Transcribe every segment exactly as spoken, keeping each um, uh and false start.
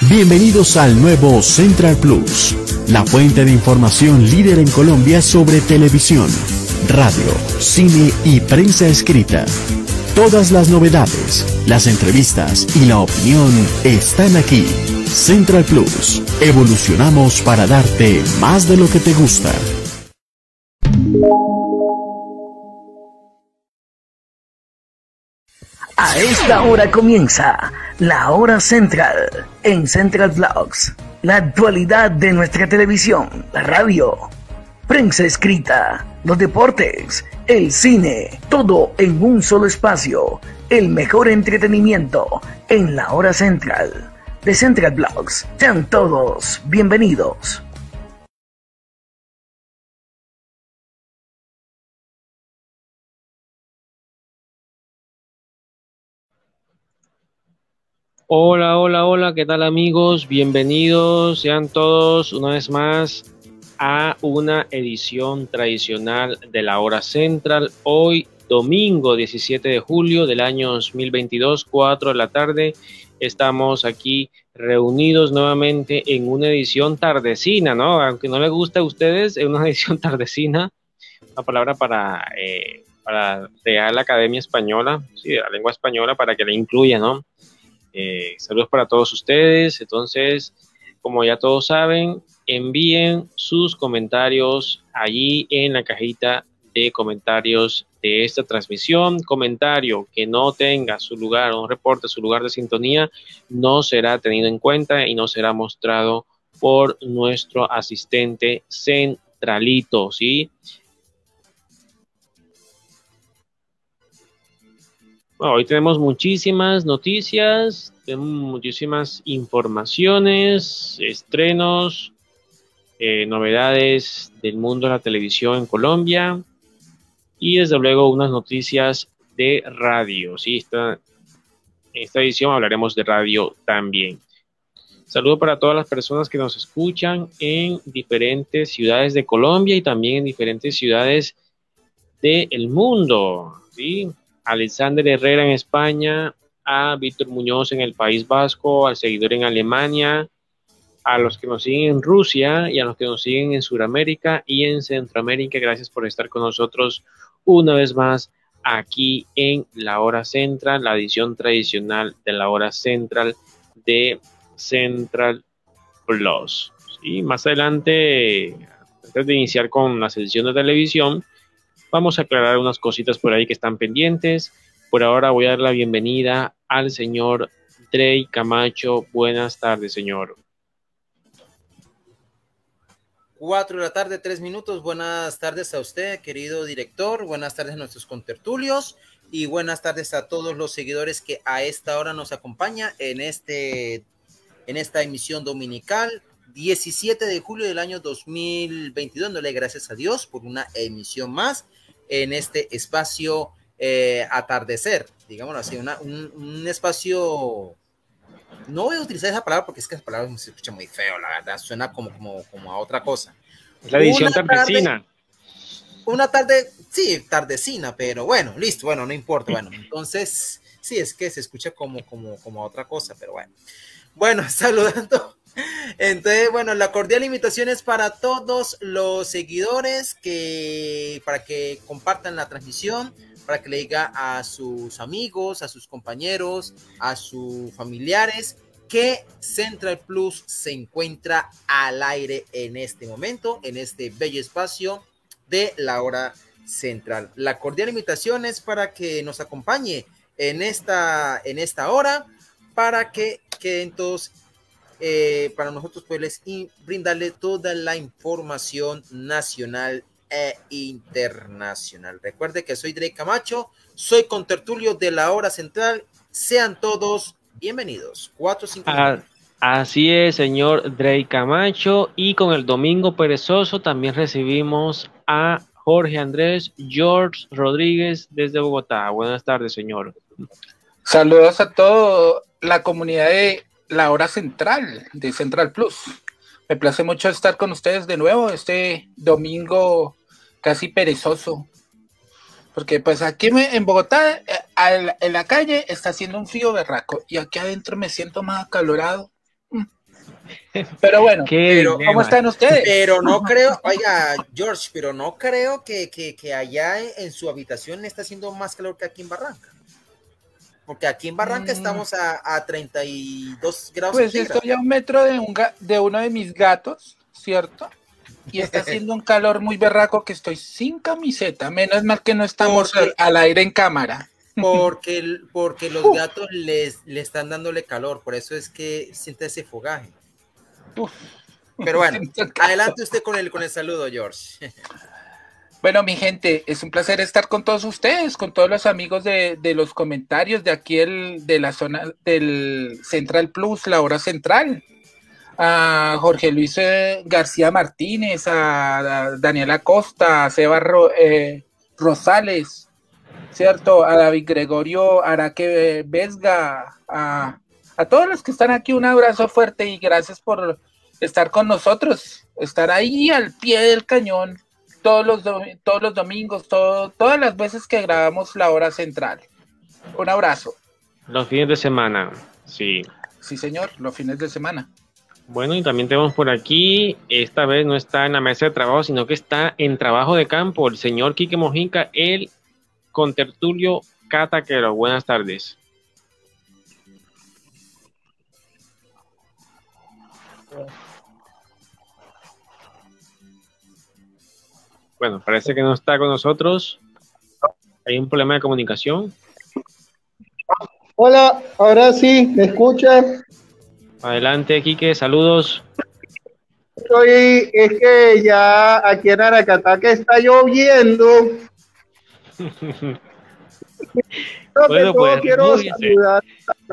Bienvenidos al nuevo Central Plus, la fuente de información líder en Colombia sobre televisión, radio, cine y prensa escrita. Todas las novedades, las entrevistas y la opinión están aquí. Central Plus, evolucionamos para darte más de lo que te gusta. A esta hora comienza la hora central en Central Vlogs. La actualidad de nuestra televisión, la radio, prensa escrita, los deportes, el cine, todo en un solo espacio. El mejor entretenimiento en la hora central de Central Vlogs. Sean todos bienvenidos. Hola, hola, hola, ¿qué tal amigos? Bienvenidos sean todos una vez más a una edición tradicional de la hora central. Hoy domingo diecisiete de julio del año dos mil veintidós, cuatro de la tarde. Estamos aquí reunidos nuevamente en una edición tardecina, ¿no? Aunque no les guste a ustedes, es una edición tardecina, una palabra para, eh, para Real Academia Española, sí, de la lengua española, para que la incluya, ¿no? Eh, saludos para todos ustedes. Entonces, como ya todos saben, envíen sus comentarios allí en la cajita de comentarios de esta transmisión. Comentario que no tenga su lugar, un reporte, su lugar de sintonía, no será tenido en cuenta y no será mostrado por nuestro asistente centralito, ¿sí? Bueno, hoy tenemos muchísimas noticias, tenemos muchísimas informaciones, estrenos, eh, novedades del mundo de la televisión en Colombia y desde luego unas noticias de radio. ¿Sí? Esta, en esta edición hablaremos de radio también. Saludo para todas las personas que nos escuchan en diferentes ciudades de Colombia y también en diferentes ciudades del mundo, ¿sí? Alexander Herrera en España, a Víctor Muñoz en el País Vasco, al seguidor en Alemania, a los que nos siguen en Rusia y a los que nos siguen en Sudamérica y en Centroamérica. Gracias por estar con nosotros una vez más aquí en la hora central, la edición tradicional de la hora central de Central Plus. ¿Sí? Más adelante, antes de iniciar con la sesión de televisión, vamos a aclarar unas cositas por ahí que están pendientes. Por ahora voy a dar la bienvenida al señor Drey Camacho. Buenas tardes, señor. Cuatro de la tarde, tres minutos. Buenas tardes a usted, querido director. Buenas tardes a nuestros contertulios y buenas tardes a todos los seguidores que a esta hora nos acompañan en, este, en esta emisión dominical. diecisiete de julio del año dos mil veintidós, dándole gracias a Dios por una emisión más en este espacio eh, atardecer, digámoslo así, una, un, un espacio, no voy a utilizar esa palabra porque es que esa palabra se escucha muy feo, la verdad, suena como, como, como a otra cosa. Es la edición una tardecina. Tarde, una tarde, sí, tardecina, pero bueno, listo, bueno, no importa, bueno, entonces, sí, es que se escucha como, como, como a otra cosa, pero bueno. Bueno, saludando. Entonces, bueno, la cordial invitación es para todos los seguidores que para que compartan la transmisión, para que le diga a sus amigos, a sus compañeros, a sus familiares que Central Plus se encuentra al aire en este momento, en este bello espacio de la hora central. La cordial invitación es para que nos acompañe en esta, en esta hora, para que queden todos Eh, para nosotros poderles brindarle toda la información nacional e internacional. Recuerde que soy Drey Camacho, soy contertulio de la hora central. Sean todos bienvenidos. cuatro cinco Ah, así es, señor Drey Camacho. Y con el Domingo Perezoso también recibimos a Jorge Andrés George Rodríguez desde Bogotá. Buenas tardes, señor. Saludos a toda la comunidad de la hora central de Central Plus. Me place mucho estar con ustedes de nuevo este domingo casi perezoso, porque pues aquí en Bogotá en la calle está haciendo un frío berraco y aquí adentro me siento más acalorado. Pero bueno, pero, ¿cómo están ustedes? Pero no creo, oiga, George, pero no creo que, que, que allá en su habitación está haciendo más calor que aquí en Barranca. Porque aquí en Barranca mm. estamos a, a treinta y dos grados. Pues estoy a un metro de, un de uno de mis gatos, ¿cierto? Y está haciendo un calor muy berraco que estoy sin camiseta. Menos mal que no estamos porque, al, al aire en cámara. Porque, porque los Uf. gatos les, le están dándole calor, por eso es que siente ese fogaje. Uf. Pero bueno, adelante usted con el, con el saludo, George. Bueno, mi gente, es un placer estar con todos ustedes, con todos los amigos de, de los comentarios de aquí el, de la zona del Central Plus, la hora central. A Jorge Luis eh, García Martínez, a, a Daniela Costa, a Seba Ro, eh, Rosales, ¿cierto? A David Gregorio Araque Vesga, a, a todos los que están aquí, un abrazo fuerte y gracias por estar con nosotros, estar ahí al pie del cañón. Todos los, todos los domingos, todo, todas las veces que grabamos la hora central. Un abrazo. Los fines de semana, sí. Sí, señor, los fines de semana. Bueno, y también tenemos por aquí, esta vez no está en la mesa de trabajo, sino que está en trabajo de campo, el señor Quique Mojica, el contertulio Cataquero. Buenas tardes. Bueno, parece que no está con nosotros. Hay un problema de comunicación. Hola, ahora sí, ¿me escucha? Adelante, Quique, saludos. Soy, es que ya aquí en Aracataca está lloviendo. Bueno, pues, quiero saludar.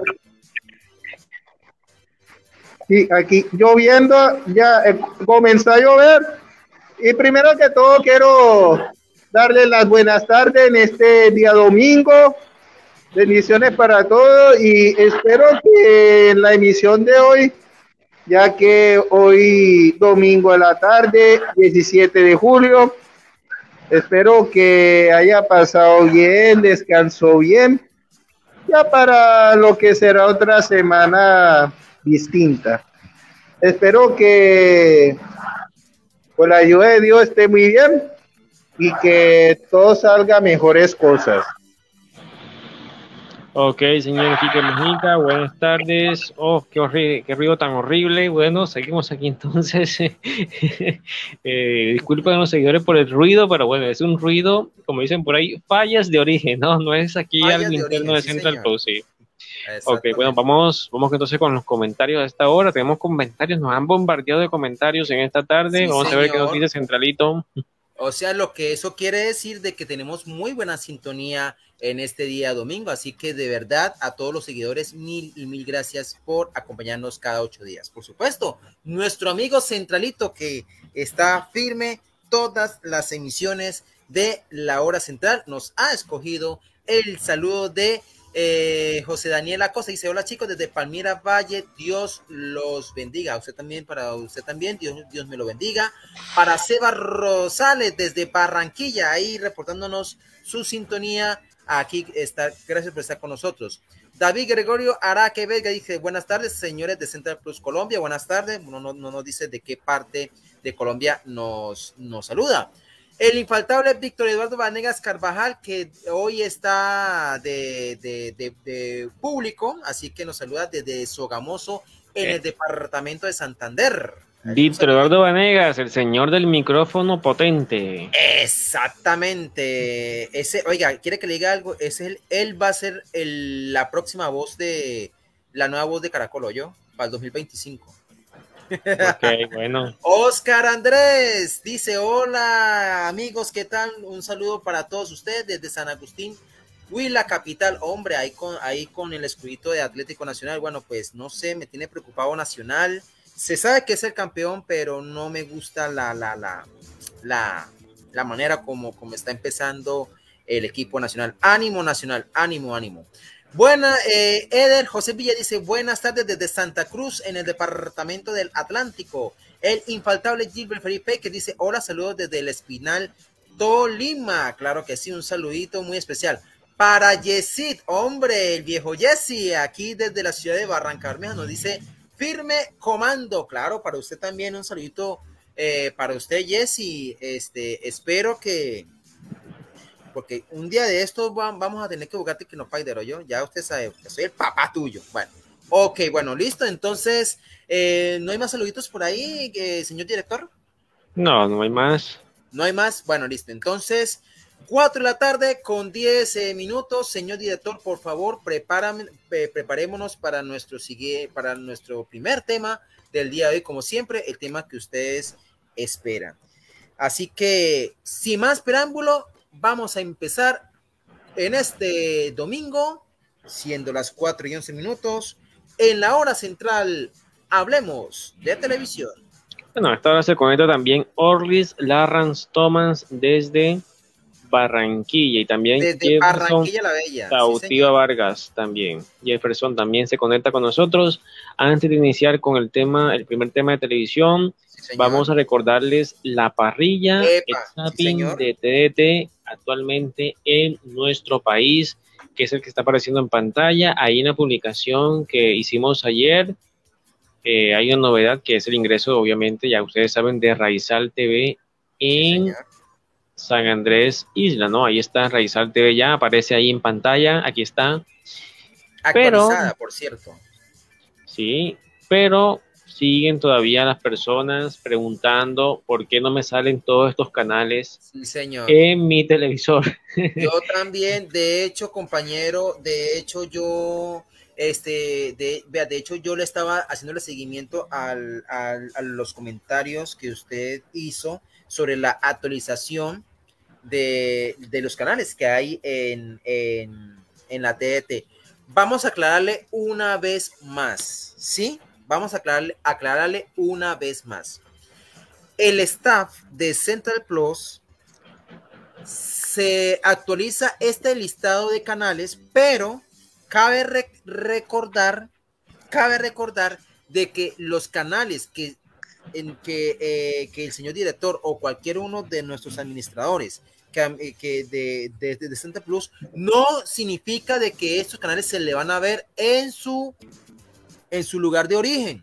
Sí, aquí lloviendo, ya eh, comenzó a llover. Y primero que todo quiero darles las buenas tardes en este día domingo. Bendiciones para todos y espero que en la emisión de hoy, ya que hoy domingo a la tarde, diecisiete de julio, espero que haya pasado bien, descansó bien, ya para lo que será otra semana distinta. Espero que con la ayuda de Dios esté muy bien y que todo salga mejores cosas. Ok, señor Quique Mojica, buenas tardes. Oh, qué horrible, qué ruido tan horrible. Bueno, seguimos aquí entonces. eh, disculpen a los seguidores por el ruido, pero bueno, es un ruido, como dicen por ahí, fallas de origen, ¿no? No es aquí fallas algo de interno origen, de Central sí, Plus, sí. Ok, bueno, vamos, vamos entonces con los comentarios a esta hora. Tenemos comentarios, nos han bombardeado de comentarios en esta tarde. Sí, vamos señor. a ver qué nos dice Centralito. O sea, lo que eso quiere decir de que tenemos muy buena sintonía en este día domingo, así que de verdad a todos los seguidores mil y mil gracias por acompañarnos cada ocho días. Por supuesto, nuestro amigo Centralito que está firme todas las emisiones de la hora central nos ha escogido el saludo de eh, José Daniel Acosta. Dice: hola chicos, desde Palmira Valle, Dios los bendiga. Usted también, para usted también, Dios, Dios me lo bendiga. Para Seba Rosales desde Barranquilla, ahí reportándonos su sintonía. Aquí está, gracias por estar con nosotros. David Gregorio Araque Vega dice: buenas tardes, señores de Central Plus Colombia. Buenas tardes. No, no, no nos dice de qué parte de Colombia nos, nos saluda. El infaltable Víctor Eduardo Vanegas Carvajal, que hoy está de, de, de, de público, así que nos saluda desde Sogamoso, en el departamento de Santander. Víctor Eduardo Vanegas, el señor del micrófono potente. Exactamente. Ese, oiga, quiere que le diga algo. Es el, él va a ser el, la próxima voz de la nueva voz de Caracol, ¿o yo? Para el dos mil veinticinco. Ok, bueno. Oscar Andrés dice: hola amigos, ¿qué tal? Un saludo para todos ustedes desde San Agustín, Huila capital. Hombre, ahí con, ahí con el escudito de Atlético Nacional. Bueno, pues no sé, me tiene preocupado Nacional. Se sabe que es el campeón, pero no me gusta la, la, la, la, la manera como, como está empezando el equipo nacional. Ánimo Nacional, ánimo, ánimo. Buena, eh, Eder José Villa dice: buenas tardes desde Santa Cruz, en el departamento del Atlántico. El infaltable Gilbert Felipe que dice: hola, saludos desde el Espinal, Tolima. Claro que sí, un saludito muy especial. Para Yesid, hombre, el viejo Jesse, aquí desde la ciudad de Barranca Bermeja, nos dice: Firme comando, claro, para usted también un saludito eh, para usted, Jesse. Este, espero que, porque un día de estos vamos a tener que jugarte que no paidero yo, ya usted sabe, que soy el papá tuyo. Bueno, ok, bueno, listo, entonces, eh, ¿no hay más saluditos por ahí, eh, señor director? No, no hay más. No hay más, bueno, listo, entonces, cuatro de la tarde con diez eh, minutos, señor director, por favor, prepárame, eh, preparémonos para nuestro, para nuestro primer tema del día de hoy, como siempre, el tema que ustedes esperan. Así que, sin más preámbulo, vamos a empezar en este domingo, siendo las cuatro y once minutos, en la hora central, hablemos de televisión. Bueno, a esta hora se conecta también Orlis Larrans Thomas desde Barranquilla y también desde Jefferson Barranquilla la Bella. Cautiva Sí, Vargas también. Jefferson también se conecta con nosotros. Antes de iniciar con el tema, el primer tema de televisión, sí, vamos a recordarles la parrilla Epa, sí, de T D T actualmente en nuestro país, que es el que está apareciendo en pantalla. Hay una publicación que hicimos ayer. Eh, hay una novedad que es el ingreso, obviamente, ya ustedes saben, de Raizal T V en sí, San Andrés Isla, ¿no? Ahí está Raizal T V, ya aparece ahí en pantalla, aquí está. Actualizada, pero, por cierto. Sí, pero siguen todavía las personas preguntando por qué no me salen todos estos canales sí, señor. en mi televisor. Yo también, de hecho, compañero, de hecho yo... Este, de, vea, de hecho yo le estaba haciéndole seguimiento al, al, a los comentarios que usted hizo sobre la actualización de, de los canales que hay en, en, en la T D T. Vamos a aclararle una vez más, ¿sí? Vamos a aclararle, aclararle una vez más. El staff de Central Plus se actualiza este listado de canales, pero Cabe re recordar, cabe recordar de que los canales que, en que, eh, que el señor director o cualquier uno de nuestros administradores que, que de, de, de Central Plus no significa de que estos canales se le van a ver en su, en su lugar de origen.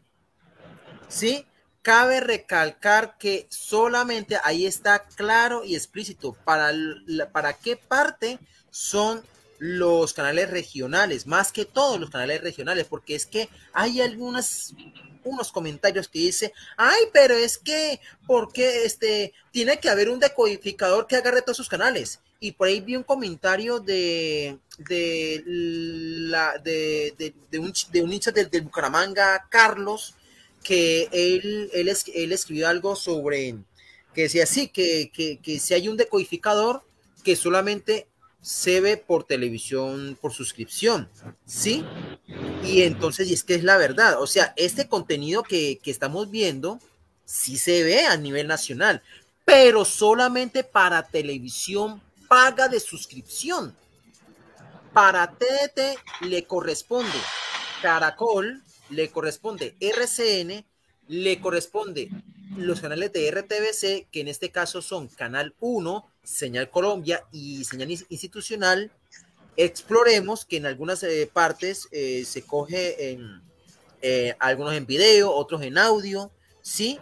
¿Sí? Cabe recalcar que solamente ahí está claro y explícito para, para qué parte son los canales regionales, más que todos los canales regionales, porque es que hay algunas unos comentarios que dice, ay, pero es que, porque este, tiene que haber un decodificador que agarre todos sus canales, y por ahí vi un comentario de de la de, de, de un de un hincha del, del Bucaramanga, Carlos, que él, él, es, él escribió algo sobre, que decía así, que, que, que si hay un decodificador que solamente se ve por televisión, por suscripción, ¿sí? Y entonces, y es que es la verdad, o sea, este contenido que, que estamos viendo, sí se ve a nivel nacional, pero solamente para televisión paga de suscripción. Para T D T le corresponde Caracol, le corresponde R C N, le corresponde los canales de R T V C, que en este caso son Canal uno, Señal Colombia y Señal Institucional. Exploremos, que en algunas eh, partes eh, se coge en eh, algunos en video, otros en audio, ¿sí?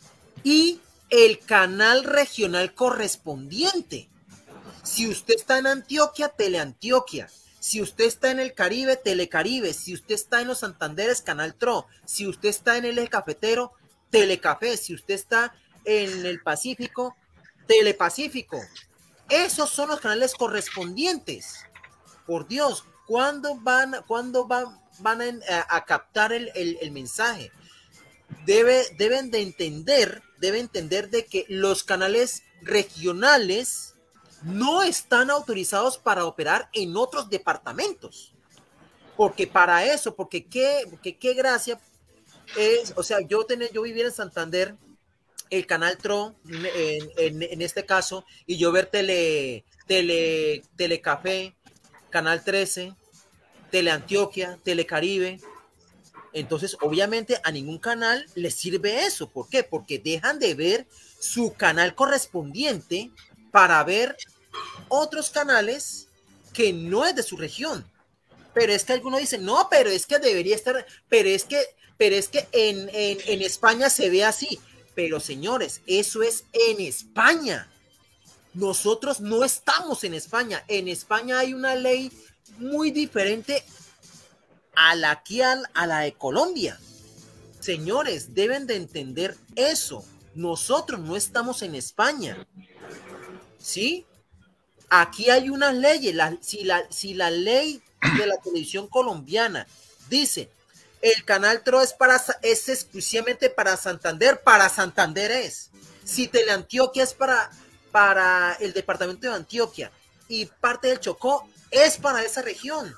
Y el canal regional correspondiente. Si usted está en Antioquia, Teleantioquia. Si usted está en el Caribe, Telecaribe. Si usted está en los Santanderes, Canal Tro. Si usted está en el eje cafetero, Telecafé. Si usted está en el Pacífico, Telepacífico. Esos son los canales correspondientes. Por Dios, ¿cuándo van, ¿cuándo van, van a, a captar el, el, el mensaje? Debe, deben de entender, deben entender de que los canales regionales no están autorizados para operar en otros departamentos. Porque para eso, porque qué, porque qué gracia es, o sea, yo tener, yo vivir en Santander, el canal Tro, en, en, en este caso, y yo ver tele, tele, Telecafé, Canal trece, Teleantioquia, Telecaribe. Entonces, obviamente, a ningún canal le sirve eso. ¿Por qué? Porque dejan de ver su canal correspondiente para ver otros canales que no es de su región. Pero es que algunos dicen, no, pero es que debería estar, pero es que, pero es que en, en, en España se ve así. Pero señores, eso es en España. Nosotros no estamos en España. En España hay una ley muy diferente a la aquí a, a la de Colombia. Señores, deben de entender eso. Nosotros no estamos en España. ¿Sí? Aquí hay unas leyes. La, si, la, si la ley de la televisión colombiana dice el canal T R O es, para, es exclusivamente para Santander, para Santander es. Si Teleantioquia es para, para el departamento de Antioquia y parte del Chocó es para esa región.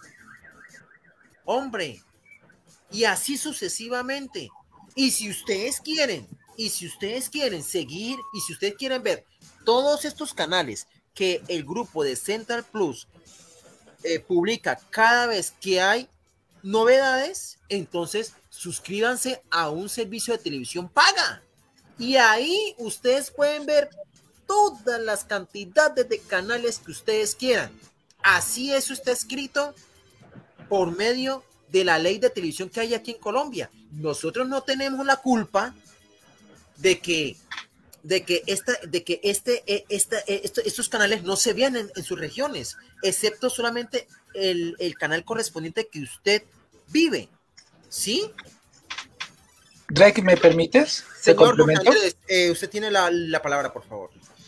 Hombre, y así sucesivamente. Y si ustedes quieren, y si ustedes quieren seguir, y si ustedes quieren ver todos estos canales que el grupo de Central Plus eh, publica cada vez que hay novedades, entonces suscríbanse a un servicio de televisión paga. Y ahí ustedes pueden ver todas las cantidades de canales que ustedes quieran. Así eso está escrito por medio de la ley de televisión que hay aquí en Colombia. Nosotros no tenemos la culpa de que de que esta de que este esta, esto, estos canales no se vean en, en sus regiones, excepto solamente el, el canal correspondiente que usted vive. ¿Sí? Drake, ¿me permites? Señor Andrés, eh, usted tiene la, la palabra, por favor.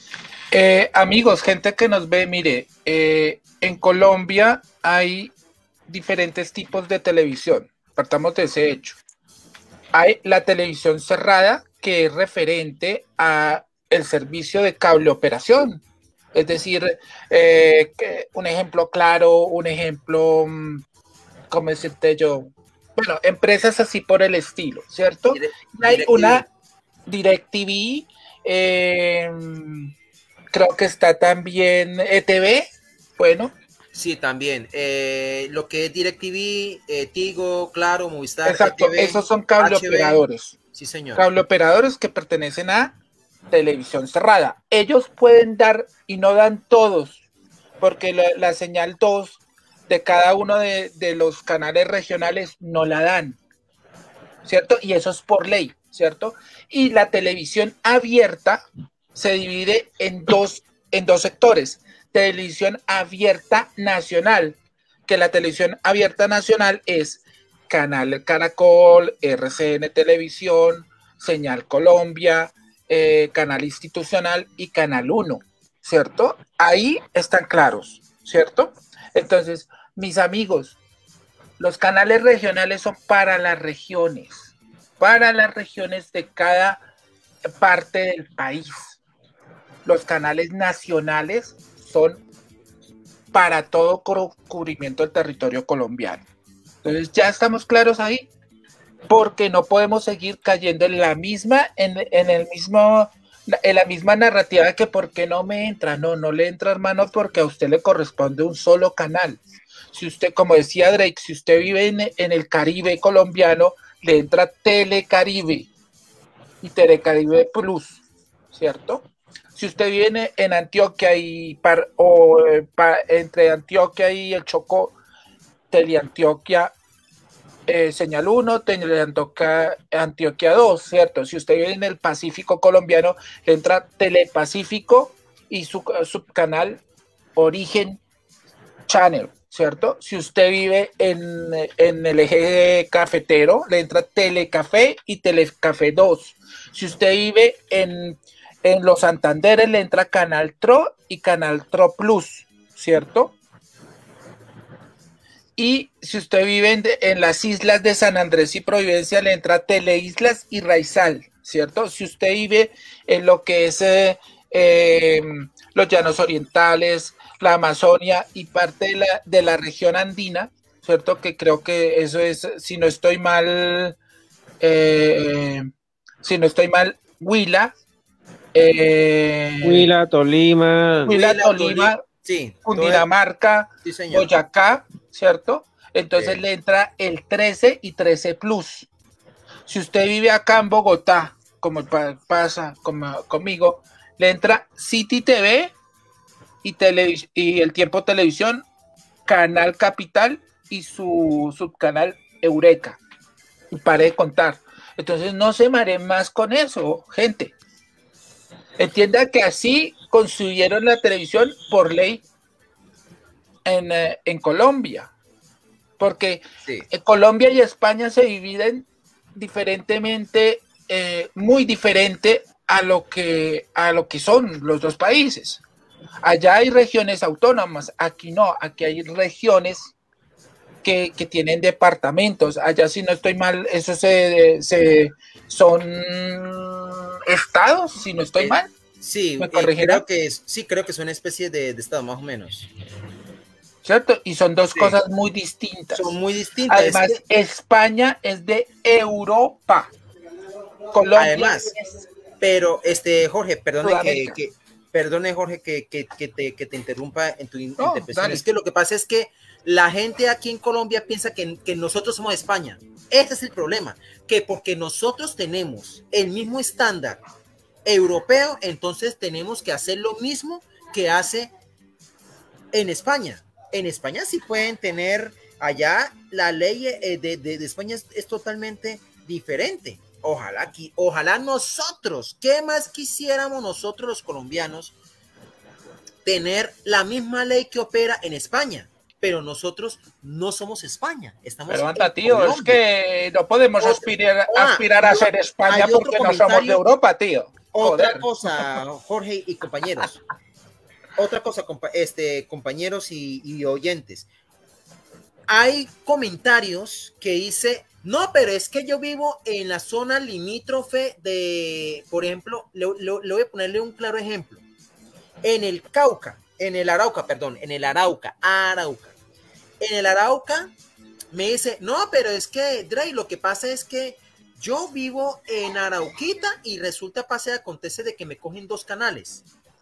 Eh, amigos, gente que nos ve, mire, eh, en Colombia hay diferentes tipos de televisión. Partamos de ese hecho. Hay la televisión cerrada, que es referente a el servicio de cable operación. Es decir, eh, que un ejemplo claro, un ejemplo, ¿cómo decirte yo? Bueno, empresas así por el estilo, ¿cierto? Direct, hay DirecTV. Una DirecTV, eh, creo que está también E T V, bueno. Sí, también. Eh, lo que es DirecTV, eh, Tigo, Claro, Movistar. Exacto, E T V, esos son cable H B. Operadores. Sí, señor. Cable operadores que pertenecen a televisión cerrada. Ellos pueden dar, y no dan todos, porque la, la señal dos de cada uno de, de los canales regionales no la dan, ¿cierto? Y eso es por ley, ¿cierto? Y la televisión abierta se divide en dos, en dos sectores. Televisión abierta nacional, que la televisión abierta nacional es Canal Caracol, R C N Televisión, Señal Colombia, eh, Canal Institucional y Canal uno, ¿cierto? Ahí están claros, ¿cierto? Entonces, mis amigos, los canales regionales son para las regiones, para las regiones de cada parte del país. Los canales nacionales son para todo cubrimiento del territorio colombiano. Entonces ya estamos claros ahí, porque no podemos seguir cayendo en la misma, en, en el mismo, en la misma narrativa de que por qué no me entra. No, no le entra, hermano, porque a usted le corresponde un solo canal. Si usted, como decía Drake, si usted vive en, en el Caribe colombiano, le entra Telecaribe y Telecaribe Plus, ¿cierto? Si usted vive en, en Antioquia y par, o eh, pa, entre Antioquia y el Chocó, Teleantioquia eh, Señal uno, Teleantioquia Antioquia dos, ¿cierto? Si usted vive en el Pacífico colombiano, entra Telepacífico y su, su canal Origen Channel, ¿cierto? Si usted vive en, en el eje cafetero, le entra Telecafé y Telecafé dos. Si usted vive en, en los Santanderes, le entra Canal T R O y Canal T R O Plus, ¿cierto? Y si usted vive en, en las islas de San Andrés y Providencia, le entra Teleislas y Raizal, ¿cierto? Si usted vive en lo que es eh, eh, los Llanos Orientales, la Amazonia y parte de la, de la región andina, ¿cierto? Que creo que eso es, si no estoy mal, eh, si no estoy mal, Huila. Eh, Huila, Tolima. Huila, Huila Tolima. Tolima Sí, Cundinamarca, sí, señor. Boyacá, ¿cierto? Entonces Sí. le entra el trece y trece Plus. Si usted vive acá en Bogotá, como pa pasa como, conmigo, le entra City T V y, televis y El Tiempo Televisión, Canal Capital y su subcanal Eureka. y paré de contar. Entonces no se mareen más con eso, gente. Entienda que así construyeron la televisión por ley en, eh, en Colombia, porque Sí. en Colombia y España se dividen diferentemente, eh, muy diferente a lo que a lo que son los dos países. Allá hay regiones autónomas, aquí no, aquí hay regiones que, que tienen departamentos. Allá, si no estoy mal, eso se, se son estados, si no estoy Eh, mal. Sí, ¿Me eh, corregirá? creo que es, sí, creo que son especies de, de estado, más o menos. ¿Cierto? Y son dos Sí. cosas muy distintas. Son muy distintas. Además, Es que, España es de Europa. Colombia además, es pero este Jorge, perdone que, Sudamérica. que perdone Jorge que, que, que te, que te interrumpa en tu in- No, intervención. dale. Es que lo que pasa es que la gente aquí en Colombia piensa que, que nosotros somos España. Ese es el problema, que porque nosotros tenemos el mismo estándar europeo, entonces tenemos que hacer lo mismo que hace en España. En España sí pueden tener, allá la ley eh, de, de, de España es, es totalmente diferente. Ojalá aquí, ojalá nosotros, ¿qué más quisiéramos nosotros los colombianos? Tener la misma ley que opera en España, pero nosotros no somos España, estamos Pero en anda, tío, es Colombia. que no podemos Otra- aspirar, ah, aspirar a hay ser otro- España hay otro porque no somos de comentario. Europa, tío. Otra Joder. cosa, Jorge y compañeros. Otra cosa, compa este, compañeros y, y oyentes. Hay comentarios que dice, no, pero es que yo vivo en la zona limítrofe de, por ejemplo, le, le- le voy a ponerle un claro ejemplo. En el Cauca, en el Arauca, perdón, en el Arauca, Arauca. En el Arauca me dice, no, pero es que, Drey, lo que pasa es que yo vivo en Arauquita y resulta, pasa y acontece de que me cogen dos canales.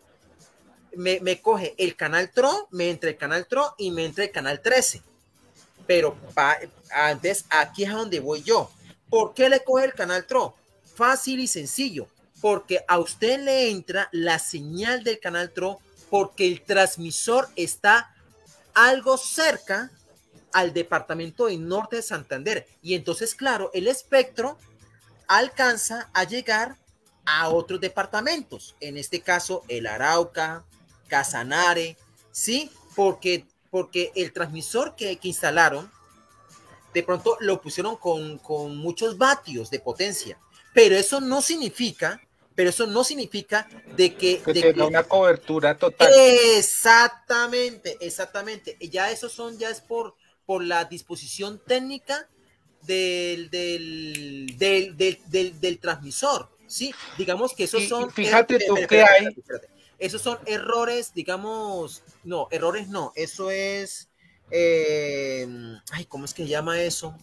Me, me coge el canal Tro, me entra el canal Tro y me entra el canal trece. Pero pa, antes, aquí es a donde voy yo. ¿Por qué le coge el canal Tro? Fácil y sencillo. Porque a usted le entra la señal del canal Tro porque el transmisor está algo cerca al departamento de Norte de Santander. Y entonces, claro, el espectro alcanza a llegar a otros departamentos. En este caso, el Arauca, Casanare, ¿sí? Porque, porque el transmisor que, que instalaron, de pronto lo pusieron con, con muchos vatios de potencia. Pero eso no significa, pero eso no significa de que... Que de tenga que, una cobertura total. Exactamente, exactamente. Ya eso son, ya es por, por la disposición técnica del, del, del, del, del, del transmisor, ¿sí? Digamos que esos Y- son... y fíjate er- tú espérate, que espérate, hay- espérate, espérate. Esos son errores, digamos... No, errores no. Eso es... eh, ay, ¿cómo es que llama eso?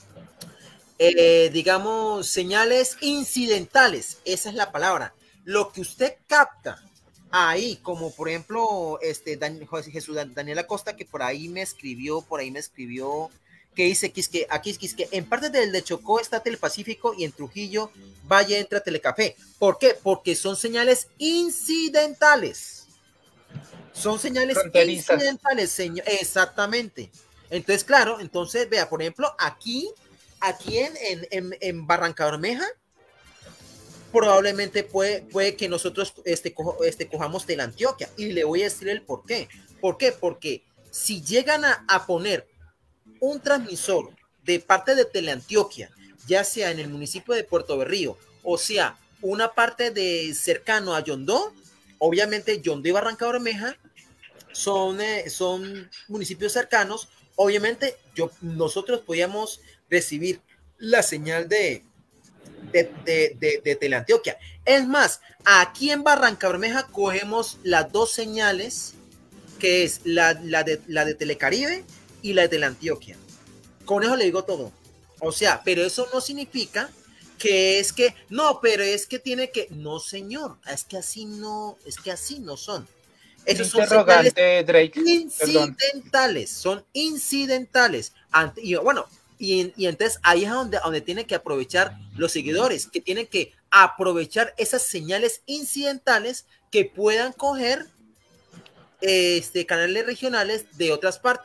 Eh, digamos, señales incidentales. Esa es la palabra. Lo que usted capta ahí, como por ejemplo, este Dan, Jesús Daniel Acosta, que por ahí me escribió, por ahí me escribió, que dice que es que aquí es que en parte del de Chocó está Telepacífico y en Trujillo Valle entra Telecafé. ¿Por qué? Porque son señales incidentales. Son señales Fronterizas. incidentales, señor. Exactamente. Entonces, claro, entonces, vea, por ejemplo, aquí, aquí en, en, en, en Barranca Bermeja, probablemente puede, puede que nosotros este, cojo, este, cojamos Teleantioquia. Y le voy a decir el por qué. ¿Por qué? Porque si llegan a, a poner un transmisor de parte de Teleantioquia, ya sea en el municipio de Puerto Berrío, o sea, una parte de cercano a Yondó, obviamente Yondó y Barranca Bermeja son, eh, son municipios cercanos. Obviamente yo, nosotros podíamos recibir la señal de, de, de, de, de Teleantioquia. Es más, aquí en Barranca Bermeja cogemos las dos señales, que es la, la, de, la de Telecaribe y la de Teleantioquia. Con eso le digo todo. O sea, pero eso no significa que es que, no, pero es que tiene que, no señor, es que así no, es que así no son. Esos son señales Drake. incidentales, son incidentales. Ante, y bueno, y, y entonces ahí es donde, donde tienen que aprovechar los seguidores, que tienen que aprovechar esas señales incidentales que puedan coger este, canales regionales de otras partes.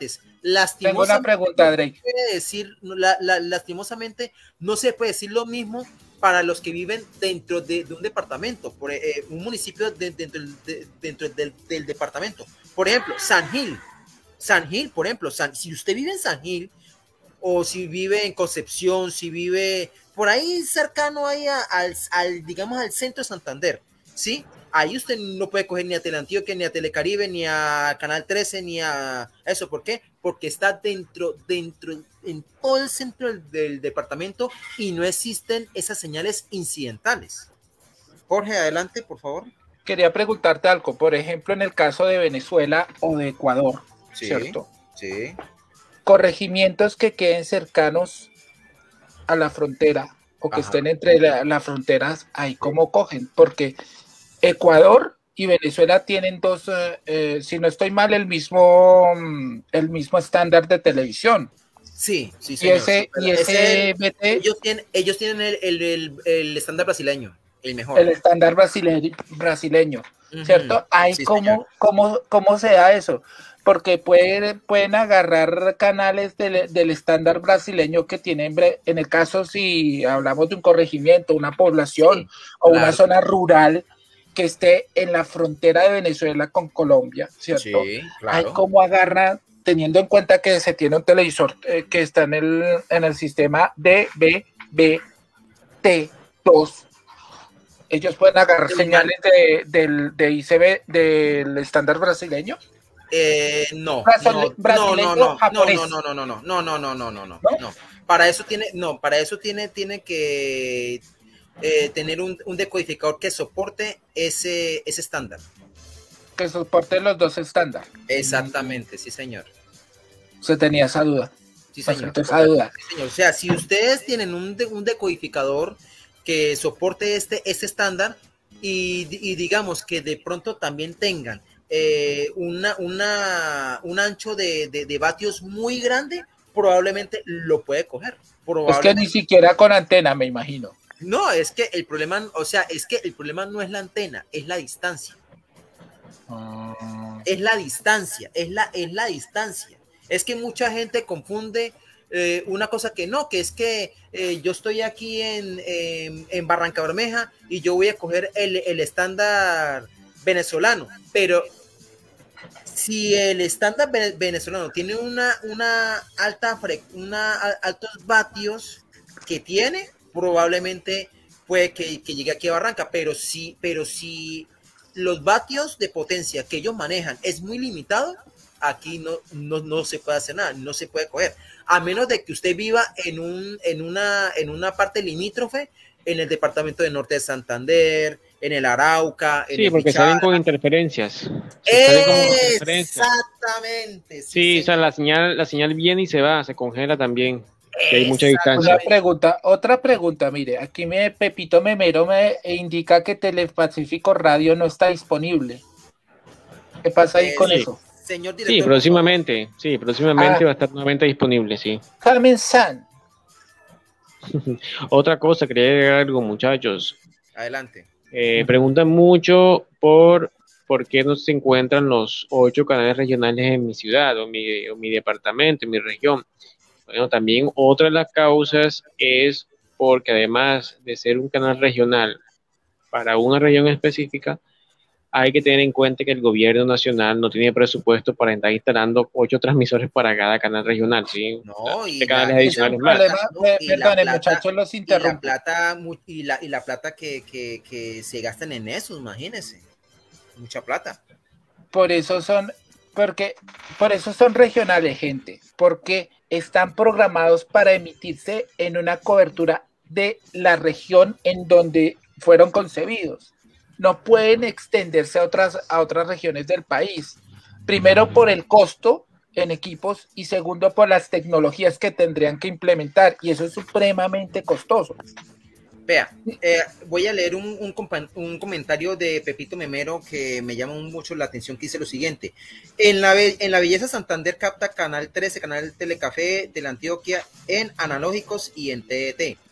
Tengo una pregunta, Drake. Puede decir, la, la, lastimosamente, no se puede decir lo mismo para los que viven dentro de, de un departamento, por eh, un municipio de, dentro, de, dentro del, del departamento. Por ejemplo, San Gil. San Gil, por ejemplo, San, si usted vive en San Gil, o si vive en Concepción, si vive por ahí cercano ahí a, al, al, digamos, al centro de Santander, ¿sí? Ahí usted no puede coger ni a Teleantioquia, ni a Telecaribe, ni a Canal trece, ni a eso. ¿Por qué? Porque está dentro, dentro, en todo el centro del, del departamento y no existen esas señales incidentales. Jorge, adelante, por favor. Quería preguntarte algo, por ejemplo, en el caso de Venezuela o de Ecuador, sí, ¿cierto? Sí. Corregimientos que queden cercanos a la frontera o que Ajá. estén entre la, las fronteras, ahí cómo cogen, porque Ecuador y Venezuela tienen dos, eh, eh, si no estoy mal, el mismo, el mismo estándar de televisión. Sí, sí, sí. Y ese, y ese, ese ellos tienen, ellos tienen el, el, el, el estándar brasileño, el mejor. El estándar brasileño, brasileño uh-huh. ¿cierto? Ahí sí, cómo, cómo, cómo se da eso. Porque pueden, pueden agarrar canales del, del estándar brasileño que tienen, en el caso si hablamos de un corregimiento, una población sí, o claro. una zona rural que esté en la frontera de Venezuela con Colombia, ¿cierto? Sí, claro. Hay cómo agarran, teniendo en cuenta que se tiene un televisor eh, que está en el, en el sistema D B B T dos, ellos pueden agarrar sí, señales de, del, de I C B del estándar brasileño. Eh, no, Brasile, no, no, no, no, no, no, no, no, no, no, no, no, no, no, no, no, no. Para eso tiene, no, para eso tiene, tiene que eh, tener un, un decodificador que soporte ese, ese estándar. Que soporte los dos estándares. Exactamente, sí, señor. Se tenía esa duda. Sí, señor. Esa duda. Sí, señor. O sea, si ustedes tienen un, de, un decodificador que soporte este, este estándar y, y digamos que de pronto también tengan Eh, una, una, un ancho de, de, de vatios muy grande, probablemente lo puede coger. Es que ni siquiera con antena, me imagino. No, es que el problema, o sea, es que el problema no es la antena, es la distancia. Uh... Es la distancia, es la, es la distancia. Es que mucha gente confunde eh, una cosa que no, que es que eh, yo estoy aquí en, en, en Barranca Bermeja y yo voy a coger el, el estándar venezolano, pero si el estándar venezolano tiene una, una alta una altos vatios que tiene, probablemente puede que, que llegue aquí a Barranca, pero si, pero si los vatios de potencia que ellos manejan es muy limitado, aquí no, no, no se puede hacer nada, no se puede coger, a menos de que usted viva en, un, en, una, en una parte limítrofe, en el departamento del norte de Santander, en el Arauca. En sí, el porque Bichara. salen con interferencias. Exactamente. Sí, sí, o sea, la señal, la señal viene y se va, se congela también. Hay mucha distancia. Una pregunta, otra pregunta, mire, aquí me Pepito Memero me indica que Telepacífico Radio no está disponible. ¿Qué pasa ahí eh, con sí. eso? Señor director, sí, próximamente, sí, próximamente ah, va a estar nuevamente disponible, sí. Carmen San. Otra cosa, quería agregar algo, muchachos. Adelante. Eh, preguntan mucho por por qué no se encuentran los ocho canales regionales en mi ciudad o mi, o mi departamento, en mi región. Bueno, también otra de las causas es porque además de ser un canal regional para una región específica, hay que tener en cuenta que el gobierno nacional no tiene presupuesto para estar instalando ocho transmisores para cada canal regional, ¿sí? No, y canales la, adicionales más. Perdón, muchachos, los interrumpo. Y la plata, y la, y la plata que, que, que se gastan en eso, imagínense. Mucha plata. Por eso son, porque, por eso son regionales, gente, porque están programados para emitirse en una cobertura de la región en donde fueron concebidos. No pueden extenderse a otras, a otras regiones del país. Primero por el costo en equipos y segundo por las tecnologías que tendrían que implementar y eso es supremamente costoso. Vea, eh, voy a leer un, un, un comentario de Pepito Memero que me llama mucho la atención, que dice lo siguiente. En la, en la Belleza Santander capta Canal trece, Canal Telecafé de la Antioquia en analógicos y en T D T.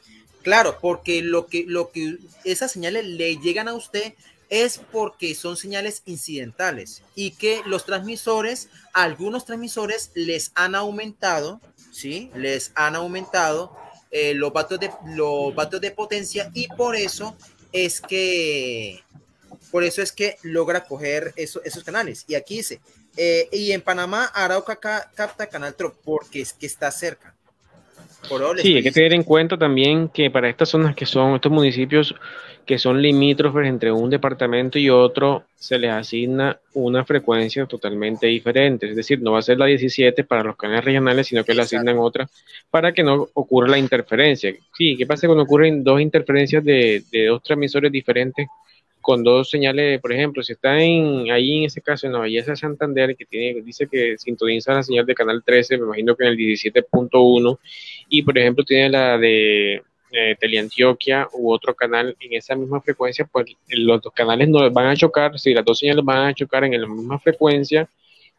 Claro, porque lo que, lo que esas señales le llegan a usted es porque son señales incidentales y que los transmisores, algunos transmisores les han aumentado, ¿sí? Les han aumentado eh, los vatios de, los vatios de potencia y por eso es que, por eso es que logra coger eso, esos canales. Y aquí dice, eh, y en Panamá Arauca ca, capta Canal Tro porque es que está cerca. Sí, hay que tener en cuenta también que para estas zonas que son, estos municipios que son limítrofes entre un departamento y otro, se les asigna una frecuencia totalmente diferente. Es decir, no va a ser la diecisiete para los canales regionales, sino que le asignan otra para que no ocurra la interferencia. Sí, ¿qué pasa cuando ocurren dos interferencias de, de dos transmisores diferentes con dos señales? Por ejemplo, si está en, ahí en ese caso en la Belleza de Santander, que tiene, dice que sintoniza la señal de canal trece, me imagino que en el diecisiete punto uno, y por ejemplo tiene la de eh, Teleantioquia u otro canal en esa misma frecuencia, pues los dos canales no van a chocar, si las dos señales van a chocar en la misma frecuencia,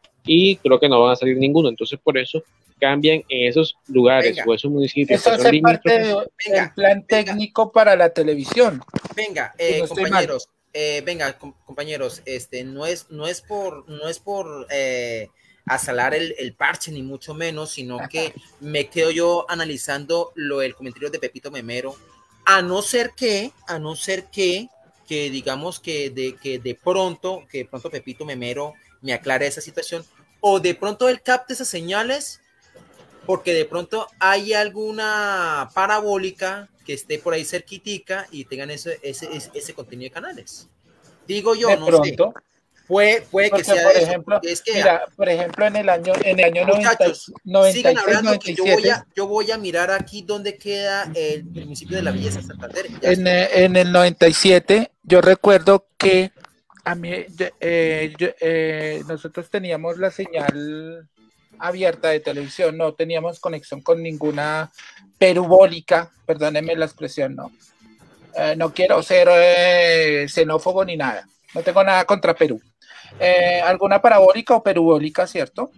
y creo que no van a salir ninguno. Entonces por eso cambian en esos lugares. Venga, o esos municipios. Eso hace parte del de, plan venga, técnico venga. Para la televisión. Venga, eh, no compañeros, eh, venga, com compañeros, este no es, no es por, no es por eh, asalar el, el parche, ni mucho menos, sino que me quedo yo analizando lo del comentario de Pepito Memero, a no ser que, a no ser que, que digamos que de, que de pronto, que de pronto Pepito Memero me aclare esa situación, o de pronto él capte esas señales, porque de pronto hay alguna parabólica que esté por ahí cerquitica y tengan ese, ese, ese, ese contenido de canales. Digo yo, de no pronto. sé. Puede, puede que sea por eso, ejemplo, es que, mira, por ejemplo, en el año, en el año muchachos, noventa, sigan noventa y seis, hablando noventa y que siete, yo voy, a, yo voy a mirar aquí dónde queda el, el municipio de la Belleza Santander. En, en el noventa y siete, yo recuerdo que a mí, eh, yo, eh, nosotros teníamos la señal abierta de televisión, no teníamos conexión con ninguna perubólica, perdónenme la expresión, no. Eh, no quiero ser eh, xenófobo ni nada, no tengo nada contra Perú. Eh, alguna parabólica o perubólica, ¿cierto?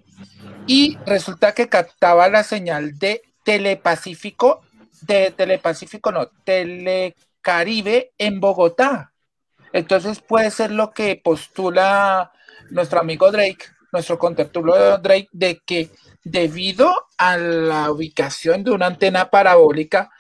Y resulta que captaba la señal de Telepacífico, de Telepacífico no, Telecaribe en Bogotá. Entonces puede ser lo que postula nuestro amigo Drake, nuestro contertulio Drake, de que debido a la ubicación de una antena parabólica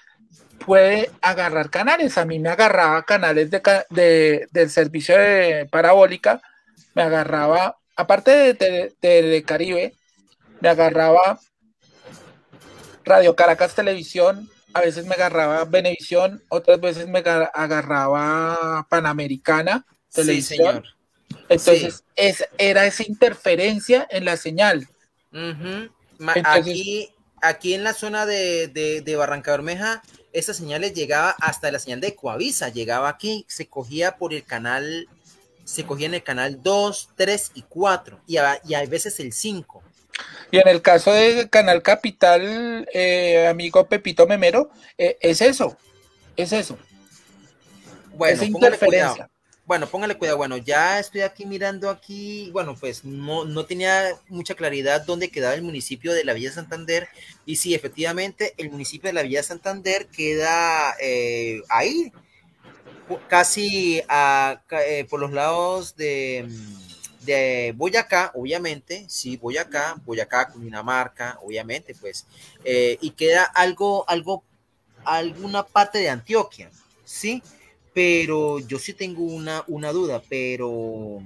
puede agarrar canales. A mí me agarraba canales de, de, del servicio de parabólica, me agarraba, aparte de, de, de, de Caribe, me agarraba Radio Caracas Televisión, a veces me agarraba Venevisión, otras veces me agarraba Panamericana Televisión. Sí, señor. Entonces, sí. es, era esa interferencia en la señal. Uh-huh. Entonces, aquí, aquí en la zona de, de, de Barranca Bermeja, esas señales llegaba hasta la señal de Coavisa, llegaba aquí, se cogía por el canal, se cogía en el canal dos, tres y cuatro, y a, y a veces el cinco. Y en el caso del Canal Capital, eh, amigo Pepito Memero, eh, es eso, es eso. Bueno, esa interferencia. Cuidado. Bueno, póngale cuidado. Bueno, ya estoy aquí mirando aquí. Bueno, pues no, no tenía mucha claridad dónde quedaba el municipio de la Villa Santander. Y sí, efectivamente, el municipio de la Villa Santander queda eh, ahí, casi a, eh, por los lados de... de Boyacá, obviamente, sí, Boyacá, Boyacá, Cundinamarca, obviamente, pues, eh, y queda algo, algo, alguna parte de Antioquia, sí, pero yo sí tengo una, una duda, pero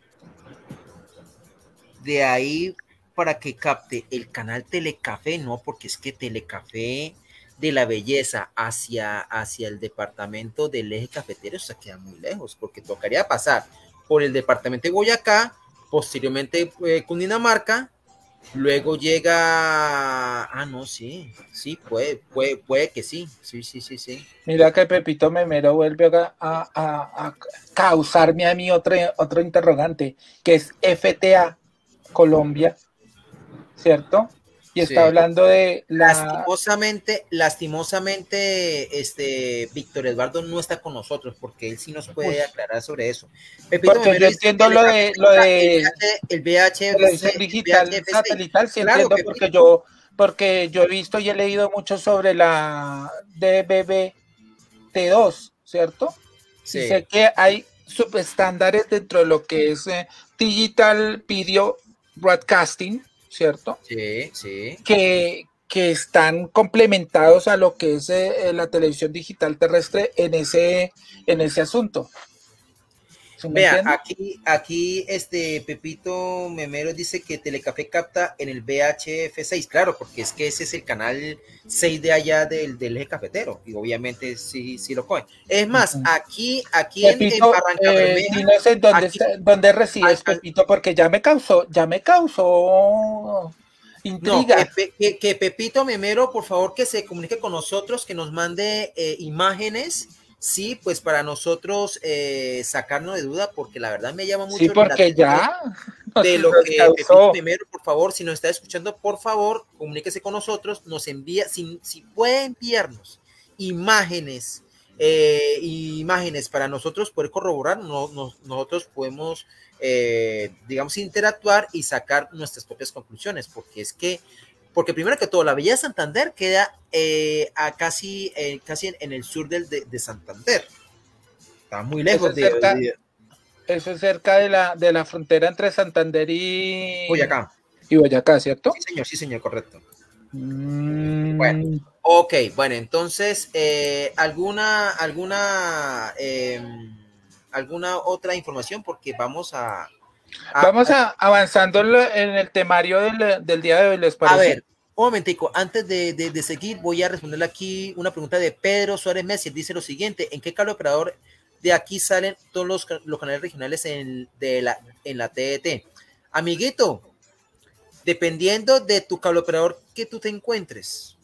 de ahí para que capte el canal Telecafé, no, porque es que Telecafé de la Belleza hacia, hacia el departamento del eje cafetero, o sea, queda muy lejos, porque tocaría pasar por el departamento de Boyacá, posteriormente eh, Cundinamarca, luego llega, ah no, sí, sí, puede, puede, puede que sí, sí, sí, sí, sí. Mira que Pepito Memero vuelve a, a, a, a causarme a mí otro, otro interrogante, que es F T A Colombia, ¿cierto? Y está sí. hablando de la... Lastimosamente, lastimosamente, este, Víctor Eduardo no está con nosotros, porque él sí nos puede Uy. aclarar sobre eso. Pepito porque yo entiendo lo de, lo de... El V H F digital satelital, sí claro, entiendo, porque yo, porque yo he visto y he leído mucho sobre la D B B T dos, ¿cierto? Sí. Y sé que hay subestándares dentro de lo que es eh, Digital Video Broadcasting, ¿cierto? Sí, sí. Que, que están complementados a lo que es eh, la televisión digital terrestre en ese, en ese asunto. ¿Sí me Vea, entiende? aquí, aquí este Pepito Memero dice que Telecafé capta en el V H F seis, claro, porque es que ese es el canal seis de allá del, del eje cafetero, y obviamente sí, sí lo cogen. Es más, aquí, aquí en, en Pepito, Barranca eh, Bermeja, dinos en dónde, aquí- está- dónde resides, al- al- Pepito, porque ya me causó, ya me causó no, intriga. que, Pe- que- que Pepito Memero, por favor, que se comunique con nosotros, que nos mande eh, imágenes, sí, pues para nosotros eh, sacarnos de duda, porque la verdad me llama Sí, mucho la porque atención ya de nos, lo nos que Pepito causó. Memero, por favor, si nos está escuchando, por favor, comuníquese con nosotros, nos envía, si, si puede enviarnos imágenes, eh, imágenes para nosotros poder corroborar, no, no, nosotros podemos, eh, digamos, interactuar y sacar nuestras propias conclusiones, porque es que, porque primero que todo, la Villa de Santander queda eh, a casi, eh, casi en, en el sur del, de, de Santander, está muy Eso lejos es de, cerca, de eso es cerca de la, de la frontera entre Santander y Boyacá. y Boyacá, ¿cierto? Sí, señor, sí, señor, correcto. Mm, Bueno, ok, bueno, entonces, eh, ¿alguna, alguna, eh, alguna otra información? Porque vamos a... a Vamos a, avanzando en, lo, en el temario del, del día de hoy, ¿les parece? A ver, un momentico, antes de, de, de seguir, voy a responderle aquí una pregunta de Pedro Suárez Messi. Dice lo siguiente: ¿en qué cable operador de aquí salen todos los, los canales regionales en, de la, en la T D T? Amiguito, dependiendo de tu cable operador que tú te encuentres.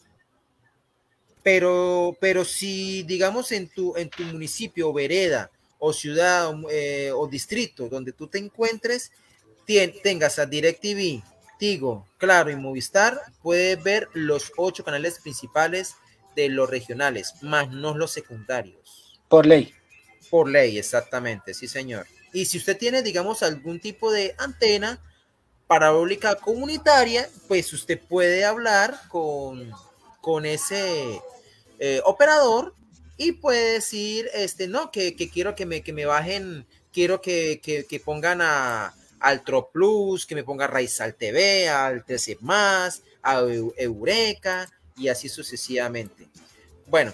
Pero, pero si, digamos, en tu, en tu municipio, vereda, o ciudad, eh, o distrito donde tú te encuentres, tien, tengas a DirecTV, Tigo, Claro y Movistar, puedes ver los ocho canales principales de los regionales, más no los secundarios. Por ley. Por ley, exactamente, sí, señor. Y si usted tiene, digamos, algún tipo de antena parabólica comunitaria, pues usted puede hablar con, con ese eh, operador y puede decir, este, no, que, que quiero que me, que me bajen, quiero que, que, que pongan a Altro Plus, que me ponga Raizal T V, al trece más, a Eureka y así sucesivamente. Bueno,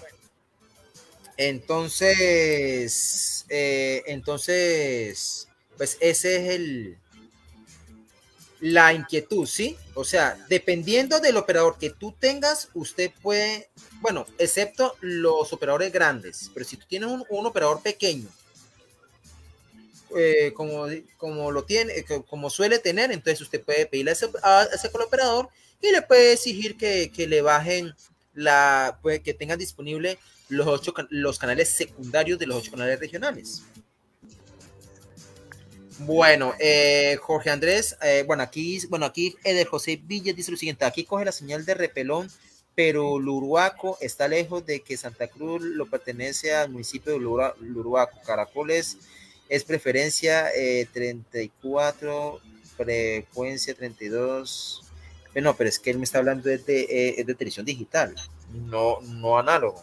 entonces, eh, entonces, pues ese es el, la inquietud, ¿sí? O sea, dependiendo del operador que tú tengas, usted puede, bueno, excepto los operadores grandes, pero si tú tienes un, un operador pequeño, eh, como, como lo tiene, como suele tener, entonces usted puede pedirle a ese, a ese operador y le puede exigir que, que le bajen la, pues, que tengan disponible los ocho, los canales secundarios de los ocho canales regionales. Bueno, eh, Jorge Andrés, eh, bueno, aquí, bueno, aquí Eder José Villa dice lo siguiente: aquí coge la señal de Repelón, pero Luruaco está lejos de que Santa Cruz lo pertenece al municipio de Luruaco. Caracoles es preferencia eh, treinta y cuatro, frecuencia treinta y dos. No, pero es que él me está hablando de, de, eh, de televisión digital, no, no análogo.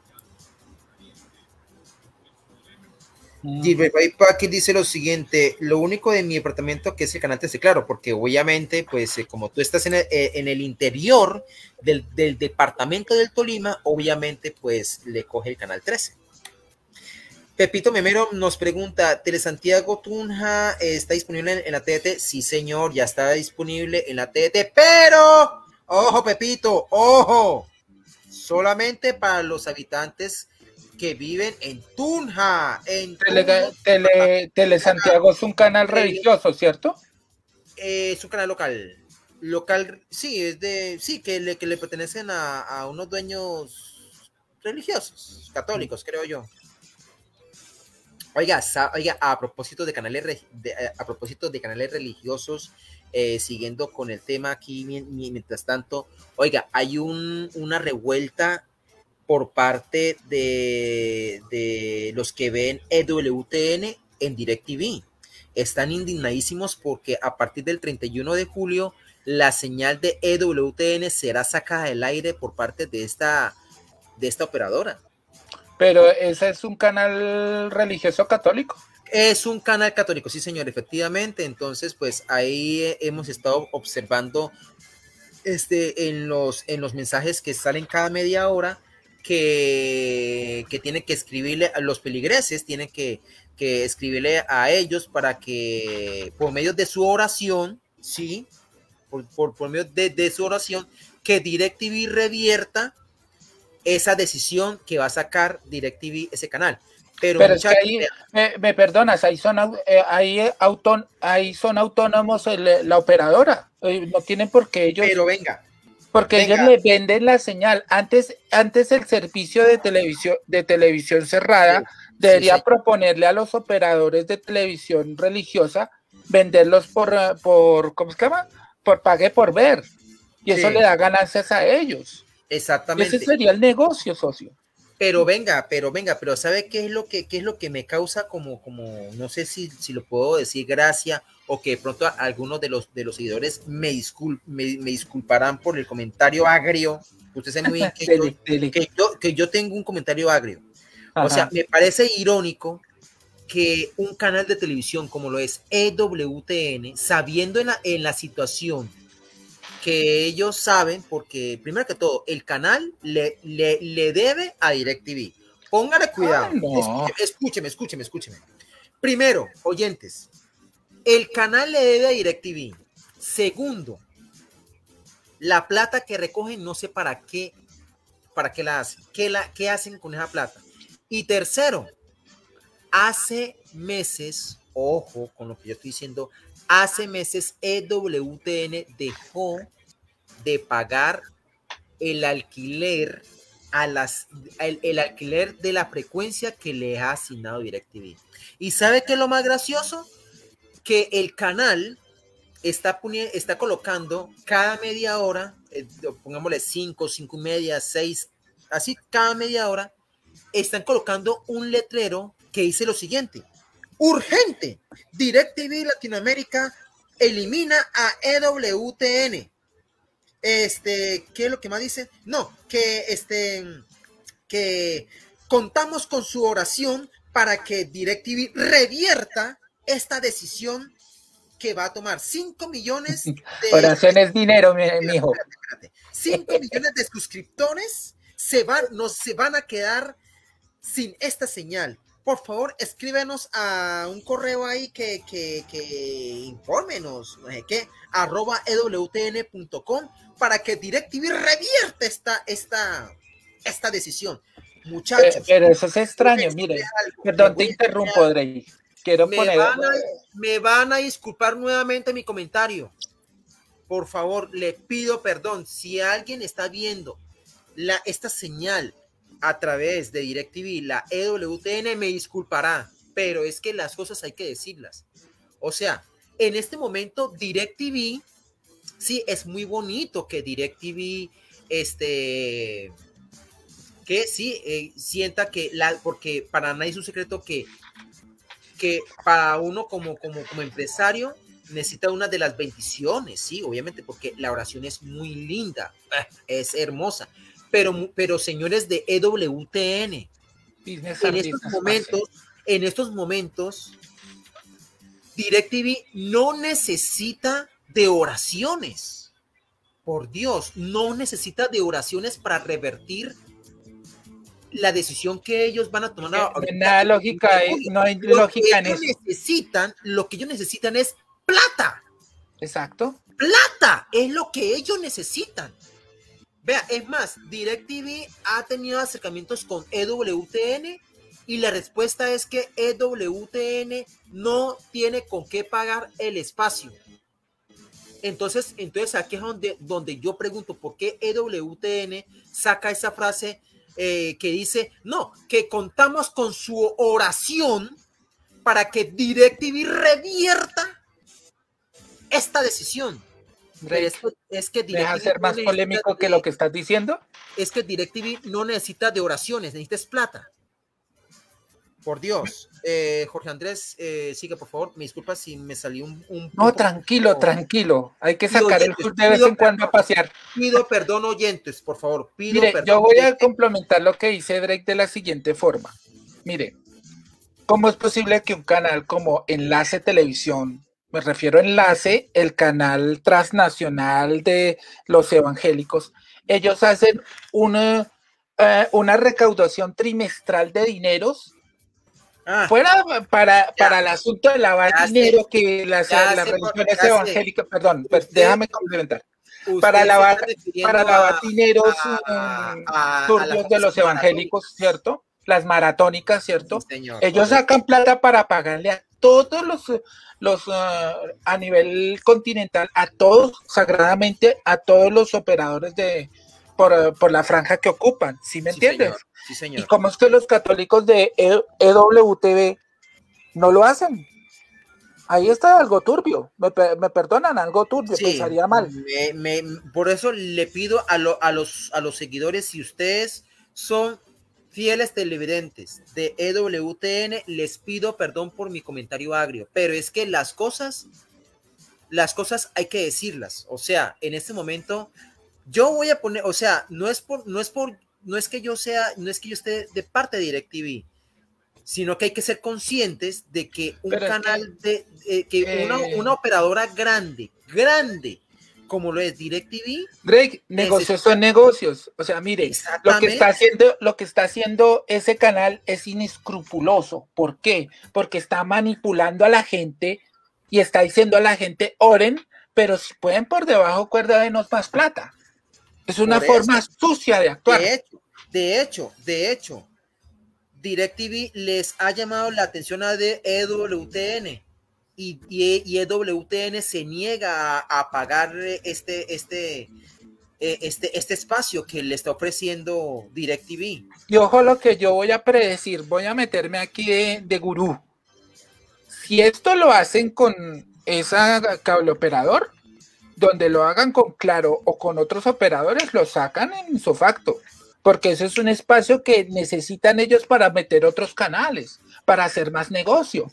Aquí dice lo siguiente: lo único de mi departamento que es el canal trece, claro, porque obviamente, pues eh, como tú estás en el, eh, en el interior del, del departamento del Tolima, obviamente pues le coge el canal trece. Pepito Memero nos pregunta: Telesantiago Tunja eh, está disponible en, en la T D T. Sí, señor, ya está disponible en la T D T, pero ojo, Pepito, ojo, solamente para los habitantes que viven en Tunja. En Tele, Tunja. Tele, Tele Santiago es un canal religioso, ¿cierto? Eh, es un canal local. Local, sí, es de, sí, que le, que le pertenecen a, a unos dueños religiosos, católicos, creo yo. Oiga, oiga, a propósito de canales, de, a propósito de canales religiosos, eh, siguiendo con el tema aquí, mientras tanto, oiga, hay un, una revuelta por parte de, de los que ven E W T N en DirecTV. Están indignadísimos porque a partir del treinta y uno de julio la señal de E W T N será sacada del aire por parte de esta, de esta operadora. Pero ese es un canal religioso católico. Es un canal católico, sí señor, efectivamente. Entonces, pues ahí hemos estado observando este, en, los, en los mensajes que salen cada media hora que, que tiene que escribirle a los peligreses, tiene que, que escribirle a ellos para que por medio de su oración, sí, por, por, por medio de, de su oración, que DirecTV revierta esa decisión que va a sacar DirecTV ese canal. Pero, Pero es que ahí, me, me perdonas, ahí son, eh, ahí, autón, ahí son autónomos el, la operadora, eh, no tienen por qué ellos... Pero venga. Porque venga. ellos le venden la señal. Antes, antes el servicio de televisión, de televisión cerrada sí, debería sí, sí. proponerle a los operadores de televisión religiosa venderlos por, por ¿cómo se llama? Por pague por ver. Y eso sí. le da ganancias a ellos. Exactamente. Ese sería el negocio, socio. Pero venga, pero venga, pero ¿sabe qué es lo que, qué es lo que me causa como, como, no sé si, si lo puedo decir gracia o que de pronto algunos de los, de los seguidores me, disculp, me, me disculparán por el comentario agrio? Usted sabe muy bien que, dele, yo, dele. que, yo, que yo tengo un comentario agrio. Ajá. O sea, me parece irónico que un canal de televisión como lo es E W T N, sabiendo en la, en la situación que ellos saben, porque primero que todo, el canal le, le, le debe a DirecTV. Póngale cuidado. Ay, no. Escúcheme, escúcheme, escúcheme. Primero, oyentes, el canal le debe a DirecTV. Segundo, la plata que recogen no sé para qué, para qué la hacen. ¿Qué, la, qué hacen con esa plata? Y tercero, hace meses, ojo con lo que yo estoy diciendo, hace meses E W T N dejó de pagar el alquiler a las el, el alquiler de la frecuencia que le ha asignado DirecTV. ¿Y sabe qué es lo más gracioso? Que el canal está poniendo, está colocando cada media hora, eh, pongámosle cinco, cinco y media, seis, así cada media hora, están colocando un letrero que dice lo siguiente: urgente, DirecTV Latinoamérica elimina a E W T N. Este, ¿qué es lo que más dice? No, que este, que contamos con su oración para que DirecTV revierta esta decisión que va a tomar cinco millones de... Oración es dinero, mi, mi hijo. cinco millones de suscriptores se van, nos, se van a quedar sin esta señal. Por favor, escríbenos a un correo ahí que, que, que infórmenos, no sé qué, arroba e w t n punto com para que DirecTV revierta esta, esta, esta decisión. Muchachos. Pero, pero eso es extraño, mire. Perdón, te interrumpo, Drey. Quiero me poner... Van a, me van a disculpar nuevamente mi comentario. Por favor, le pido perdón. Si alguien está viendo la, esta señal a través de DirecTV, la E W T N, me disculpará, pero es que las cosas hay que decirlas. O sea, en este momento DirecTV, sí, es muy bonito que DirecTV, este, que sí, eh, sienta que, la, porque para nadie es un secreto que, que para uno como, como, como empresario necesita una de las bendiciones, sí, obviamente, porque la oración es muy linda, es hermosa. Pero, pero señores de E W T N, en estos momentos, en estos momentos, DirecTV no necesita de oraciones. Por Dios, no necesita de oraciones para revertir la decisión que ellos van a tomar. No, nada lógica, no hay lógica en eso. Necesitan, lo que ellos necesitan es plata. Exacto. Plata es lo que ellos necesitan. Vea, es más, DirecTV ha tenido acercamientos con E W T N y la respuesta es que E W T N no tiene con qué pagar el espacio. Entonces, entonces aquí es donde, donde yo pregunto por qué E W T N saca esa frase eh, que dice, no, que contamos con su oración para que DirecTV revierta esta decisión. Pero es, es que ¿deja ser más polémico de, que lo que estás diciendo? Es que DirecTV no necesita de oraciones, necesita plata. Por Dios. Eh, Jorge Andrés, eh, siga, por favor. Me disculpa si me salió un... un no, un tranquilo, poco... tranquilo. Hay que Pido sacar oyentes, el sur de vez en cuando a pasear. Pido perdón, oyentes, por favor. Pido Mire, perdón, yo voy a oyentes. complementar lo que dice Drake de la siguiente forma. Mire, ¿cómo es posible que un canal como Enlace Televisión, me refiero a Enlace, el canal transnacional de los evangélicos, ellos hacen una, uh, una recaudación trimestral de dineros Ah, fuera para, para el asunto de lavar ya dinero sé, que las, ya las sé, religiones ya evangélicas, perdón, pues Usted- déjame complementar. usted Para se lavar, está refiriendo para lavar a- dineros a- um, a- a turbios las de los famosas evangélicos, maratónicas. ¿cierto? Las maratónicas, ¿cierto? Sí, señor, Ellos correcto. sacan plata para pagarle a todos los, los uh, a nivel continental, a todos, sagradamente, a todos los operadores de por, por la franja que ocupan, ¿sí me Sí, entiendes? señor. Sí, señor. Y como es que los católicos de E W T V no lo hacen. Ahí está algo turbio, me, me perdonan, algo turbio, Sí, pensaría mal. me- me- por eso le pido a, lo- a, los, a los seguidores, si ustedes son fieles televidentes de E W T N, les pido perdón por mi comentario agrio, pero es que las cosas, las cosas hay que decirlas. O sea, en este momento, yo voy a poner, o sea, no es por, no es por, no es que yo sea, no es que yo esté de parte de DirecTV, sino que hay que ser conscientes de que un Pero es canal de, de que eh, una, una operadora grande, grande, como lo es DirecTV, Drake, negocios son negocios. O sea, mire, lo que está haciendo, lo que está haciendo ese canal es inescrupuloso. ¿Por qué? Porque está manipulando a la gente y está diciendo a la gente, oren, pero si pueden por debajo cuerda denos más plata. Es una Por forma eso, sucia de actuar. De hecho, de hecho, de hecho, DirecTV les ha llamado la atención a de E W T N y, y, y E W T N se niega a, a pagar este, este, este, este espacio que le está ofreciendo DirecTV. Y ojo lo que yo voy a predecir, voy a meterme aquí de, de gurú. Si esto lo hacen con esa cable operador, donde lo hagan con Claro o con otros operadores, lo sacan en su facto. Porque ese es un espacio que necesitan ellos para meter otros canales, para hacer más negocio.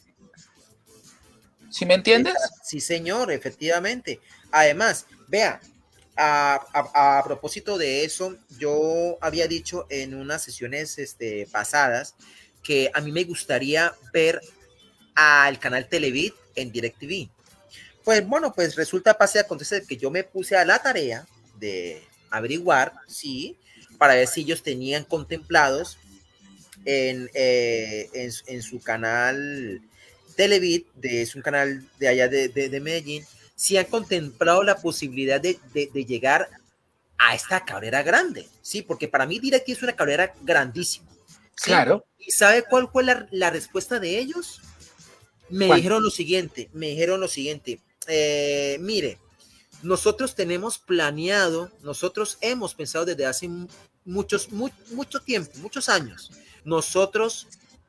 ¿Sí me entiendes? Sí, señor, efectivamente. Además, vea, a, a, a propósito de eso, yo había dicho en unas sesiones este, pasadas que a mí me gustaría ver al canal Televid en DirecTV. Pues bueno, pues resulta, pase, acontece que yo me puse a la tarea de averiguar, sí, para ver si ellos tenían contemplados en, eh, en, en su canal Televid, de, es un canal de allá de, de, de Medellín, si han contemplado la posibilidad de, de, de llegar a esta cablera grande, sí, porque para mí DirecTV es una cablera grandísima. ¿Sí? Claro. ¿Y sabe cuál fue la, la respuesta de ellos? Me ¿Cuál? dijeron lo siguiente, me dijeron lo siguiente, eh, mire, nosotros tenemos planeado, nosotros hemos pensado desde hace muchos, mu mucho tiempo, muchos años, nosotros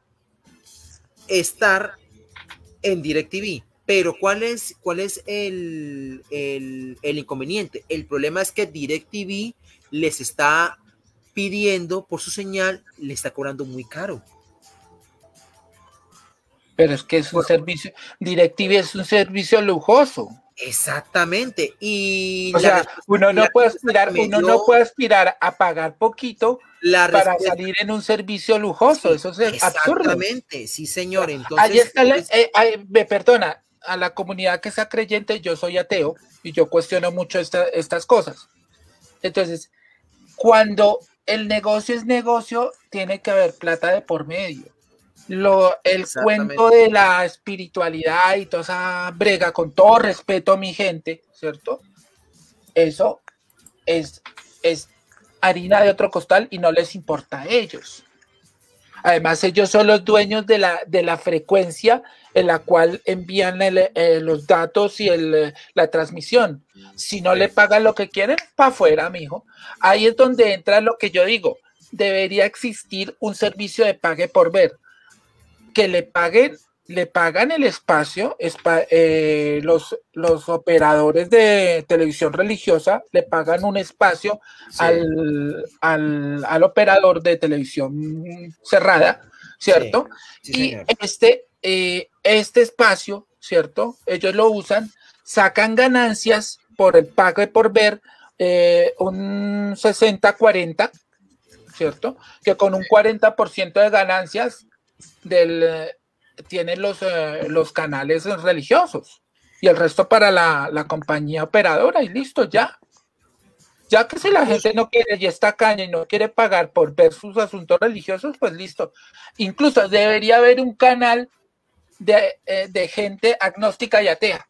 estar en DirecTV, pero ¿cuál es, cuál es el, el, el inconveniente? El problema es que DirecTV les está pidiendo por su señal, le está cobrando muy caro. Pero es que es un por, servicio, DirecTV es un servicio lujoso. Exactamente. Y o sea, uno no puede aspirar, uno dio, no puede aspirar a pagar poquito para salir en un servicio lujoso. Sí, eso es exactamente, absurdo. Exactamente, sí, señor. Entonces, ahí está, la, eh, eh, me perdona, a la comunidad que sea creyente, yo soy ateo y yo cuestiono mucho esta, estas cosas. Entonces, cuando el negocio es negocio, tiene que haber plata de por medio. Lo, el cuento de la espiritualidad y toda esa brega, con todo respeto a mi gente, ¿cierto? Eso es, es harina de otro costal y no les importa a ellos. Además, ellos son los dueños de la, de la frecuencia en la cual envían el, eh, los datos y el, la transmisión. Si no le pagan lo que quieren, para afuera, mijo. Ahí es donde entra lo que yo digo. Debería existir un servicio de pague por ver. Que le paguen, le pagan el espacio, espa, eh, los, los operadores de televisión religiosa le pagan un espacio sí. al, al, al operador de televisión cerrada ¿cierto? Sí, sí, y señor. este, eh, este espacio, ¿cierto? Ellos lo usan, sacan ganancias por el pago de por ver, eh, un sesenta cuarenta, ¿cierto? Que con un cuarenta por ciento de ganancias del, eh, tienen los, eh, los canales religiosos y el resto para la, la compañía operadora y listo, ya. Ya que si la gente no quiere y está caña y no quiere pagar por ver sus asuntos religiosos, pues listo. Incluso debería haber un canal de, eh, de gente agnóstica y atea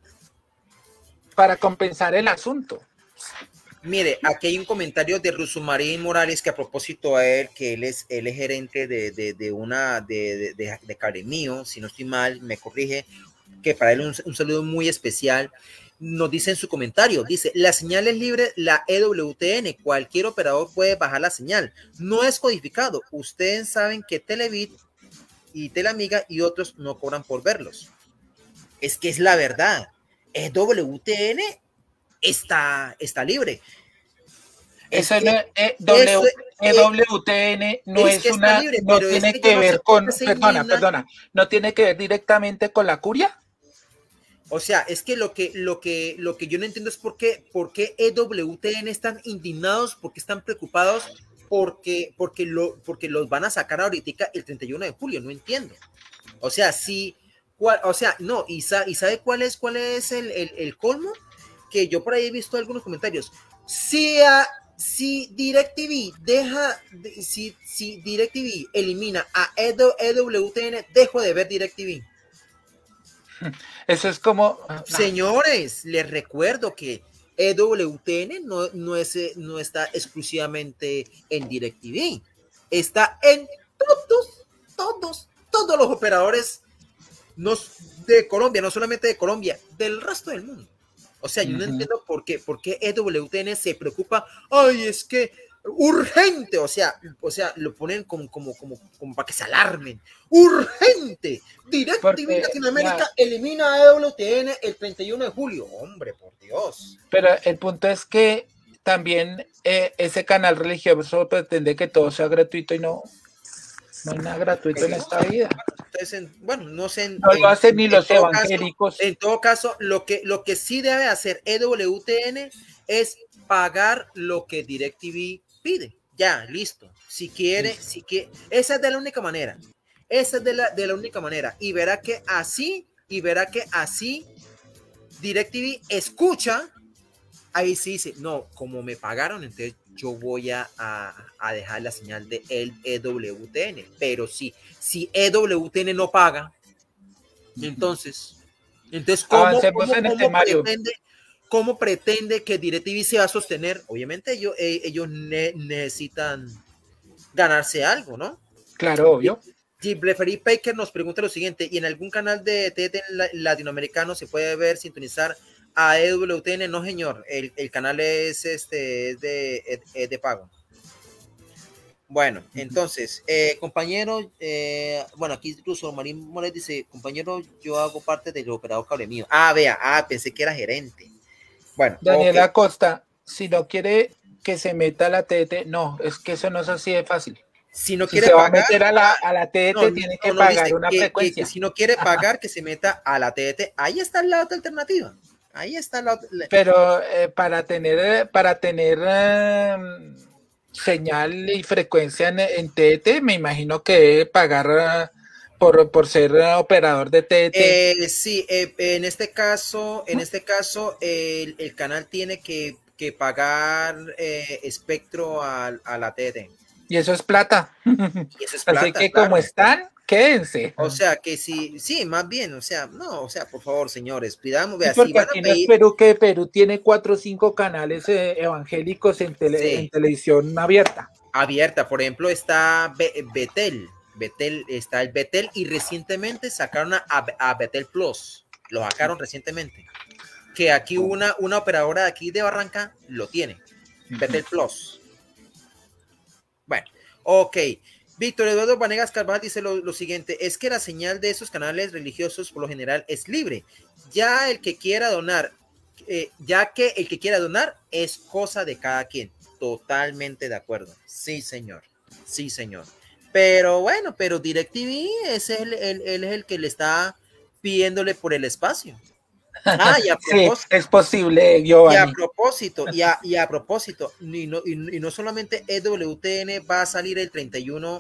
para compensar el asunto. Mire, aquí hay un comentario de Rusumarín Morales que a propósito a él, que él es, él es gerente de, de, de una de, de, de, de Caremío, si no estoy mal, me corrige, que para él un, un saludo muy especial. Nos dice en su comentario, dice, la señal es libre, la E W T N, cualquier operador puede bajar la señal, no es codificado. Ustedes saben que Televit y Teleamiga y otros no cobran por verlos. Es que es la verdad, E W T N está, está libre. Eso Es no, que, eh, w, eso, E W T N no es, es que una, libre, no pero tiene es que, que no ver sé con, se perdona, indignan. perdona, no tiene que ver directamente con la curia. O sea, es que lo que, lo que, lo que yo no entiendo es por qué, por qué E W T N están indignados, por qué están preocupados, porque, porque, lo, porque los van a sacar ahorita el treinta y uno de julio, no entiendo. O sea, sí, cuál, o sea, no, y, sa, y sabe cuál es, cuál es el, el, el colmo, que yo por ahí he visto algunos comentarios. Si, a, si DirecTV deja, si, si DirecTV elimina a E W T N, dejo de ver DirecTV. Eso es como... Señores, les recuerdo que E W T N no, no, es, no está exclusivamente en DirecTV. Está en todos, todos, todos los operadores no, de Colombia, no solamente de Colombia, del resto del mundo. O sea, yo uh-huh. no entiendo por qué, por qué E W T N se preocupa. Ay, es que urgente, o sea, o sea, lo ponen como, como, como, como para que se alarmen. Urgente. DirecTV Latinoamérica ya. Elimina a E W T N el treinta y uno de julio. Hombre, por Dios. Pero el punto es que también eh, ese canal religioso pretende que todo sea gratuito y no, no hay nada gratuito en esta vida. Entonces, bueno, no sé. En, no lo hacen en, ni en los evangélicos. Caso, en todo caso, lo que, lo que sí debe hacer E W T N es pagar lo que DirecTV pide. Ya, listo. Si quiere, sí. si quiere, esa es de la única manera. Esa es de la, de la única manera. Y verá que así, y verá que así DirecTV escucha, ahí sí dice, no, como me pagaron, entonces yo voy a, a, a dejar la señal de el E W T N. Pero sí, si E W T N no paga, entonces, entonces ¿cómo, cómo, cómo pretende, cómo pretende que DirecTV se va a sostener? Obviamente ellos, ellos ne necesitan ganarse algo, ¿no? Claro, obvio. Jeffrey Baker nos pregunta lo siguiente, ¿y en algún canal de T T latinoamericano se puede ver, sintonizar a E W T N? No, señor, el, el canal es, este, es, de, es de pago. Bueno, entonces, eh, compañero, eh, bueno, aquí incluso Marín Morales dice, compañero, yo hago parte del operador cable mío. Ah, vea, ah, pensé que era gerente. Bueno. Daniela okay. Costa, si no quiere que se meta a la T T, no, es que eso no es así de fácil. Si no si quiere se pagar, va a meter a la, a la T T, no, tiene que no, pagar dice una que, frecuencia. Que, que si no quiere pagar, que se meta a la T T. Ahí está la otra alternativa. Ahí está la otra. Pero eh, para tener, para tener eh, señal y frecuencia en, en T T, me imagino que debe pagar uh, por, por ser uh, operador de T T. Eh, sí, eh, en este caso, en este caso, el, el canal tiene que, que pagar eh, espectro a, a la T T. Y eso es plata. Y eso es plata, así que claro. Como están, quédense. O sea, que sí, sí, más bien, o sea, no, o sea, por favor, señores, pidamos, vea, sí, porque si van aquí a no es Perú, que Perú tiene cuatro o cinco canales eh, evangélicos en, tele, sí. en televisión abierta. Abierta, por ejemplo, está Be Betel, Betel, está el Betel, y recientemente sacaron a, a Betel Plus, lo sacaron recientemente, que aquí una, una operadora de aquí de Barranca lo tiene, uh-huh. Betel Plus. Bueno, ok. Víctor Eduardo Vanegas Carvajal dice lo, lo siguiente, es que la señal de esos canales religiosos por lo general es libre, ya el que quiera donar, eh, ya que el que quiera donar es cosa de cada quien. Totalmente de acuerdo, sí señor, sí señor, Pero bueno, pero DirecTV ese es el, el, él es el que le está pidiéndole por el espacio. Ah, y a propósito, sí, es posible, Giovanni. Y a propósito, y a, y a propósito, y no, y, y no solamente E W T N va a salir el treinta y uno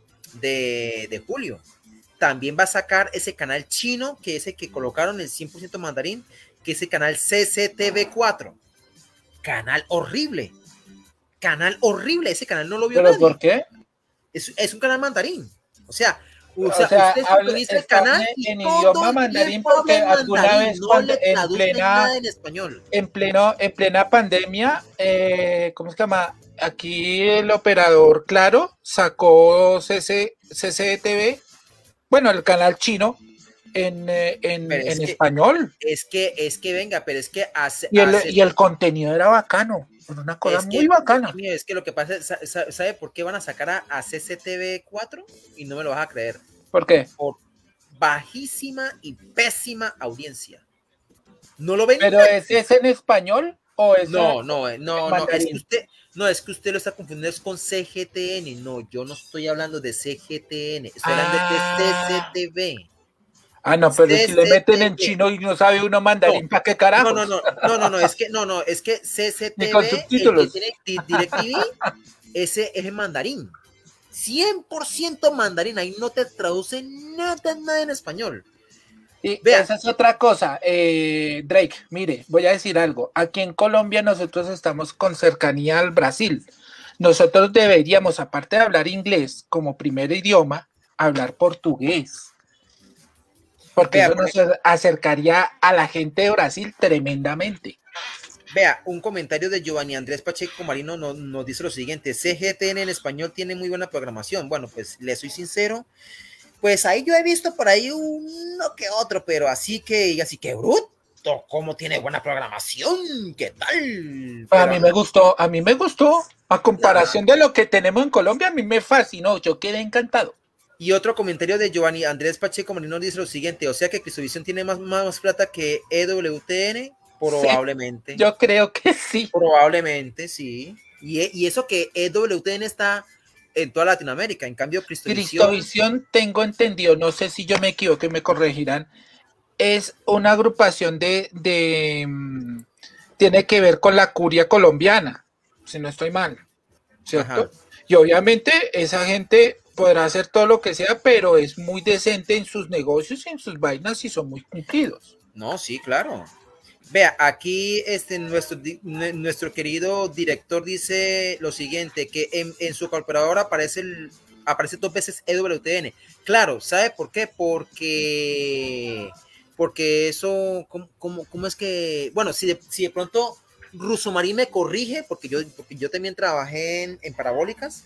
de, de julio, también va a sacar ese canal chino, que es el que colocaron el cien por ciento mandarín, que es el canal C C T V cuatro. Canal horrible. Canal horrible, ese canal no lo vio ¿Pero nadie. por qué? Es, es un canal mandarín. O sea, o O sea, sea, usted habla- sintoniza el está canal en- y en todo idioma el mandarín tiempo porque habla en alguna mandarín, vez no cuando- le en traducen plena- nada en español. En pleno, en plena pandemia, eh, ¿cómo se llama? Aquí el operador Claro sacó C C, C C T V, bueno, el canal chino en, eh, en, Pero es en que- español. Es que, es que venga, pero es que hace, Y el, hace- y el contenido era bacano, era una cosa es muy que, bacana. mire, es que lo que pasa es, sa- sa- ¿sabe por qué van a sacar a, a C C T V cuatro? Y no me lo vas a creer. ¿Por qué? Por bajísima y pésima audiencia. ¿No lo ven? ¿Pero es, es en español o es No, en- no, eh, no, en no, es mandarín? que usted, no, es que usted lo está confundiendo es con C G T N. No, yo no estoy hablando de C G T N, estoy hablando Ah. de C C T V. Ah, no, pero si le meten en C C T V. chino y no sabe uno mandarín, No, ¿para qué carajo? No, no, no, no, no, no, es que no, no, es que Ni con C C T V, el que subtítulos. tiene Di- DirecTV, ese es el mandarín. cien por ciento mandarín, ahí no te traducen nada, nada en español. Y Vea. esa es otra cosa, eh, Drake, mire, voy a decir algo. Aquí en Colombia nosotros estamos con cercanía al Brasil. Nosotros deberíamos, aparte de hablar inglés como primer idioma, hablar portugués. Porque Vea, eso por nos acercaría a la gente de Brasil tremendamente. Vea, un comentario de Giovanni Andrés Pacheco Marino nos, nos dice lo siguiente: C G T N en español tiene muy buena programación. Bueno, pues le soy sincero, pues ahí yo he visto por ahí uno que otro, pero así que, así que bruto, cómo tiene buena programación, ¿qué tal? A Pero mí me gustó, a mí me gustó. A comparación de lo que tenemos en Colombia, a mí me fascinó, yo quedé encantado. Y otro comentario de Giovanni Andrés Pacheco Marino dice lo siguiente: o sea que Cristovisión tiene más, más plata que E W T N, probablemente. Sí, yo creo que sí. Probablemente, sí. Y, y eso que E W T N está en toda Latinoamérica, en cambio Cristovisión, Cristovisión, tengo entendido, no sé si yo me equivoco y me corregirán, es una agrupación de, de mm, tiene que ver con la curia colombiana, si no estoy mal, ¿cierto? Ajá. Y obviamente esa gente podrá hacer todo lo que sea, pero es muy decente en sus negocios y en sus vainas y son muy cumplidos. no, sí, claro. Vea, aquí este, nuestro, nuestro querido director dice lo siguiente, que en, en su calculadora aparece, el, aparece dos veces E W T N. Claro, ¿sabe por qué? Porque, porque eso, ¿cómo, cómo, cómo es que? Bueno, si de, si de pronto Rusomarí me corrige, porque yo, porque yo también trabajé en, en parabólicas,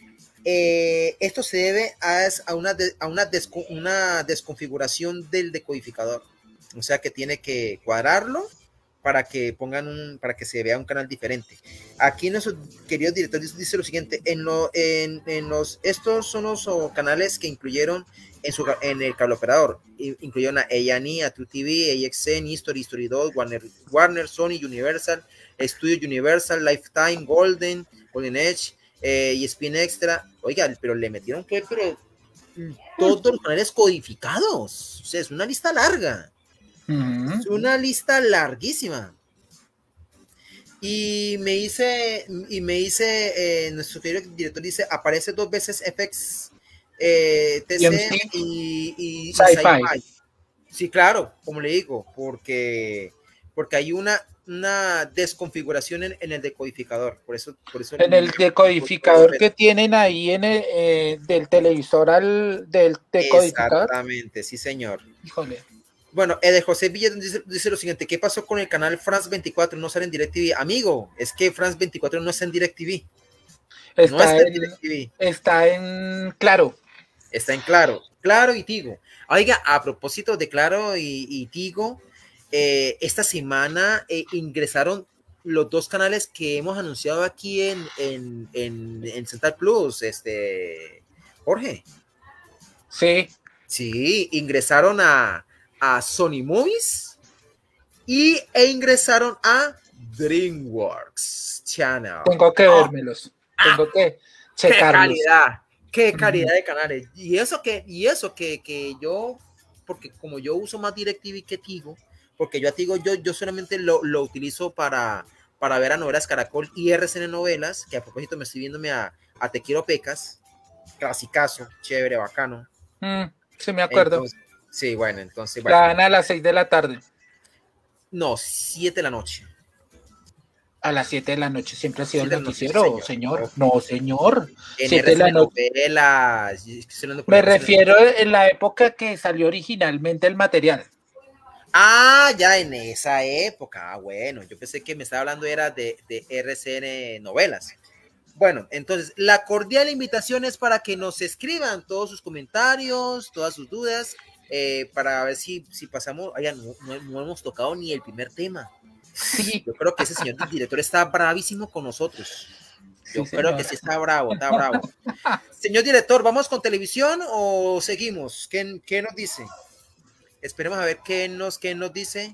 eh, esto se debe a, a, una, de, a una, desco, una desconfiguración del decodificador. O sea que tiene que cuadrarlo para que pongan un, para que se vea un canal diferente. Aquí nuestro querido director dice, dice lo siguiente: en, lo, en, en los, estos son los oh, canales que incluyeron en, su, en el cable operador. Incluyeron a A and E, a True T V, A X N, History, History dos, Warner, Warner, Sony, Universal, Studio Universal, Lifetime, Golden, Golden Edge, eh, E S P N Extra. Oiga, pero le metieron que, pero todos los canales codificados. O sea, es una lista larga. Es una lista larguísima. Y me dice, y me dice, eh, nuestro querido director dice, aparece dos veces F X eh, T C y, y, y Sci-Fi. Sí, claro, como le digo, porque, porque hay una, una desconfiguración en, en el decodificador. Por eso, por eso en el decodificador que tienen ahí en el, eh, del televisor al del decodificador. Exactamente, sí, señor. Híjole. Bueno, eh, de José Villa dice, dice lo siguiente: ¿qué pasó con el canal France veinticuatro? No sale en DirecTV. Amigo, es que France veinticuatro no está en DirecTV. Está, no está en, en DirecTV. Está en Claro. Está en Claro. Claro y Tigo. Oiga, a propósito de Claro y, y Tigo, eh, esta semana eh, ingresaron los dos canales que hemos anunciado aquí en, en, en, en Central Plus, este, Jorge. Sí. Sí, ingresaron a a Sony Movies y, e ingresaron a DreamWorks Channel. Tengo que vérmelos. Ah, Tengo que checarlos. ¡Qué calidad! qué calidad de canales. Y eso que, y eso que, que yo, porque como yo uso más DirecTV que Tigo, porque yo a Tigo yo, yo solamente lo, lo utilizo para, para ver a Novelas Caracol y R C N Novelas, que a propósito me estoy viéndome a, a Te Quiero Pecas, clasicazo, chévere, bacano. Mm, sí, me acuerdo. Entonces, sí, bueno, entonces... Bueno. La dan a las seis de la tarde. No, siete de la noche. A las siete de la noche siempre ha sido el siete noticiero, noche, señor. señor. No, señor. En siete de la noche. novelas. Me refiero en la época que salió originalmente el material. Ah, ya en esa época. Ah, bueno, yo pensé que me estaba hablando era de, de R C N Novelas. Bueno, entonces, la cordial invitación es para que nos escriban todos sus comentarios, todas sus dudas, eh, para ver si, si pasamos. Oigan, no, no, no hemos tocado ni el primer tema. Sí. Yo creo que ese señor director está bravísimo con nosotros. Yo Sí, creo señor. que sí está bravo, está bravo. Señor director, ¿vamos con televisión o seguimos? ¿Qué, qué nos dice? Esperemos a ver qué nos, qué nos dice.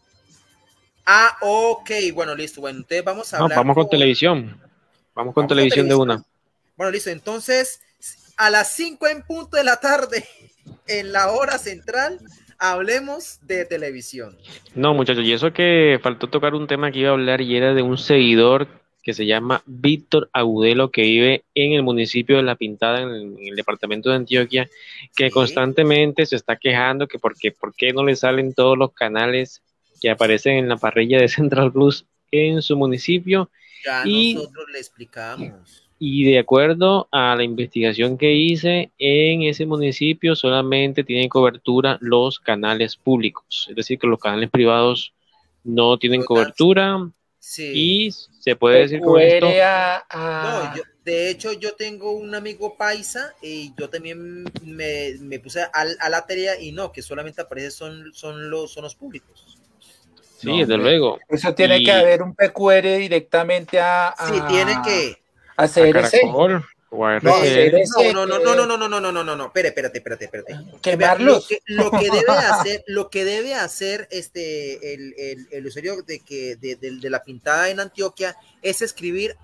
Ah, ok, bueno, listo. Bueno, entonces vamos a No, hablar. vamos con, con televisión. Vamos con vamos televisión, con televisión de una. Bueno, listo. Entonces, a las cinco en punto de la tarde, en la hora central, hablemos de televisión. No, muchachos, y eso que faltó tocar un tema que iba a hablar y era de un seguidor que se llama Víctor Agudelo, que vive en el municipio de La Pintada, en el, en el departamento de Antioquia, que Sí. constantemente se está quejando que por qué, por qué no le salen todos los canales que aparecen en la parrilla de Central Plus en su municipio. Ya y, nosotros le explicamos. Y de acuerdo a la investigación que hice, en ese municipio solamente tienen cobertura los canales públicos, es decir, que los canales privados no tienen Lo cobertura. Sí. Y se puede decir con esto. A, a... No, yo, de hecho, yo tengo un amigo paisa y yo también me, me puse a, a la tarea y no, que solamente aparece son, son, los, son los públicos. Sí, no, desde luego. Eso tiene y... que haber un P Q R directamente a. a... Sí, tiene que. A C R C. A Caracol, o a No, R C N. no, no, no, no, no, no, no, no, no, no, no, espérate, espérate, espérate, espérate. Quemarlos. Lo que, lo que debe hacer, lo que debe hacer este el, el, el usuario de que de, de, de La Pintada en Antioquia es escribir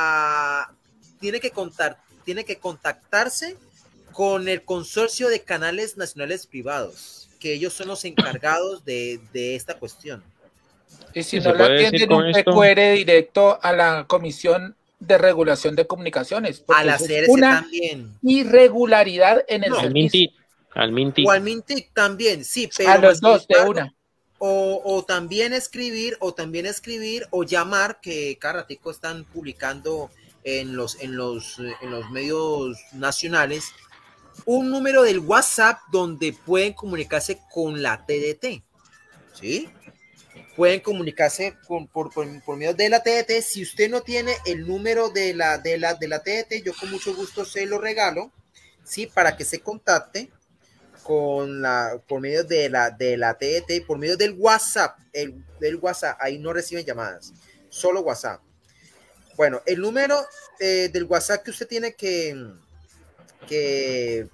a tiene que contar, tiene que contactarse con el consorcio de canales nacionales privados, que ellos son los encargados de, de esta cuestión. Y si Sí, no se la puede decir atienden, con un P Q R directo a la Comisión de Regulación de Comunicaciones. A la C R C una también. Irregularidad en el No, Al servicio. Mintic, al Mintic. O al Mintic también, sí, pero A los más sin dos de embargo, una. O, o también escribir, o también escribir, o llamar, que cada ratico están publicando en los, en los, en los medios nacionales, un número del WhatsApp donde pueden comunicarse con la T D T, ¿sí? Pueden comunicarse con, por, por, por medio de la T D T. Si usted no tiene el número de la, de la, de la T D T, yo con mucho gusto se lo regalo, ¿sí? Para que se contacte con la, por medio de la, de la T D T, por medio del WhatsApp, el, del WhatsApp, ahí no reciben llamadas, solo WhatsApp. Bueno, el número eh, del WhatsApp que usted tiene que, que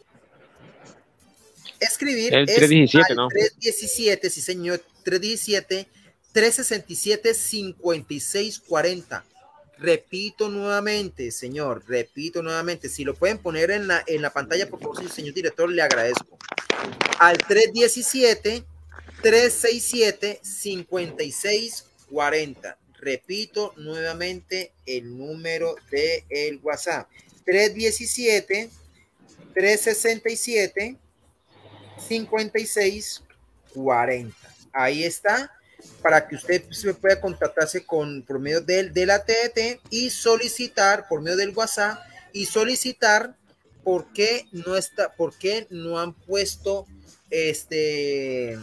escribir El es tres diecisiete, al ¿no? tres diecisiete, sí señor, tres diecisiete, tres sesenta y siete, cincuenta y seis cuarenta. Repito nuevamente, señor, repito nuevamente, si lo pueden poner en la, en la pantalla, por favor, señor director, le agradezco. Al tres diecisiete, tres sesenta y siete, cincuenta y seis cuarenta. Repito nuevamente el número de el WhatsApp. tres diecisiete, tres sesenta y siete, cincuenta y seis cuarenta. Ahí está, para que usted se pueda contactarse con por medio de, de la T D T y solicitar por medio del WhatsApp y solicitar por qué no está, por qué no han puesto este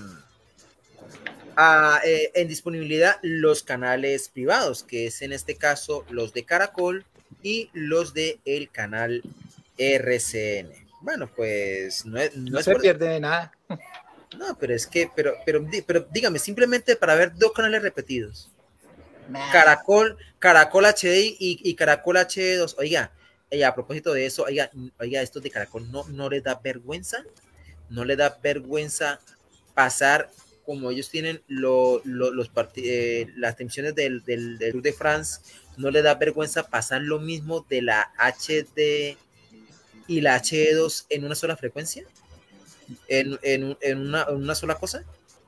a, eh, en disponibilidad los canales privados, que es en este caso los de Caracol y los de el canal R C N. Bueno, pues no, es, no, no es se por... pierde de nada. No, pero es que, pero, pero, pero dígame, simplemente para ver dos canales repetidos. Nah. Caracol, Caracol H D y, y Caracol H D dos. Oiga, oiga, a propósito de eso, oiga, oiga, estos de Caracol no, no les da vergüenza, no les da vergüenza pasar como ellos tienen lo, lo, los eh, las transmisiones del, del, del Tour de France, no les da vergüenza pasar lo mismo de la H D y la H D dos en una sola frecuencia, en, en, en, una, en una sola cosa.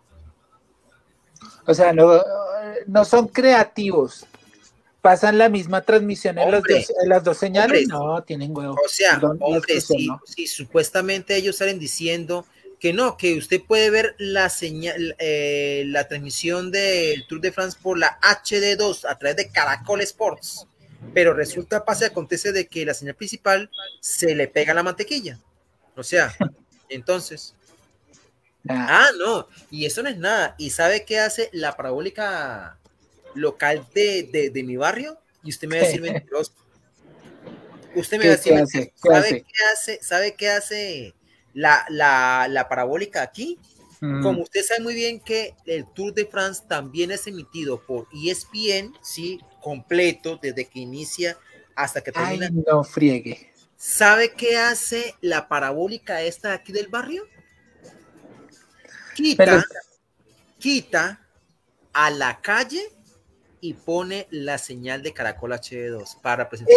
O sea, no, no son creativos. Pasan la misma transmisión en, los dos, en las dos señales. Hombre, no, tienen huevo. O sea, Perdón, hombre, sí, ¿no? sí, supuestamente ellos salen diciendo que no, que usted puede ver la señal, eh, la transmisión del Tour de France por la H D dos a través de Caracol Sports, pero resulta, pasa y acontece de que la señal principal se le pega la mantequilla. O sea, entonces... Nah. Ah, no, y eso no es nada. ¿Y sabe qué hace la parabólica local de, de, de mi barrio? Y usted me va a decir mentiroso. Usted me va a decir mentiroso. ¿Sabe qué hace? ¿Sabe qué hace la, la, la parabólica aquí? Mm. Como usted sabe muy bien que el Tour de France también es emitido por E S P N, sí, completo, desde que inicia hasta que termina. Ay, no friegue. ¿Sabe qué hace la parabólica esta de aquí del barrio? Quita, Pero... quita a la calle y pone la señal de Caracol H D dos para presentar.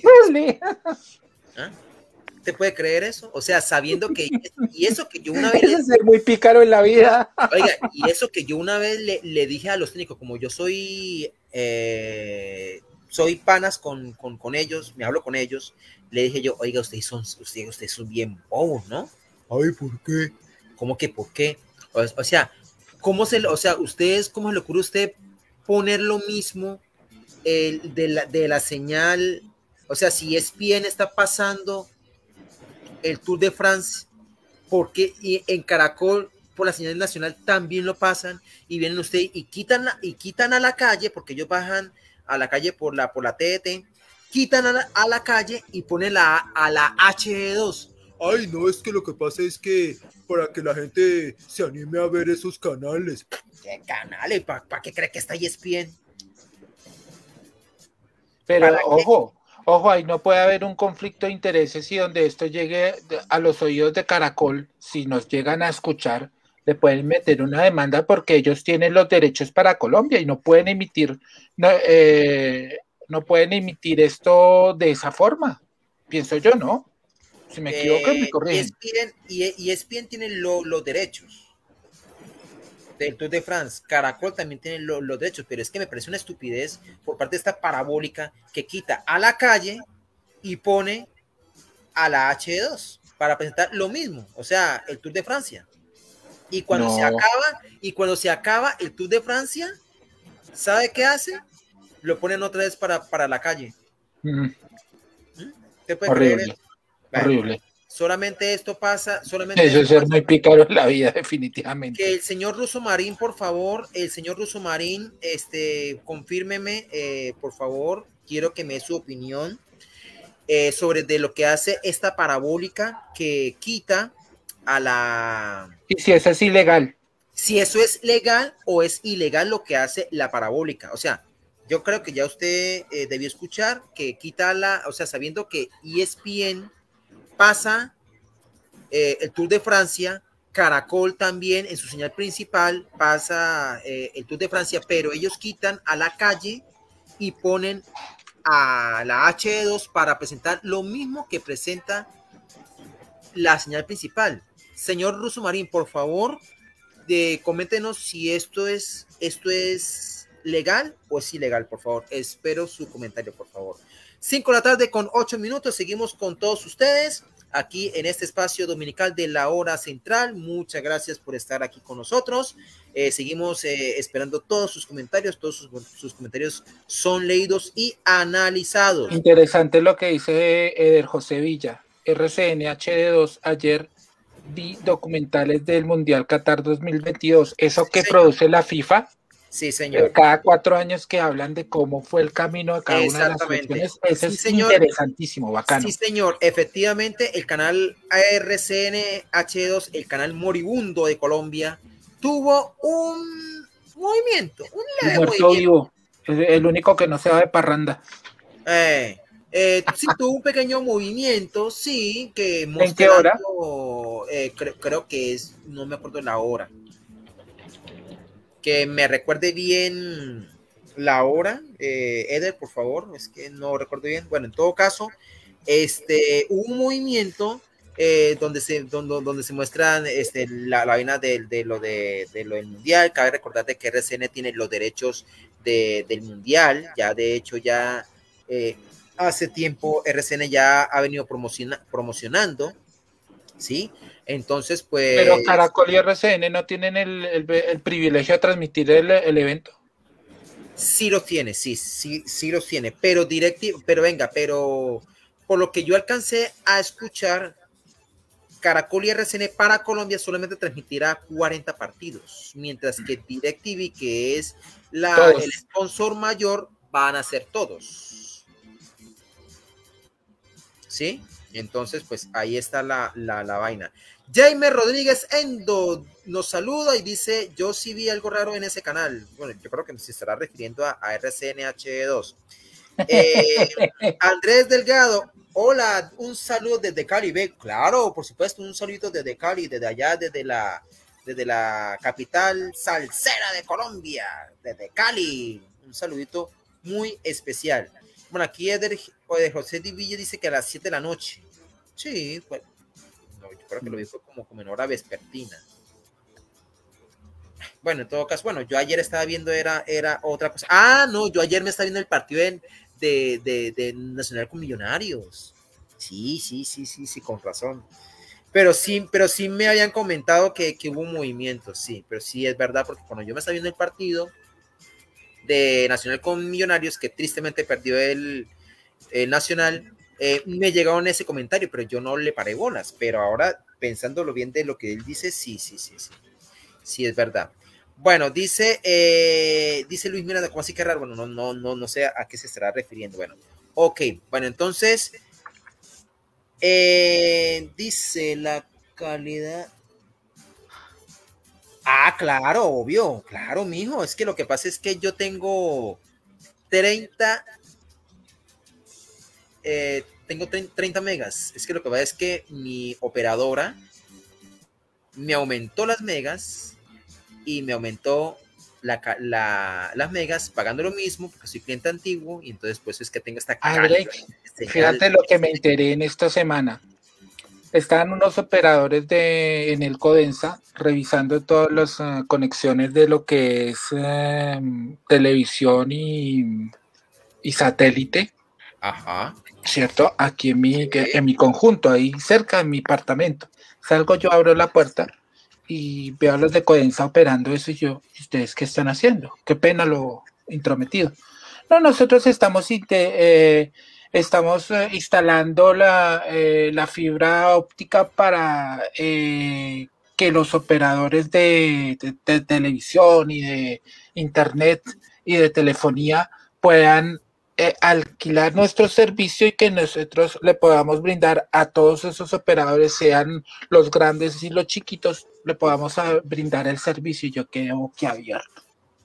¿Ah? ¿Te puede creer eso? O sea, sabiendo que y eso que yo una vez es ser muy pícaro en la vida. Oiga, y eso que yo una vez le, le dije a los técnicos, como yo soy eh, soy panas con, con, con ellos, me hablo con ellos, le dije yo, oiga, ustedes son ustedes, ustedes son bien bobos, ¿no? Ay, ¿por qué? ¿Cómo que por qué? O, o sea, ¿cómo se, o sea, ustedes, cómo se le ocurre a usted poner lo mismo el, de, la, de la señal? O sea, si E S P N está pasando el Tour de France, porque en Caracol por la señal nacional también lo pasan y vienen ustedes y quitan, y quitan a la calle, porque ellos bajan a la calle por la, por la T D T, quitan a la, a la calle y ponen la, a la H D dos. Ay, no, es que lo que pasa es que para que la gente se anime a ver esos canales. ¿Qué canales? ¿Para pa qué cree que está E S P N? Pero ojo, qué? ojo, ahí no puede haber un conflicto de intereses y donde esto llegue a los oídos de Caracol, si nos llegan a escuchar, le pueden meter una demanda porque ellos tienen los derechos para Colombia y no pueden emitir, no, eh, no pueden emitir esto de esa forma, pienso yo, ¿no? Si me equivoco, eh, me corrigen. Y E S P N tiene lo, los derechos del Tour de France. Caracol también tiene lo, los derechos, pero es que me parece una estupidez por parte de esta parabólica que quita a la calle y pone a la H D dos para presentar lo mismo, o sea, el Tour de Francia. Y cuando no. se acaba, y cuando se acaba el Tour de Francia, ¿sabe qué hace? Lo ponen otra vez para, para la calle. Mm. ¿Te puede Horrible. creer? Bueno, horrible. Solamente esto pasa, solamente eso es ser muy pícaro en la vida, definitivamente. Que el señor Russo Marín, por favor, el señor Russo Marín, este, confírmeme, eh, por favor, quiero que me dé su opinión eh, sobre de lo que hace esta parabólica que quita a la... Y si eso es ilegal. Si eso es legal o es ilegal lo que hace la parabólica, o sea, yo creo que ya usted eh, debió escuchar que quita la, o sea, sabiendo que E S P N pasa eh, el Tour de Francia, Caracol también en su señal principal pasa eh, el Tour de Francia, pero ellos quitan a la calle y ponen a la H D dos para presentar lo mismo que presenta la señal principal. Señor Russo Marín, por favor, de, coméntenos si esto es, esto es legal o es ilegal, por favor. Espero su comentario, por favor. cinco de la tarde con ocho minutos, seguimos con todos ustedes aquí en este espacio dominical de la hora central. Muchas gracias por estar aquí con nosotros. Eh, seguimos eh, esperando todos sus comentarios, todos sus, sus comentarios son leídos y analizados. Interesante lo que dice Eder José Villa. R C N H D dos, ayer vi documentales del Mundial Qatar dos mil veintidós, eso que sí, produce la FIFA. Sí, señor. Cada cuatro años que hablan de cómo fue el camino de cada una de las naciones, eso sí, es señor. Interesantísimo, bacano. Sí, señor, efectivamente, el canal R C N H D dos, el canal moribundo de Colombia, tuvo un movimiento, un leve muerto movimiento. Vivo, el único que no se va de parranda. Eh, eh, sí, tuvo un pequeño movimiento, sí, que ¿En qué hora? Eh, creo, creo que es, no me acuerdo la hora. Que me recuerde bien la hora, eh, Eder, por favor, es que no recuerdo bien. Bueno, en todo caso, este, hubo un movimiento eh, donde, se, donde, donde se muestran este, la, la vaina de, de, lo de, de lo del mundial. Cabe recordar de que R C N tiene los derechos de, del mundial, ya de hecho ya eh, hace tiempo R C N ya ha venido promociona, promocionando, ¿sí? Entonces, pues... Pero Caracol y R C N no tienen el, el, el privilegio de transmitir el, el evento. Sí los tiene, sí, sí, sí los tiene, pero directivo, pero venga, pero por lo que yo alcancé a escuchar, Caracol y R C N para Colombia solamente transmitirá cuarenta partidos, mientras que DirecTV, que es la, el sponsor mayor, van a ser todos. ¿Sí? Entonces, pues ahí está la, la, la vaina. Jaime Rodríguez Endo nos saluda y dice, yo sí vi algo raro en ese canal. Bueno, yo creo que se estará refiriendo a, a R C N H D dos. Eh, Andrés Delgado, hola, un saludo desde Cali. Ve, claro, por supuesto, un saludo desde Cali, desde allá, desde la, desde la capital salsera de Colombia, desde Cali. Un saludito muy especial. Bueno, aquí es de, de José Divilla, dice que a las siete de la noche. Sí, pues, no, yo creo que lo vi fue como, como en hora vespertina. Bueno, en todo caso, bueno, yo ayer estaba viendo, era, era otra cosa. Ah, no, yo ayer me estaba viendo el partido de, de, de, de Nacional con Millonarios. Sí, sí, sí, sí, sí, con razón. Pero sí, pero sí me habían comentado que, que hubo movimientos, sí, pero sí es verdad, porque cuando yo me estaba viendo el partido de Nacional con Millonarios, que tristemente perdió el, el Nacional, eh, me llegaron ese comentario, pero yo no le paré bolas. Pero ahora, pensándolo bien de lo que él dice, sí, sí, sí, sí, sí es verdad. Bueno, dice, eh, dice Luis Miranda, ¿cómo así que raro? Bueno, no, no, no, no sé a qué se estará refiriendo. Bueno, ok, bueno, entonces, eh, dice la calidad. Ah, claro, obvio, claro, mijo. Es que lo que pasa es que yo tengo treinta, eh, tengo treinta megas. Es que lo que pasa es que mi operadora me aumentó las megas y me aumentó la, la, las megas pagando lo mismo porque soy cliente antiguo y entonces pues es que tengo esta André, fíjate lo que me enteré en esta semana. Estaban unos operadores de, en el Codensa revisando todas las uh, conexiones de lo que es uh, televisión y, y satélite. Ajá. ¿Cierto? Aquí en mi, en mi conjunto, ahí cerca de mi apartamento. Salgo yo, abro la puerta y veo a los de Codensa operando eso y yo, ¿ustedes qué están haciendo? Qué pena lo intrometido. No, nosotros estamos, eh, estamos eh, instalando la, eh, la fibra óptica para eh, que los operadores de, de, de televisión y de internet y de telefonía puedan eh, alquilar nuestro servicio y que nosotros le podamos brindar a todos esos operadores, sean los grandes y los chiquitos, le podamos a brindar el servicio. Y yo quedo boquiabierto.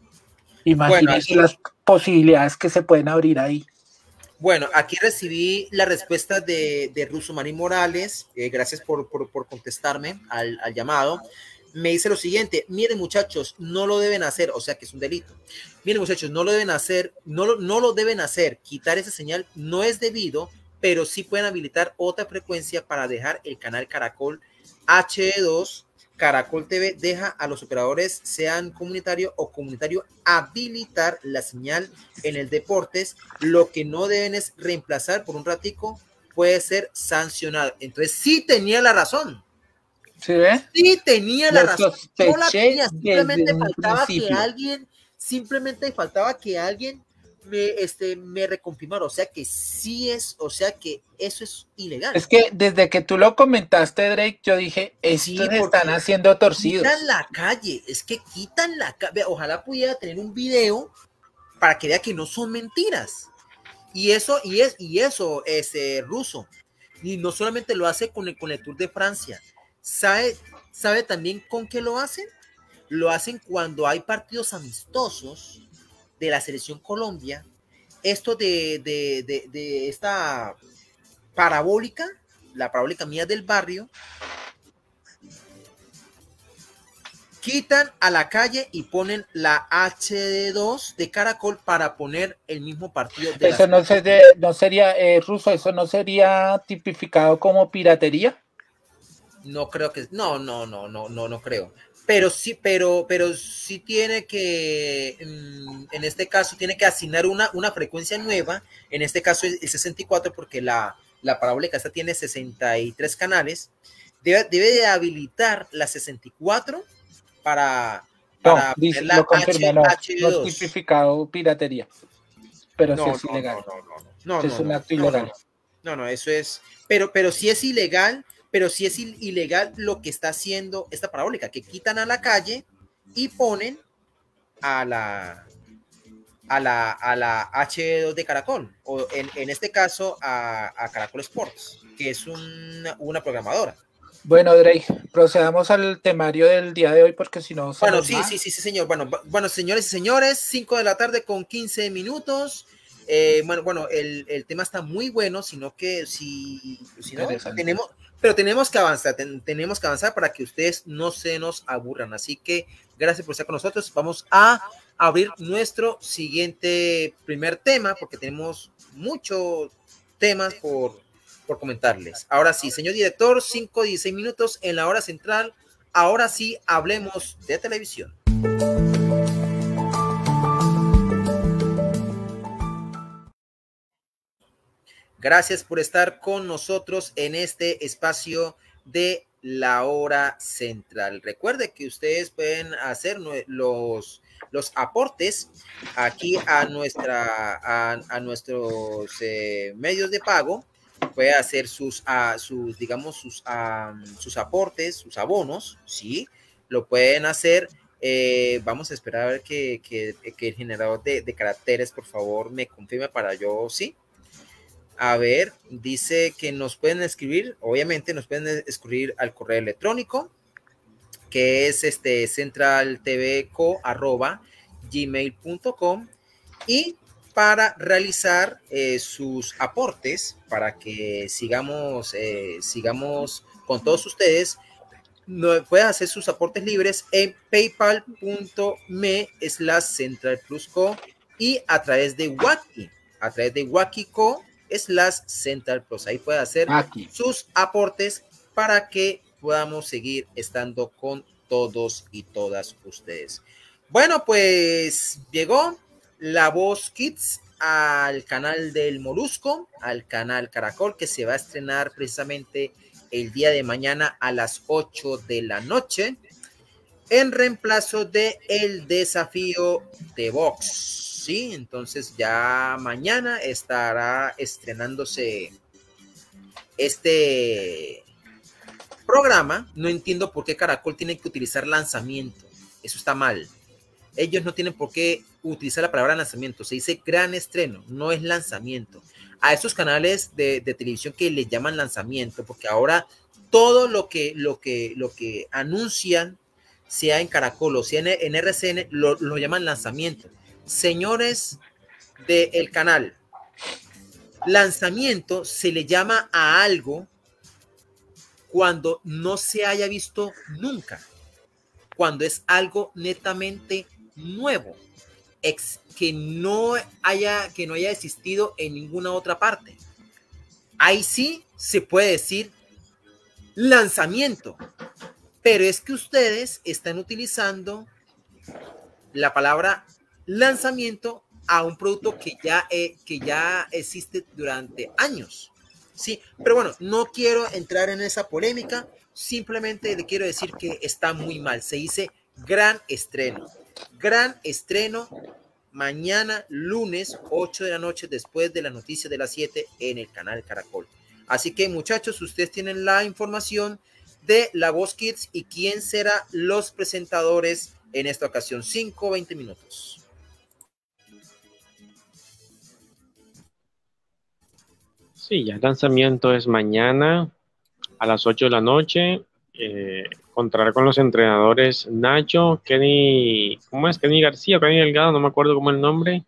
Imagínense bueno, las posibilidades que se pueden abrir ahí. Bueno, aquí recibí la respuesta de, de Russo Mari Morales. Eh, gracias por, por, por contestarme al, al llamado. Me dice lo siguiente: miren, muchachos, no lo deben hacer, o sea que es un delito. Miren, muchachos, no lo deben hacer, no lo, no lo deben hacer. Quitar esa señal no es debido, pero sí pueden habilitar otra frecuencia para dejar el canal Caracol H D dos. Caracol T V deja a los operadores, sean comunitario o comunitario, habilitar la señal en el deportes. Lo que no deben es reemplazar por un ratico, puede ser sancionado. Entonces sí tenía la razón. ¿Sí, ve? Sí tenía la razón. No la tenía, simplemente faltaba que alguien, simplemente faltaba que alguien me, este, me reconfirmara. O sea que sí es, o sea que eso es ilegal. Es que desde que tú lo comentaste, Drake, yo dije, estos sí, están haciendo torcidos. Quitan la calle, es que quitan la calle. Ojalá pudiera tener un video para que vea que no son mentiras. Y eso, y es, y eso es eh, Russo. Y no solamente lo hace con el, con el Tour de Francia. ¿Sabe, ¿Sabe también con qué lo hacen? Lo hacen cuando hay partidos amistosos de la selección Colombia. Esto de, de, de, de esta parabólica, la parabólica mía del barrio, quitan a la calle y ponen la H D dos de Caracol para poner el mismo partido. De eso no, se de, no sería, eh, Ruso, eso no sería tipificado como piratería. No creo que, no, no, no, no, no, no creo. Pero sí, pero, pero sí tiene que, en este caso, tiene que asignar una, una frecuencia nueva. En este caso es el sesenta y cuatro, porque la, la parabólica esta tiene sesenta y tres canales. Debe, debe de habilitar la sesenta y cuatro para, para no, dice, la lo confirma, H, no, H dos. No es tipificado piratería, pero no, sí es no, ilegal. No, no, no, no, no, es no, un acto no, ilegal. No, no, no, eso es, pero, pero sí es ilegal, pero sí es ilegal lo que está haciendo esta parabólica, que quitan a la calle y ponen a la a la, a la H dos de Caracol, o en, en este caso a, a Caracol Sports, que es una, una programadora. Bueno, Drake, procedamos al temario del día de hoy, porque si no... Bueno, sí, sí, sí, sí, señor. Bueno, bueno, señores y señores, cinco de la tarde con quince minutos. Eh, bueno, bueno, el, el tema está muy bueno, sino que si, si no, tenemos, pero tenemos que avanzar, ten, tenemos que avanzar para que ustedes no se nos aburran. Así que gracias por estar con nosotros. Vamos a abrir nuestro siguiente primer tema, porque tenemos muchos temas por, por comentarles. Ahora sí, señor director, cinco, dieciséis minutos en la hora central. Ahora sí, hablemos de televisión. Gracias por estar con nosotros en este espacio de la hora central. Recuerde que ustedes pueden hacer los, los aportes aquí a, nuestra, a, a nuestros eh, medios de pago. Puede hacer sus, uh, sus digamos, sus, um, sus aportes, sus abonos, ¿sí? Lo pueden hacer. Eh, vamos a esperar a ver que, que, que el generador de, de caracteres, por favor, me confirme para yo, ¿sí? A ver, dice que nos pueden escribir, obviamente nos pueden escribir al correo electrónico, que es este centraltvco arroba gmail punto com, y para realizar eh, sus aportes, para que sigamos, eh, sigamos con todos ustedes, no, pueden hacer sus aportes libres en paypal punto me slash centralplusco y a través de Waki, a través de Wakico slash centralplus. Ahí puede hacer Aquí. sus aportes para que podamos seguir estando con todos y todas ustedes. Bueno, pues llegó La Voz Kids al canal del Molusco, al canal Caracol, que se va a estrenar precisamente el día de mañana a las ocho de la noche, en reemplazo de El Desafío de Box. Sí, entonces ya mañana estará estrenándose este programa. No entiendo por qué Caracol tiene que utilizar lanzamiento. Eso está mal. Ellos no tienen por qué utilizar la palabra lanzamiento. Se dice gran estreno, no es lanzamiento. A esos canales de, de televisión que les llaman lanzamiento, porque ahora todo lo que, lo que, lo que anuncian, sea en Caracol o sea en, en R C N, lo, lo llaman lanzamiento. Señores del canal, lanzamiento se le llama a algo cuando no se haya visto nunca, cuando es algo netamente nuevo, ex, que no haya que no haya existido en ninguna otra parte. Ahí sí se puede decir lanzamiento, pero es que ustedes están utilizando la palabra lanzamiento a un producto que ya, eh, que ya existe durante años. Sí, pero bueno, no quiero entrar en esa polémica, simplemente le quiero decir que está muy mal. Se dice gran estreno, gran estreno mañana lunes ocho de la noche, después de la noticia de las siete en el canal Caracol. Así que muchachos, ustedes tienen la información de La Voz Kids y quién será los presentadores en esta ocasión. cinco, veinte minutos. Sí, ya el lanzamiento es mañana a las ocho de la noche. Eh, contará con los entrenadores Nacho, Kenny, ¿cómo es? Kenny García, Kenny Delgado, no me acuerdo cómo es el nombre.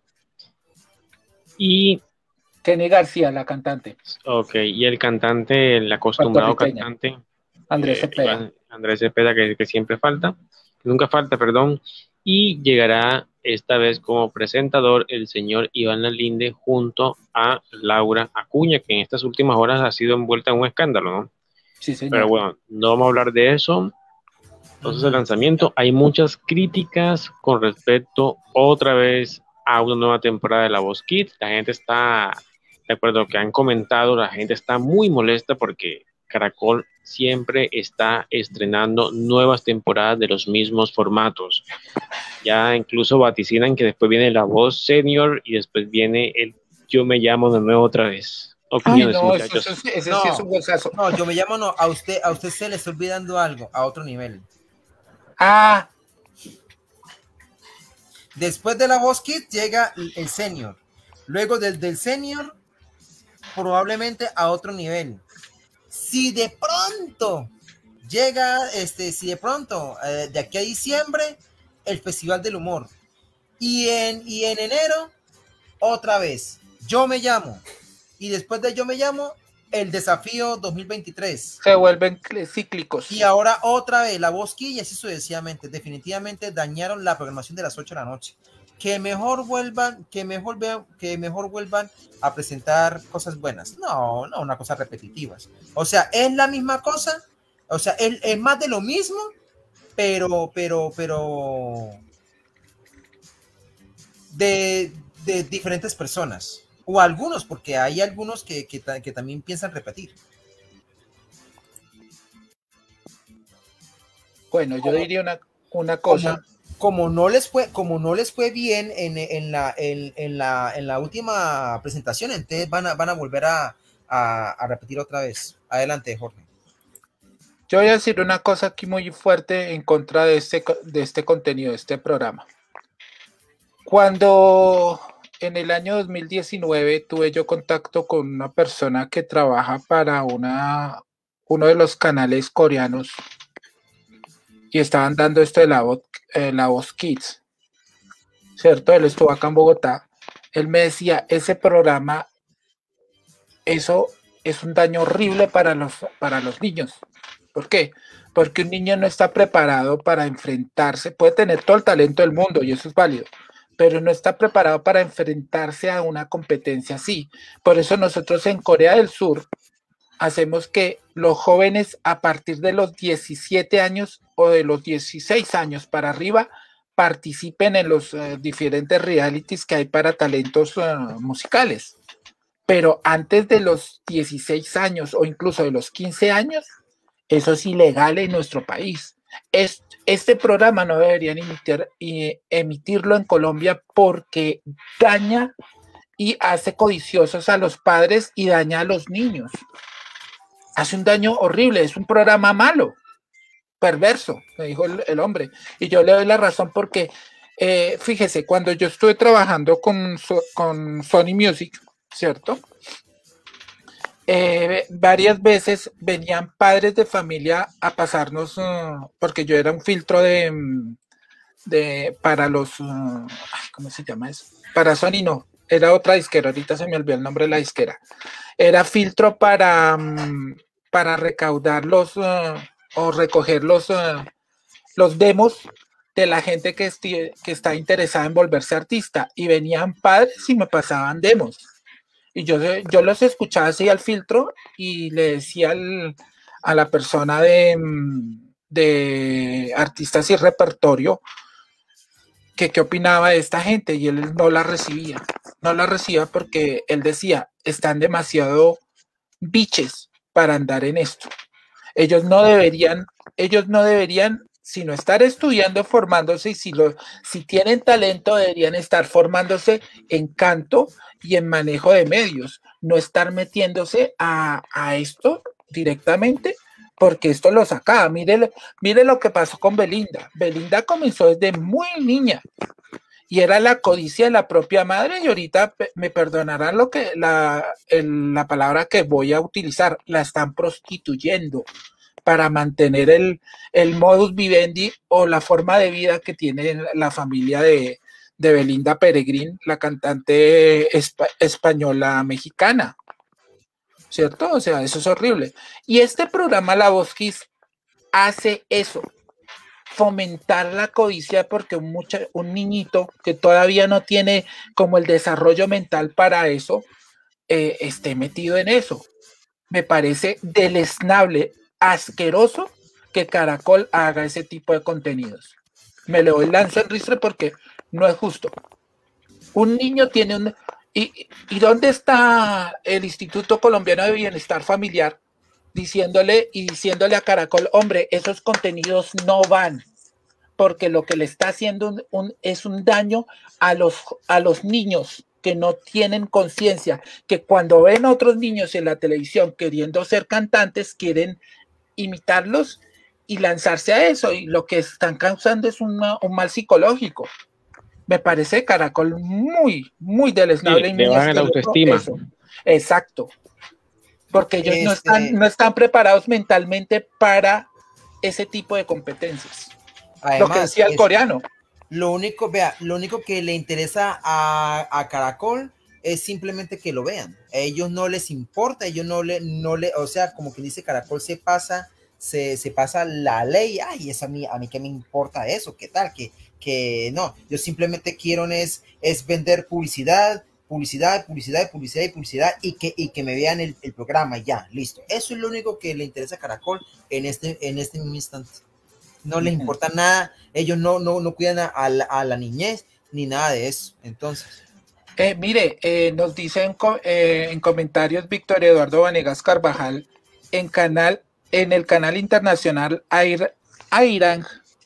Y Kenny García, la cantante. Ok, y el cantante, el acostumbrado cantante Andrés eh, Cepeda. Andrés Cepeda, que, que siempre falta. nunca falta, perdón, y llegará esta vez como presentador el señor Iván Lalinde junto a Laura Acuña, que en estas últimas horas ha sido envuelta en un escándalo, ¿no? Sí, señor. Pero bueno, no vamos a hablar de eso. Entonces, el lanzamiento, hay muchas críticas con respecto otra vez a una nueva temporada de La Voz Kids. La gente está, de acuerdo a lo que han comentado, la gente está muy molesta porque Caracol siempre está estrenando nuevas temporadas de los mismos formatos. Ya incluso vaticinan que después viene La Voz Senior y después viene el Yo Me Llamo de nuevo otra vez. Opiniones, Ay, no, muchachos. eso, eso, ese no, sí es un gozazo. No, Yo Me Llamo no, a usted, a usted se le está olvidando algo, a otro nivel. Ah. Después de La Voz Kids llega el Senior. Luego del, del Senior, probablemente a otro nivel. Si de pronto llega, este, si de pronto, eh, de aquí a diciembre, el Festival del Humor. Y en, y en enero, otra vez, Yo Me Llamo. Y después de Yo Me Llamo, el Desafío dos mil veintitrés. Se vuelven cíclicos. Y ahora otra vez La Voz Kids y así sucesivamente. Definitivamente dañaron la programación de las ocho de la noche. Que mejor vuelvan, que mejor vean, que mejor vuelvan a presentar cosas buenas. No, no, una cosa repetitivas. O sea, es la misma cosa. O sea, es, es más de lo mismo, pero, pero, pero de, de diferentes personas. O algunos, porque hay algunos que, que, que también piensan repetir. Bueno, yo diría una, una cosa. Como, como no les fue, como no les fue bien en, en, la, en, en, la, en la última presentación, entonces van a, van a volver a, a, a repetir otra vez. Adelante, Jorge. Yo voy a decir una cosa aquí muy fuerte en contra de este, de este contenido, de este programa. Cuando en el año dos mil diecinueve tuve yo contacto con una persona que trabaja para una, uno de los canales coreanos y estaban dando esto de la voz, eh, la voz Kids, ¿cierto? Él estuvo acá en Bogotá. Él me decía, ese programa, eso es un daño horrible para los, para los niños. ¿Por qué? Porque un niño no está preparado para enfrentarse, puede tener todo el talento del mundo y eso es válido, pero no está preparado para enfrentarse a una competencia así. Por eso nosotros en Corea del Sur hacemos que los jóvenes a partir de los diecisiete años o de los dieciséis años para arriba participen en los uh, diferentes realities que hay para talentos uh, musicales. Pero antes de los dieciséis años o incluso de los quince años, eso es ilegal en nuestro país. Es, este programa no deberían emitir, y emitirlo en Colombia porque daña y hace codiciosos a los padres y daña a los niños. Hace un daño horrible, es un programa malo, perverso, me dijo el, el hombre. Y yo le doy la razón porque, eh, fíjese, cuando yo estuve trabajando con, con Sony Music, ¿cierto? Eh, varias veces venían padres de familia a pasarnos, uh, porque yo era un filtro de, de para los, uh, ¿cómo se llama eso? Para Sony no, era otra disquera, ahorita se me olvidó el nombre de la disquera. Era filtro para, um, para recaudar los, uh, o recoger los, uh, los demos de la gente que, esti- que está interesada en volverse artista, y venían padres y me pasaban demos. Y yo, yo los escuchaba así al filtro y le decía al, a la persona de, de artistas y repertorio que qué opinaba de esta gente, y él no la recibía. No la recibía porque él decía, están demasiado biches para andar en esto. Ellos no deberían, ellos no deberían sino estar estudiando, formándose, y si, lo, si tienen talento deberían estar formándose en canto y en manejo de medios, no estar metiéndose a, a esto directamente, porque esto lo sacaba. Mire, mire lo que pasó con Belinda. Belinda comenzó desde muy niña y era la codicia de la propia madre, y ahorita me perdonarán lo que la, el, la palabra que voy a utilizar, la están prostituyendo para mantener el, el modus vivendi o la forma de vida que tiene la familia de, de Belinda Peregrín, la cantante espa, española mexicana, ¿cierto? O sea, eso es horrible. Y este programa La Voz Kids hace eso, fomentar la codicia porque un, mucha, un niñito que todavía no tiene como el desarrollo mental para eso, eh, esté metido en eso. Me parece deleznable, asqueroso que Caracol haga ese tipo de contenidos. Me le doy lanzo en ristre porque no es justo. Un niño tiene un... ¿Y, y dónde está el Instituto Colombiano de Bienestar Familiar diciéndole y diciéndole a Caracol, hombre, esos contenidos no van, porque lo que le está haciendo un, un, es un daño a los, a los niños que no tienen conciencia, que cuando ven a otros niños en la televisión queriendo ser cantantes, quieren imitarlos y lanzarse a eso, y lo que están causando es una, un mal psicológico. Me parece Caracol muy, muy deleznable. Sí, le bajan la autoestima. Eso. Exacto. Porque ellos Este... no, están, no están preparados mentalmente para ese tipo de competencias. Además, lo que decía el es, coreano. Lo único, vea, lo único que le interesa a, a Caracol es simplemente que lo vean. A ellos no les importa, ellos no le, no le, o sea, como que dice Caracol se pasa, se, se pasa la ley. Ay, es a mí, a mí qué me importa eso, qué tal, que, que no, yo simplemente quiero es, es vender publicidad, publicidad, publicidad, publicidad y publicidad y que, y que me vean el, el programa, ya, listo. Eso es lo único que le interesa a Caracol en este, en este mismo instante. No les importa nada, ellos no, no, no cuidan a, a, la, a la niñez ni nada de eso. Entonces, eh, mire, eh, nos dice en, eh, en comentarios Víctor Eduardo Vanegas Carvajal en canal, en el canal internacional Air, Arirang,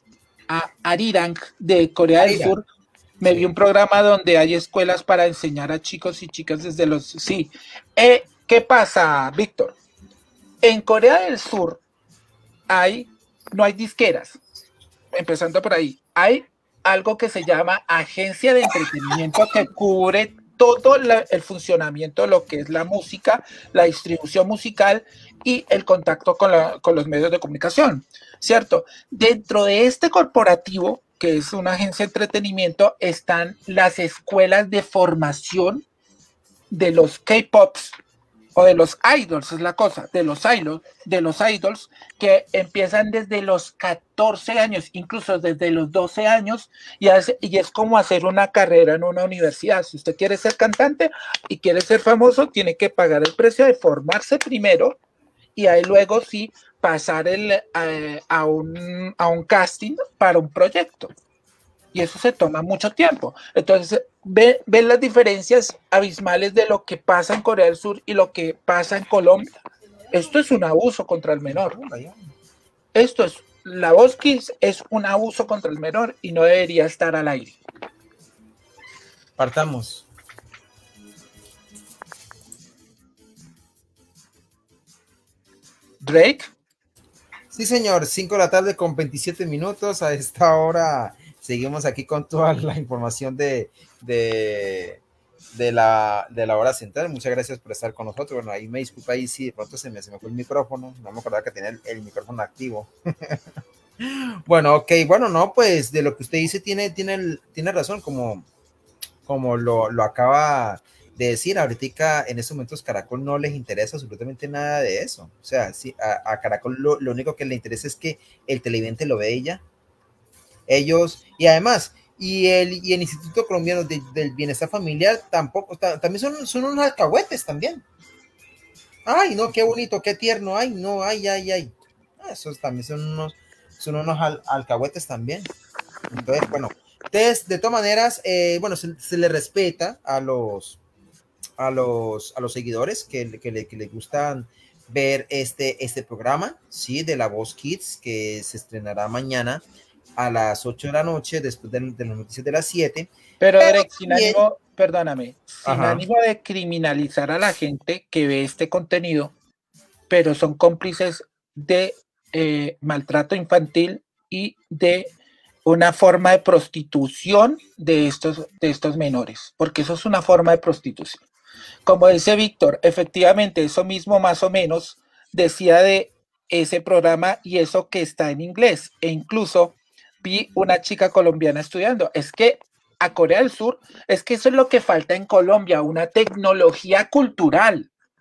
a Arirang de Corea del Arirang. Sur. Me vi un programa donde hay escuelas para enseñar a chicos y chicas desde los... Sí. Eh, ¿Qué pasa, Víctor? En Corea del Sur hay, no hay disqueras, empezando por ahí. Hay algo que se llama agencia de entretenimiento que cubre todo la, el funcionamiento de lo que es la música, la distribución musical y el contacto con, la, con los medios de comunicación, ¿cierto? Dentro de este corporativo, que es una agencia de entretenimiento, están las escuelas de formación de los K-Pops o de los idols, es la cosa, de los idols, de los idols que empiezan desde los catorce años, incluso desde los doce años, y, hace, y es como hacer una carrera en una universidad. Si usted quiere ser cantante y quiere ser famoso, tiene que pagar el precio de formarse primero y ahí luego sí pasar el, eh, a, un, a un casting para un proyecto. Y eso se toma mucho tiempo. Entonces, ven ve las diferencias abismales de lo que pasa en Corea del Sur y lo que pasa en Colombia. Esto es un abuso contra el menor. Esto es, La Voz Kids es un abuso contra el menor y no debería estar al aire. Partamos. Drake. Sí, señor, cinco de la tarde con veintisiete minutos. A esta hora seguimos aquí con toda la información de, de, de, la, de la hora central. Muchas gracias por estar con nosotros. Bueno, ahí me disculpa ahí si de pronto se me, se me fue el micrófono. No me acordaba que tenía el, el micrófono activo. Bueno, ok, bueno, no, pues de lo que usted dice tiene, tiene, tiene razón, como, como lo, lo acaba de decir. Ahorita en estos momentos Caracol no les interesa absolutamente nada de eso. O sea, sí, a, a Caracol lo, lo único que le interesa es que el televidente lo ve ella. Ellos, y además, y el, y el Instituto Colombiano de, del Bienestar Familiar tampoco, ta, también son, son unos alcahuetes también. Ay, no, qué bonito, qué tierno, ay, no, ay, ay, ay. Esos también son unos, son unos al, alcahuetes también. Entonces, bueno, entonces, de todas maneras, eh, bueno, se, se le respeta a los, a los, a los seguidores que, que, le, que les gustan ver este, este programa, sí, de La Voz Kids, que se estrenará mañana a las ocho de la noche, después de, de las noticias de las siete. Pero, Pero Derek, sin ánimo, perdóname, sin Ajá. ánimo de criminalizar a la gente que ve este contenido, pero son cómplices de eh, maltrato infantil y de una forma de prostitución de estos, de estos menores, porque eso es una forma de prostitución. Como dice Víctor, efectivamente, eso mismo más o menos decía de ese programa y eso que está en inglés, e incluso vi una chica colombiana estudiando. Es que a Corea del Sur, es que eso es lo que falta en Colombia, una tecnología cultural,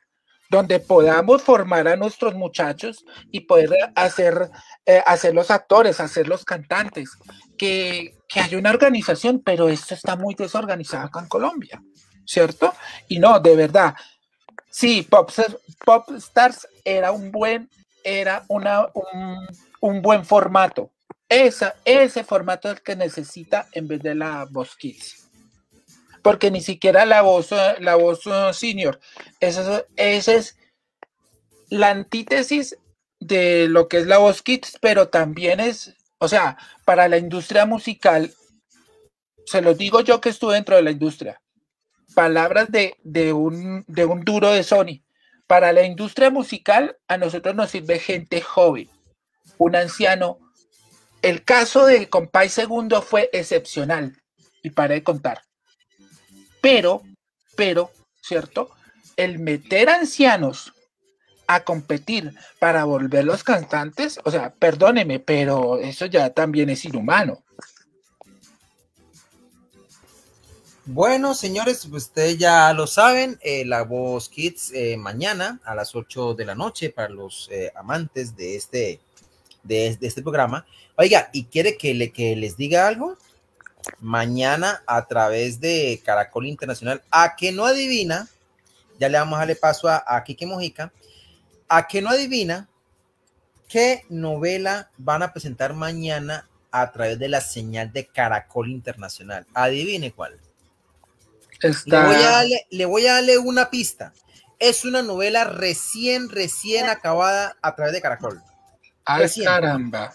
donde podamos formar a nuestros muchachos y poder hacer, eh, hacer los actores, hacer los cantantes, que, que haya una organización, pero esto está muy desorganizado acá en Colombia, ¿cierto? Y no, de verdad, sí, Popstars, Popstars era un buen, era una, un, un buen formato. Esa, ese formato es el que necesita en vez de la Voz Kids. Porque ni siquiera la voz, la voz uh, senior, esa, esa es la antítesis de lo que es la Voz Kids, pero también es, o sea, para la industria musical, se los digo yo que estuve dentro de la industria, palabras de, de, un, de un duro de Sony, para la industria musical a nosotros nos sirve gente joven, un anciano. El caso del Compay Segundo fue excepcional y paré de contar. Pero, pero, ¿cierto? El meter ancianos a competir para volverlos cantantes, o sea, perdóneme, pero eso ya también es inhumano. Bueno, señores, ustedes ya lo saben, eh, la Voz Kids eh, mañana a las ocho de la noche para los eh, amantes de este, de, de este programa. Oiga, ¿y quiere que, le, que les diga algo? Mañana a través de Caracol Internacional, a que no adivina, ya le vamos a darle paso a, a Kike Mojica, a que no adivina qué novela van a presentar mañana a través de la señal de Caracol Internacional. Adivine cuál. Está... Le, voy a darle, le voy a darle una pista. Es una novela recién, recién acabada a través de Caracol. ¡Ay, recién. Caramba!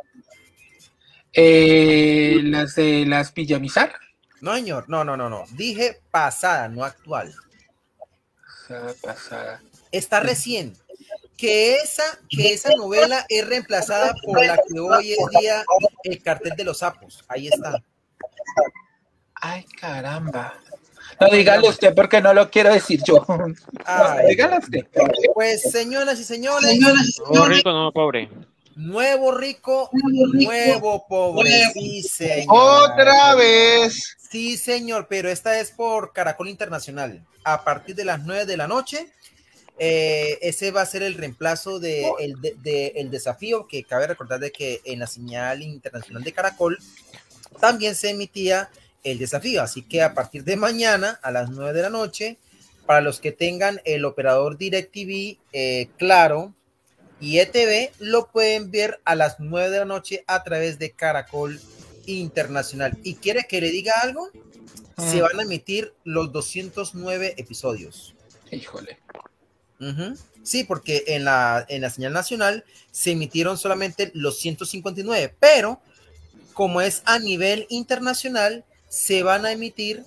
Eh, las de las Villamizar. No, señor, no, no, no, no. Dije pasada, no actual. Pasada, pasada. Está recién. Que esa, que esa novela es reemplazada por la que hoy es día El Cartel de los Sapos. Ahí está. Ay, caramba. No, dígale usted porque no lo quiero decir yo. Ay, dígale usted. Pues, señoras y señores. Nuevo rico, nuevo pobre. Nuevo rico, nuevo pobre. Sí, señor. Otra vez. Sí, señor, pero esta es por Caracol Internacional. A partir de las nueve de la noche. Eh, ese va a ser el reemplazo de el, de, de el desafío, que cabe recordar de que en la señal internacional de Caracol también se emitía el desafío, así que a partir de mañana a las nueve de la noche, para los que tengan el operador DirecTV, eh, Claro y E T V, lo pueden ver a las nueve de la noche a través de Caracol Internacional. ¿Y quiere que le diga algo? Mm. Se van a emitir los doscientos nueve episodios. Híjole. Uh-huh. Sí, porque en la, en la señal nacional se emitieron solamente los ciento cincuenta y nueve, pero como es a nivel internacional, se van a emitir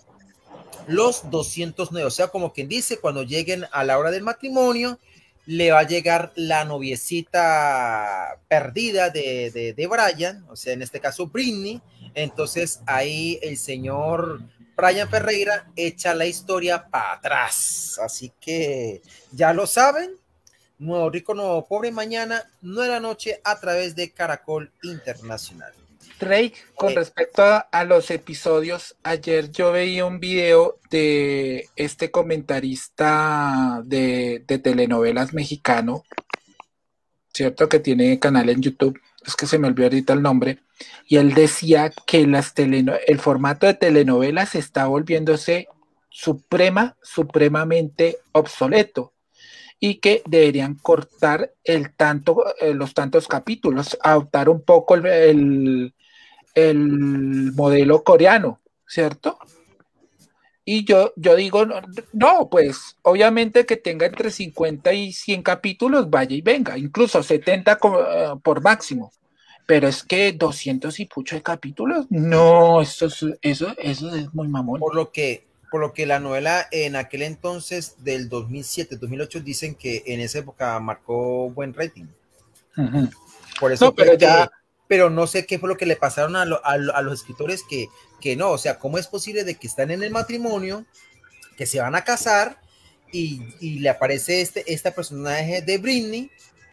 los doscientos nueve. O sea, como quien dice, cuando lleguen a la hora del matrimonio, le va a llegar la noviecita perdida de, de, de Brian, o sea, en este caso Britney. Entonces ahí el señor Brian Ferreira echa la historia para atrás. Así que ya lo saben, Nuevo Rico, Nuevo Pobre, mañana, nueve de la noche, a través de Caracol Internacional. Drake, con eh, respecto a, a los episodios, ayer yo veía un video de este comentarista de, de telenovelas mexicano, cierto, que tiene canal en YouTube, es que se me olvidó ahorita el nombre, y él decía que las teleno- el formato de telenovelas está volviéndose suprema, supremamente obsoleto, y que deberían cortar el tanto, eh, los tantos capítulos, adoptar un poco el, el, el modelo coreano, ¿cierto? Y yo, yo digo, no, no, pues obviamente que tenga entre cincuenta y cien capítulos, vaya y venga, incluso setenta como, uh, por máximo, pero es que doscientos y pucho de capítulos, no, eso es, eso, eso es muy mamón. Por lo que, por lo que la novela en aquel entonces del dos mil siete, dos mil ocho, dicen que en esa época marcó buen rating. Uh-huh. Por eso, no, pero ya... Que, pero no sé qué fue lo que le pasaron a, lo, a, a los escritores que, que no, o sea, ¿cómo es posible de que están en el matrimonio, que se van a casar y, y le aparece este, este personaje de Britney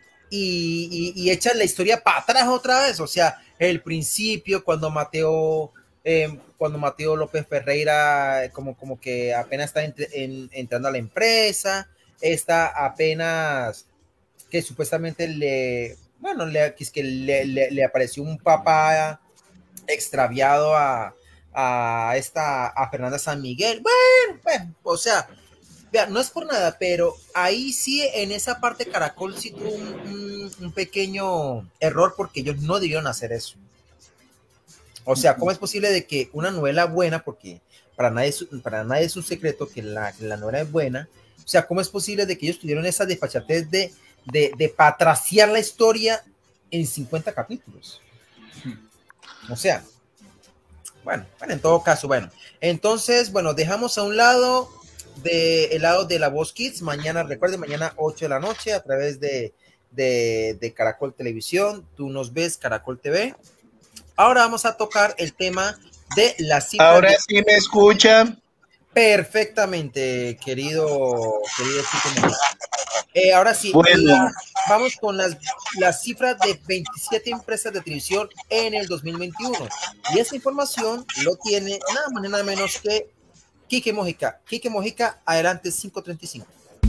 y, y, y echan la historia para atrás otra vez? O sea, el principio, cuando Mateo, eh, cuando Mateo López Ferreira como, como que apenas está entre, en, entrando a la empresa, esta apenas que supuestamente le, bueno, le, que es que le, le, le apareció un papá extraviado a, a esta, a Fernanda San Miguel. Bueno, bueno, o sea, vea, no es por nada, pero ahí sí, en esa parte Caracol sí tuvo un, un, un pequeño error porque ellos no debieron hacer eso. O sea, ¿cómo es posible de que una novela buena, porque para nadie, para nadie es un secreto que la, la novela es buena, o sea, ¿cómo es posible de que ellos tuvieron esa desfachatez de, de, de patraciar la historia en cincuenta capítulos? O sea, bueno, bueno, en todo caso, bueno. Entonces, bueno, dejamos a un lado de el lado de La Voz Kids. Mañana, recuerden, mañana ocho de la noche a través de, de, de Caracol Televisión. Tú nos ves, Caracol T V. Ahora vamos a tocar el tema de las cifras. Ahora de... sí me escuchan. Perfectamente, querido, querido Chico. Eh, ahora sí, bueno. la, vamos con las, las cifras de veintisiete empresas de televisión en el dos mil veintiuno. Y esa información lo tiene nada más nada menos que Quique Mojica. Quique Mojica, adelante, cinco treinta y cinco.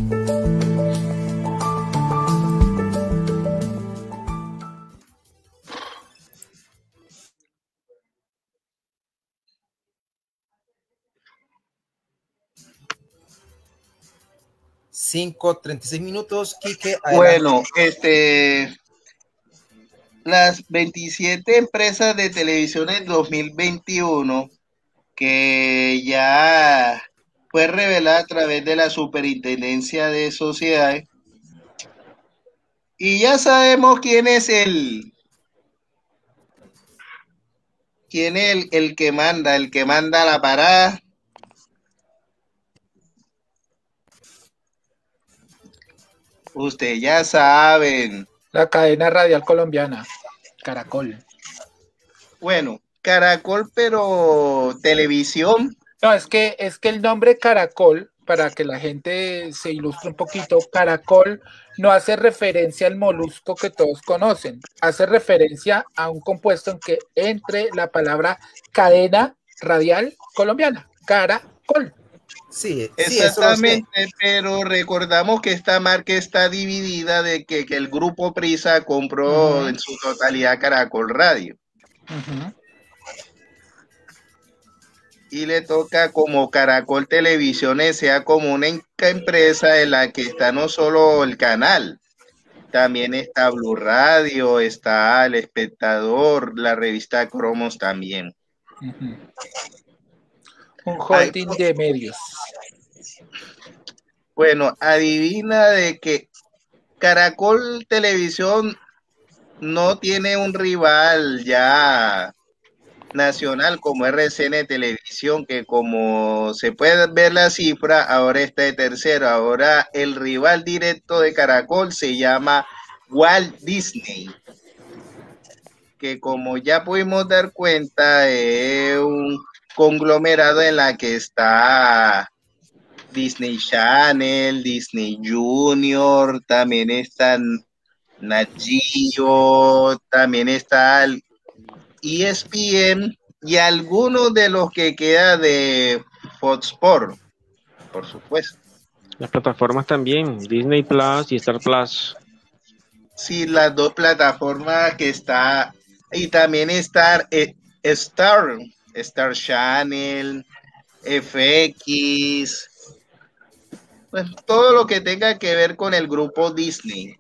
cinco treinta y seis minutos, Quique, adelante. Bueno, este, las veintisiete empresas de televisión en dos mil veintiuno que ya fue revelada a través de la Superintendencia de Sociedades, y ya sabemos quién es el quién es el, el que manda, el que manda la parada. Ustedes ya saben. La cadena radial colombiana, Caracol. Bueno, Caracol, pero televisión. No, es que, es que el nombre Caracol, para que la gente se ilustre un poquito, Caracol no hace referencia al molusco que todos conocen, hace referencia a un compuesto en que entre la palabra cadena radial colombiana, Caracol. Sí, exactamente, sí, es... pero recordamos que esta marca está dividida de que, que el grupo Prisa compró uh-huh. en su totalidad Caracol Radio. Uh-huh. Y le toca como Caracol Televisión sea como una empresa en la que está no solo el canal, también está Blue Radio, está El Espectador, la revista Cromos también. Uh-huh. Un holding Ay, de medios. Bueno, adivina de que Caracol Televisión no tiene un rival ya nacional como R C N Televisión, que como se puede ver la cifra, ahora está de tercero. Ahora el rival directo de Caracol se llama Walt Disney, que como ya pudimos dar cuenta es un conglomerado en la que está Disney Channel, Disney Junior, también está Nat Geo, también está el E S P N y algunos de los que queda de Fox Sports, por supuesto. Las plataformas también, Disney Plus y Star Plus. Sí, las dos plataformas que está, y también está eh, Star, Star Channel, F X, pues todo lo que tenga que ver con el grupo Disney.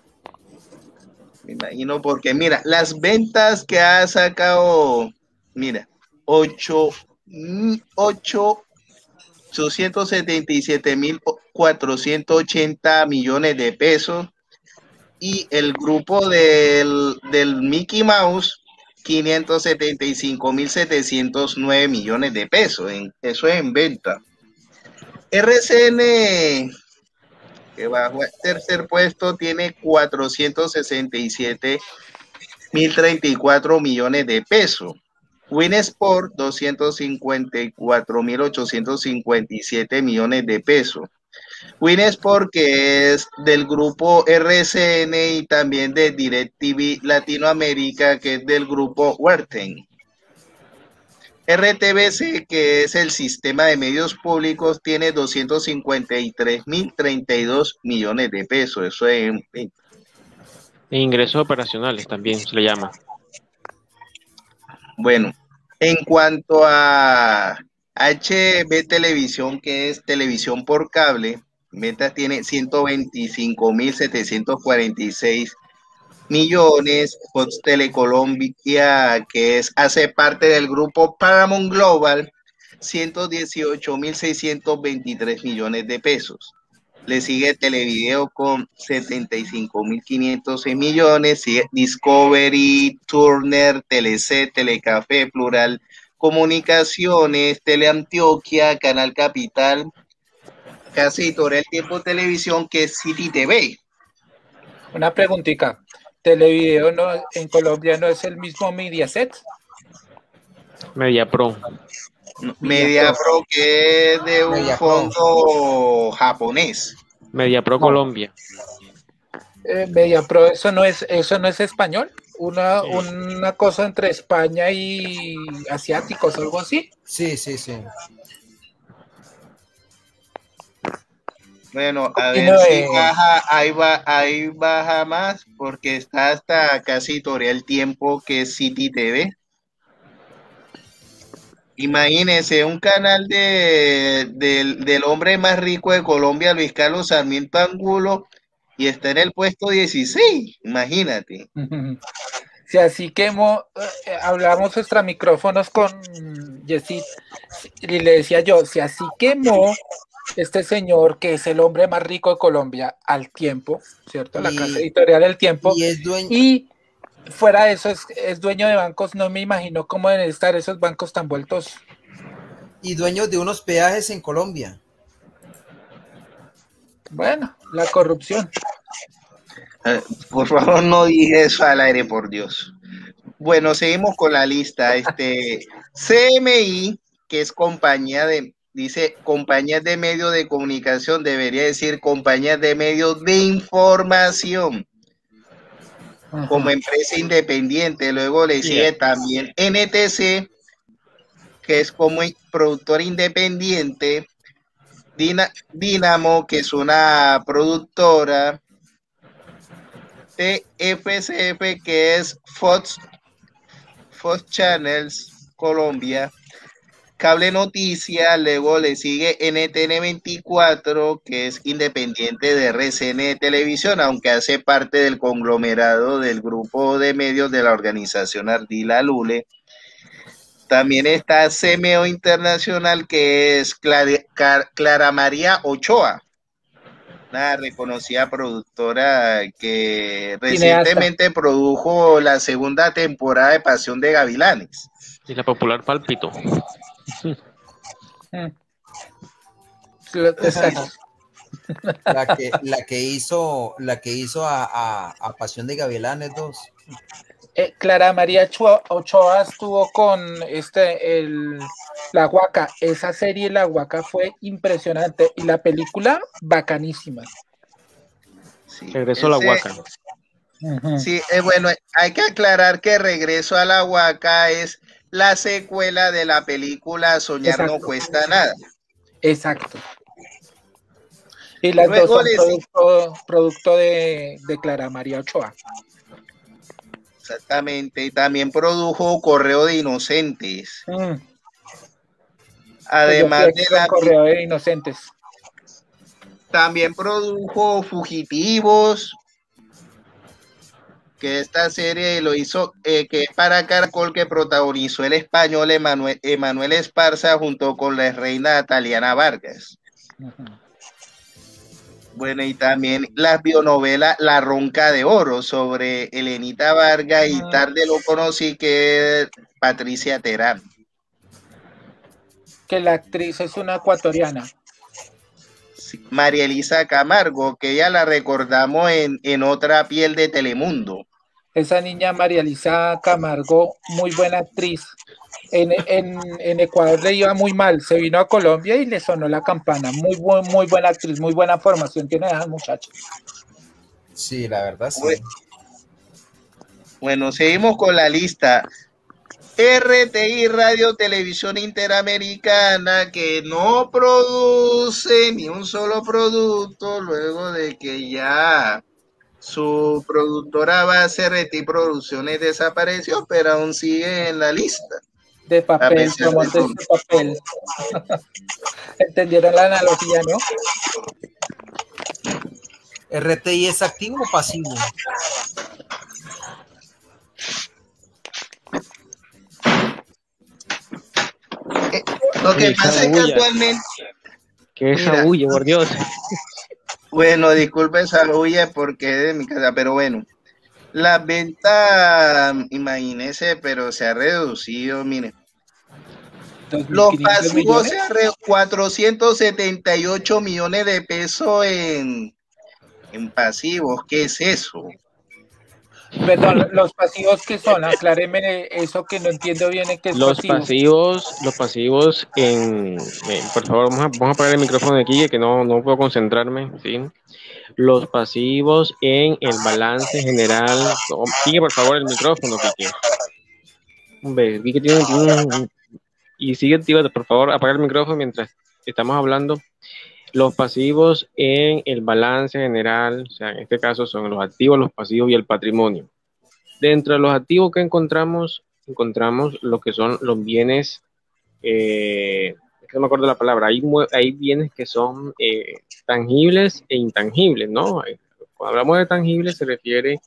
Me imagino porque, mira, las ventas que ha sacado, mira, ocho, ocho, ochocientos setenta y siete mil cuatrocientos ochenta millones de pesos, y el grupo del, del Mickey Mouse, quinientos setenta y cinco mil setecientos nueve millones de pesos, en, eso es en venta. R C N, que bajo el tercer puesto, tiene cuatrocientos sesenta y siete mil treinta y cuatro millones de pesos. Win Sport, doscientos cincuenta y cuatro mil ochocientos cincuenta y siete millones de pesos. Win Sport, que es del grupo R C N y también de DirecTV Latinoamérica, que es del grupo Werten. R T V C, que es el sistema de medios públicos, tiene doscientos cincuenta y tres mil treinta y dos millones de pesos. Eso es... E ingresos operacionales también se le llama. Bueno, en cuanto a H B Televisión, que es televisión por cable, Meta tiene ciento veinticinco mil setecientos cuarenta y seis millones. Fox Telecolombia, que es, hace parte del grupo Paramount Global, ciento dieciocho mil seiscientos veintitrés millones de pesos. Le sigue Televideo con setenta y cinco mil quinientos seis millones, sigue Discovery, Turner, Telecet, Telecafé, Plural Comunicaciones, Teleantioquia, Canal Capital, Casa Editorial Tiempo Televisión, que es City T V. Una preguntita. ¿Televideo no, en Colombia no es el mismo Mediaset? Mediapro. Mediapro, que es de un Mediapro. Fondo japonés. Mediapro No. Colombia. Eh, Mediapro, eso no es, eso no es español. Una, sí. una cosa entre España y asiáticos, algo así. Sí, sí, sí. Bueno, a ver no, si eh... baja, ahí, va, ahí baja más, porque está hasta casi Editorial Tiempo, que es City T V. Imagínense, un canal de, de, del hombre más rico de Colombia, Luis Carlos Sarmiento Angulo, y está en el puesto dieciséis, imagínate. Si así quemo, eh, hablamos extra micrófonos con Yesid, y le decía yo, si así quemó este señor, que es el hombre más rico de Colombia, al Tiempo, ¿cierto? La y, casa editorial del Tiempo, y, es dueño... y fuera de eso es, es dueño de bancos, no me imagino cómo deben estar esos bancos tan vueltos. Y dueño de unos peajes en Colombia. Bueno, la corrupción. Eh, por favor, no dije eso al aire, por Dios. Bueno, seguimos con la lista. Este C M I, que es compañía de, dice compañías de medios de comunicación, debería decir compañías de medios de información. Ajá. Como empresa independiente. Luego le sigue sí. también N T C, que es como productor independiente. Dina, Dinamo, que es una productora. T F C F, que es Fox, Fox Channels Colombia. Cable Noticias. Luego le sigue N T N veinticuatro, que es independiente de R C N Televisión, aunque hace parte del conglomerado del grupo de medios de la organización Ardila Lule. También está C M O Internacional, que es Clara, Clara María Ochoa, una reconocida productora que recientemente produjo la segunda temporada de Pasión de Gavilanes. Y la popular Pálpito. La que, la que hizo, la que hizo a, a, a Pasión de Gavilanes dos. Eh, Clara María Ochoa, Ochoa estuvo con este el La Huaca. Esa serie La Huaca fue impresionante y la película bacanísima. Sí, Regreso a La Huaca. Uh-huh. Sí, eh, bueno, hay que aclarar que Regreso a La Huaca es la secuela de la película Soñar Exacto. No Cuesta Nada. Exacto. Y las Luego dos son producto, producto de, de Clara María Ochoa. Exactamente, y también produjo Correo de Inocentes. Mm. Además de la Correo de Inocentes. También produjo Fugitivos, que esta serie lo hizo, eh, que es para Caracol, que protagonizó el español Emanuel, Emanuel Esparza junto con la reina Taliana Vargas. Uh-huh. Bueno, y también la bionovela La Ronca de Oro, sobre Elenita Vargas, y tarde lo conocí, que es Patricia Terán. Que la actriz es una ecuatoriana. Sí, María Elisa Camargo, que ya la recordamos en, en Otra Piel de Telemundo. Esa niña María Elisa Camargo, muy buena actriz. En, en, en Ecuador le iba muy mal, se vino a Colombia y le sonó la campana. Muy, buen, muy buena actriz, muy buena formación tiene esa muchacha. Sí, la verdad sí. Bueno, bueno, seguimos con la lista. R T I Radio Televisión Interamericana, que no produce ni un solo producto luego de que ya su productora base R T I Producciones desapareció, pero aún sigue en la lista. De papel, como de papel. ¿Entendieron la analogía, no? ¿R T I es activo o pasivo? Eh, lo que pasa es que actualmente... ¿Qué es esa bulla, por Dios? Bueno, disculpe esa bulla porque es de mi casa, pero bueno. La venta, imagínese, pero se ha reducido, miren. Los pasivos se han reducido cuatrocientos setenta y ocho millones de pesos en, en pasivos. ¿Qué es eso? Perdón, los pasivos que son, acláreme eso que no entiendo bien en qué es los pasivo. pasivos, los pasivos en, eh, por favor, vamos a, vamos a apagar el micrófono de aquí que no, no puedo concentrarme, ¿sí? Los pasivos en el balance general. Oh, Quique, por favor, el micrófono, Quique. Hombre, Quique tiene, tiene un, y sigue activo, por favor, apagar el micrófono mientras estamos hablando. Los pasivos en el balance general, o sea, en este caso son los activos, los pasivos y el patrimonio. Dentro de los activos que encontramos, encontramos lo que son los bienes, eh, es que no me acuerdo la palabra, hay, hay bienes que son eh, tangibles e intangibles, ¿no? Cuando hablamos de tangibles se refiere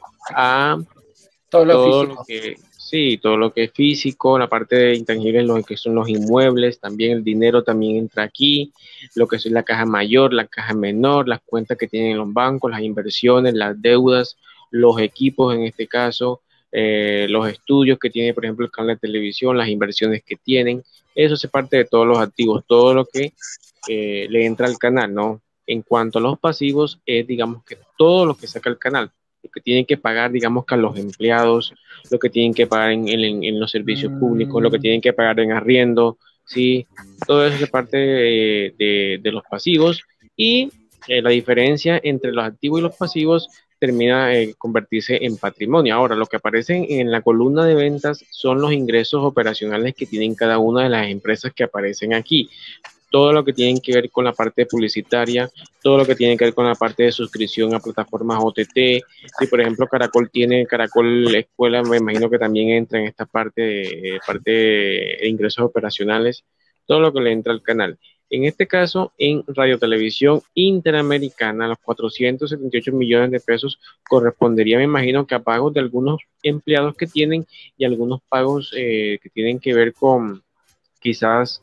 a todo lo todo físico. Lo que, sí, todo lo que es físico, la parte de intangibles, lo que son los inmuebles, también el dinero también entra aquí, lo que es la caja mayor, la caja menor, las cuentas que tienen los bancos, las inversiones, las deudas, los equipos en este caso, eh, los estudios que tiene, por ejemplo, el canal de televisión, las inversiones que tienen, eso hace parte de todos los activos, todo lo que eh, le entra al canal, ¿no? En cuanto a los pasivos, es, digamos, que todo lo que saca el canal, lo que tienen que pagar, digamos, que a los empleados, lo que tienen que pagar en, en, en los servicios mm. públicos, lo que tienen que pagar en arriendo, ¿sí? Todo eso es parte de, de, de los pasivos, y eh, la diferencia entre los activos y los pasivos termina eh, convertirse en patrimonio. Ahora, lo que aparece en la columna de ventas son los ingresos operacionales que tienen cada una de las empresas que aparecen aquí. Todo lo que tiene que ver con la parte publicitaria, todo lo que tiene que ver con la parte de suscripción a plataformas O T T. Si por ejemplo Caracol tiene Caracol Escuela, me imagino que también entra en esta parte de, parte de ingresos operacionales, todo lo que le entra al canal. En este caso, en Radio Televisión Interamericana, los cuatrocientos setenta y ocho millones de pesos correspondería, me imagino, que a pagos de algunos empleados que tienen y algunos pagos eh, que tienen que ver con quizás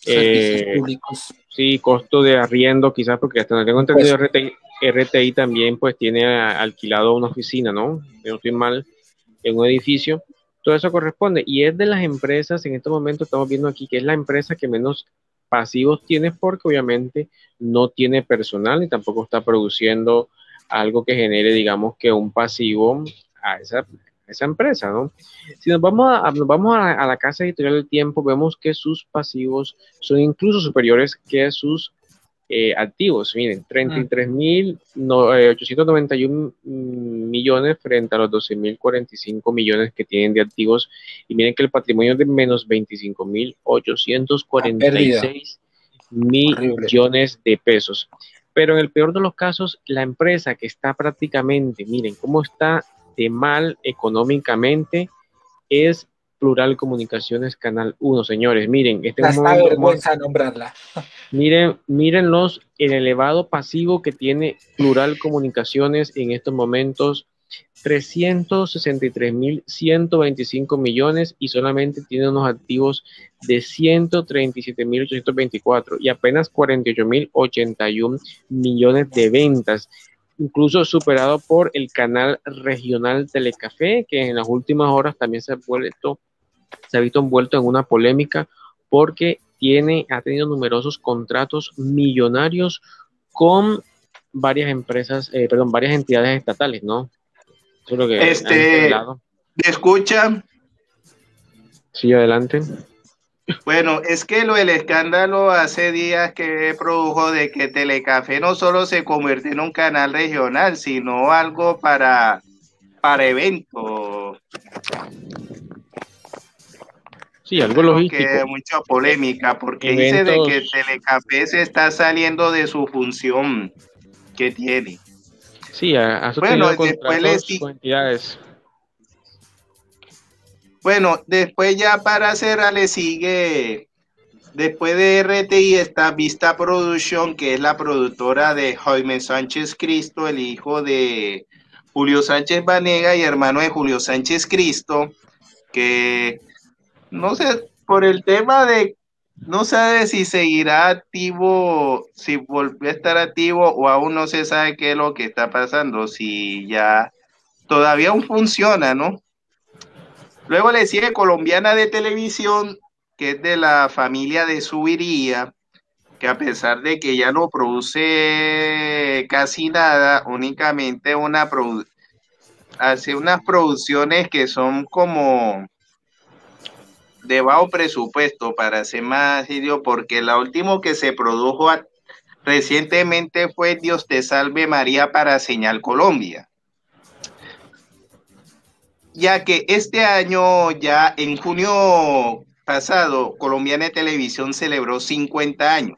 Eh, sí, costo de arriendo, quizás, porque hasta no tengo entendido, pues, R T I, R T I también pues tiene alquilado una oficina, ¿no? Yo no estoy mal, en un edificio. Todo eso corresponde, y es de las empresas, en este momento estamos viendo aquí que es la empresa que menos pasivos tiene, porque obviamente no tiene personal y tampoco está produciendo algo que genere, digamos, que un pasivo a esa esa empresa, ¿no? Si nos vamos a, nos vamos a, a la casa editorial del Tiempo, vemos que sus pasivos son incluso superiores que sus eh, activos. Miren, treinta y tres mil ochocientos noventa y uno millones frente a los doce mil cuarenta y cinco millones que tienen de activos, y miren que el patrimonio es de menos veinticinco mil ochocientos cuarenta y seis millones de pesos. Pero en el peor de los casos, la empresa que está prácticamente, miren cómo está de mal económicamente, es Plural Comunicaciones Canal uno, señores. Miren, este es un momento, vergüenza nombrarla. Miren, miren los, el elevado pasivo que tiene Plural Comunicaciones en estos momentos, trescientos sesenta y tres mil ciento veinticinco millones, y solamente tiene unos activos de ciento treinta y siete mil ochocientos veinticuatro y apenas cuarenta y ocho mil ochenta y uno millones de ventas, incluso superado por el canal regional Telecafé, que en las últimas horas también se ha vuelto, se ha visto envuelto en una polémica porque tiene, ha tenido numerosos contratos millonarios con varias empresas, eh, perdón, varias entidades estatales, ¿no? Eso es lo que este, ¿me escuchan? Sí, adelante. Bueno, es que lo del escándalo hace días que produjo de que Telecafé no solo se convirtió en un canal regional, sino algo para, para eventos. Sí, algo Creo logístico. que mucha polémica, porque dice de que Eventos. Telecafé se está saliendo de su función que tiene. Sí, ha, ha Bueno, suscrito después les contratos di- con entidades. bueno, después ya para cerrar le sigue, después de R T I está Vista Production, que es la productora de Jaime Sánchez Cristo, el hijo de Julio Sánchez Vanega y hermano de Julio Sánchez Cristo, que no sé, por el tema de, no sabe si seguirá activo, si volvió a estar activo o aún no se sabe qué es lo que está pasando, si ya todavía aún funciona, ¿no? Luego le sigue Colombiana de Televisión, que es de la familia de Subiría, que a pesar de que ya no produce casi nada, únicamente una produ- hace unas producciones que son como de bajo presupuesto para ser más serio, porque la última que se produjo a- recientemente fue Dios te salve María para Señal Colombia. Ya que este año, ya en junio pasado, Colombiana de Televisión celebró cincuenta años.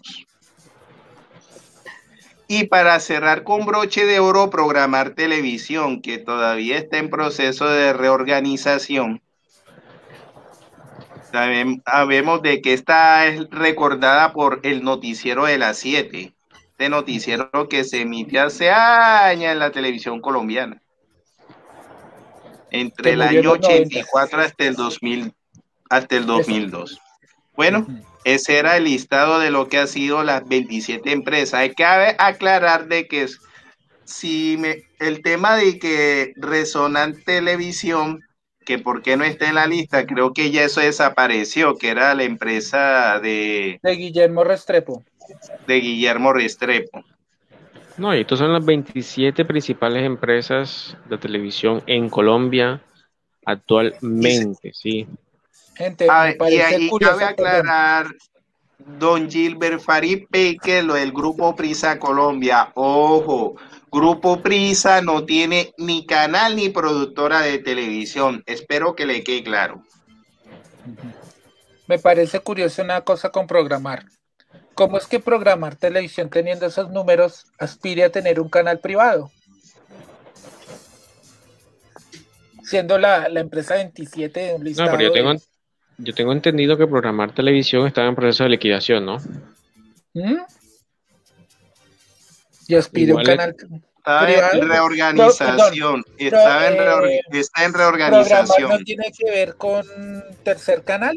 Y para cerrar con broche de oro, Programar Televisión, que todavía está en proceso de reorganización. También sabemos de que esta es recordada por el noticiero de las siete, este noticiero que se emite hace años en la televisión colombiana, entre Que el murió en año los ochenta y noventa. cuatro hasta el dos mil, hasta el Eso. dos mil dos. Bueno, ese era el listado de lo que ha sido las veintisiete empresas. Hay que aclarar de que es- si me, el tema de que Resonant Televisión, que por qué no está en la lista, creo que ya eso desapareció, que era la empresa de, De Guillermo Restrepo. de Guillermo Restrepo. No, y estas son las veintisiete principales empresas de televisión en Colombia actualmente, sí. Gente, Ah, me y parece ahí curioso, cabe perdón. aclarar, don Gilbert Farid Peque, lo del Grupo Prisa Colombia. Ojo, Grupo Prisa no tiene ni canal ni productora de televisión. Espero que le quede claro. Me parece curioso una cosa con Programar. ¿Cómo es que Programar Televisión, teniendo esos números, aspire a tener un canal privado? Siendo la, la empresa veintisiete de un No, listado pero yo tengo, de... yo tengo entendido que Programar Televisión estaba en proceso de liquidación, ¿no? ¿Mm? Y aspire a un Igual es- canal Está privado. en No, reorganización. perdón. Estaba en Pro- reor- eh, está en Programar reorganización. no tiene que ver con Tercer Canal.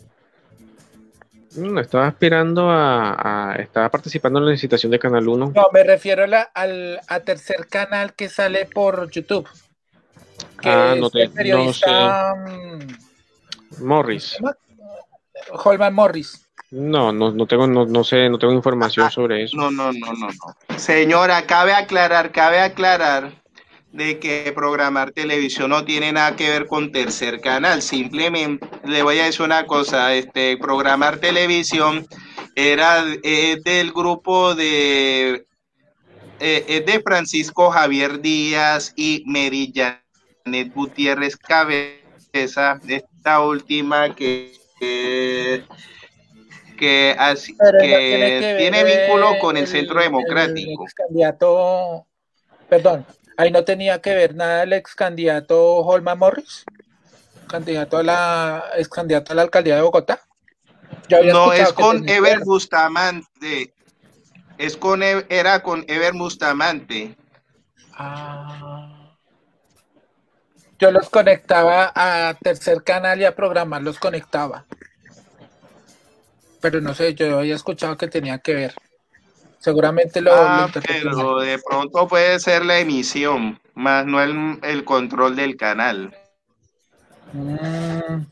mm, estaba aspirando a, a- estaba participando en la licitación de Canal uno. No, me refiero a, la, al a Tercer Canal que sale por YouTube. Que Ah, es no te, el no sé. periodista mm, Morris. Holman Morris. No, no, no tengo, no, no sé, no tengo información Ah, sobre eso. No, no, no, no, no. Señora, cabe aclarar, cabe aclarar de que Programar Televisión no tiene nada que ver con Tercer Canal. Simplemente le voy a decir una cosa, este Programar Televisión era eh, del grupo de eh, es de Francisco Javier Díaz y Mary Janet Gutiérrez Cabeza, esta última que que, que, así- Pero no tiene que que ver tiene vínculo eh, con el el, Centro el Democrático. ex candidato, perdón, ahí no tenía que ver nada el ex candidato Holman Morris, candidato a la ex candidato a la alcaldía de Bogotá. Yo había No, es escuchado que con tenía que Ever ver. Bustamante. Es con E- era con Ever Bustamante. Ah. Yo los conectaba a Tercer Canal y a Programar los conectaba. Pero no sé, yo había escuchado que tenía que ver. Seguramente lo, lo Ah, interpreté mal. pero de pronto puede ser la emisión, más no el, el control del canal. Mm,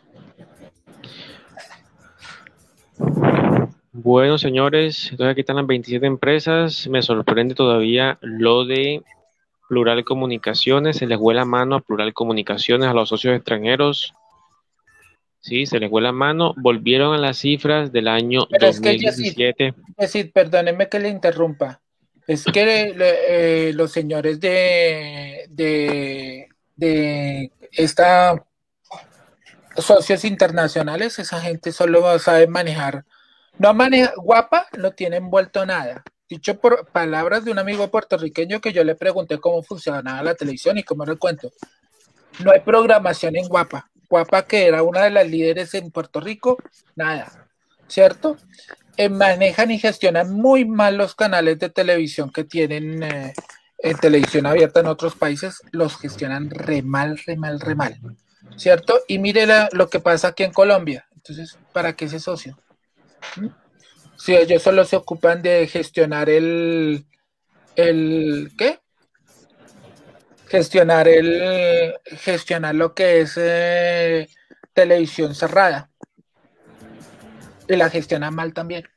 Bueno, señores, entonces aquí están las veintisiete empresas. Me sorprende todavía lo de Plural Comunicaciones. Se les fue la mano a Plural Comunicaciones, a los socios extranjeros. Sí, se les fue la mano. Volvieron a las cifras del año Pero es que, dos mil diecisiete. Yesid, perdóneme que le interrumpa. Es que le- eh, los señores de, de, de esta socios internacionales, esa gente solo sabe manejar, no maneja, Guapa no tiene envuelto nada. Dicho por palabras de un amigo puertorriqueño que yo le pregunté cómo funcionaba la televisión y cómo era el cuento. No hay programación en Guapa. Guapa, que era una de las líderes en Puerto Rico, nada, ¿cierto? Eh, manejan y gestionan muy mal los canales de televisión que tienen eh, en televisión abierta en otros países, los gestionan re mal, re mal, re mal, ¿cierto? Y mire la, lo que pasa aquí en Colombia. Entonces, ¿para qué ese socio? ¿Mm? Si ellos solo se ocupan de gestionar el, el ¿qué? Gestionar el, gestionar lo que es eh, televisión cerrada. Y la gestionan mal también.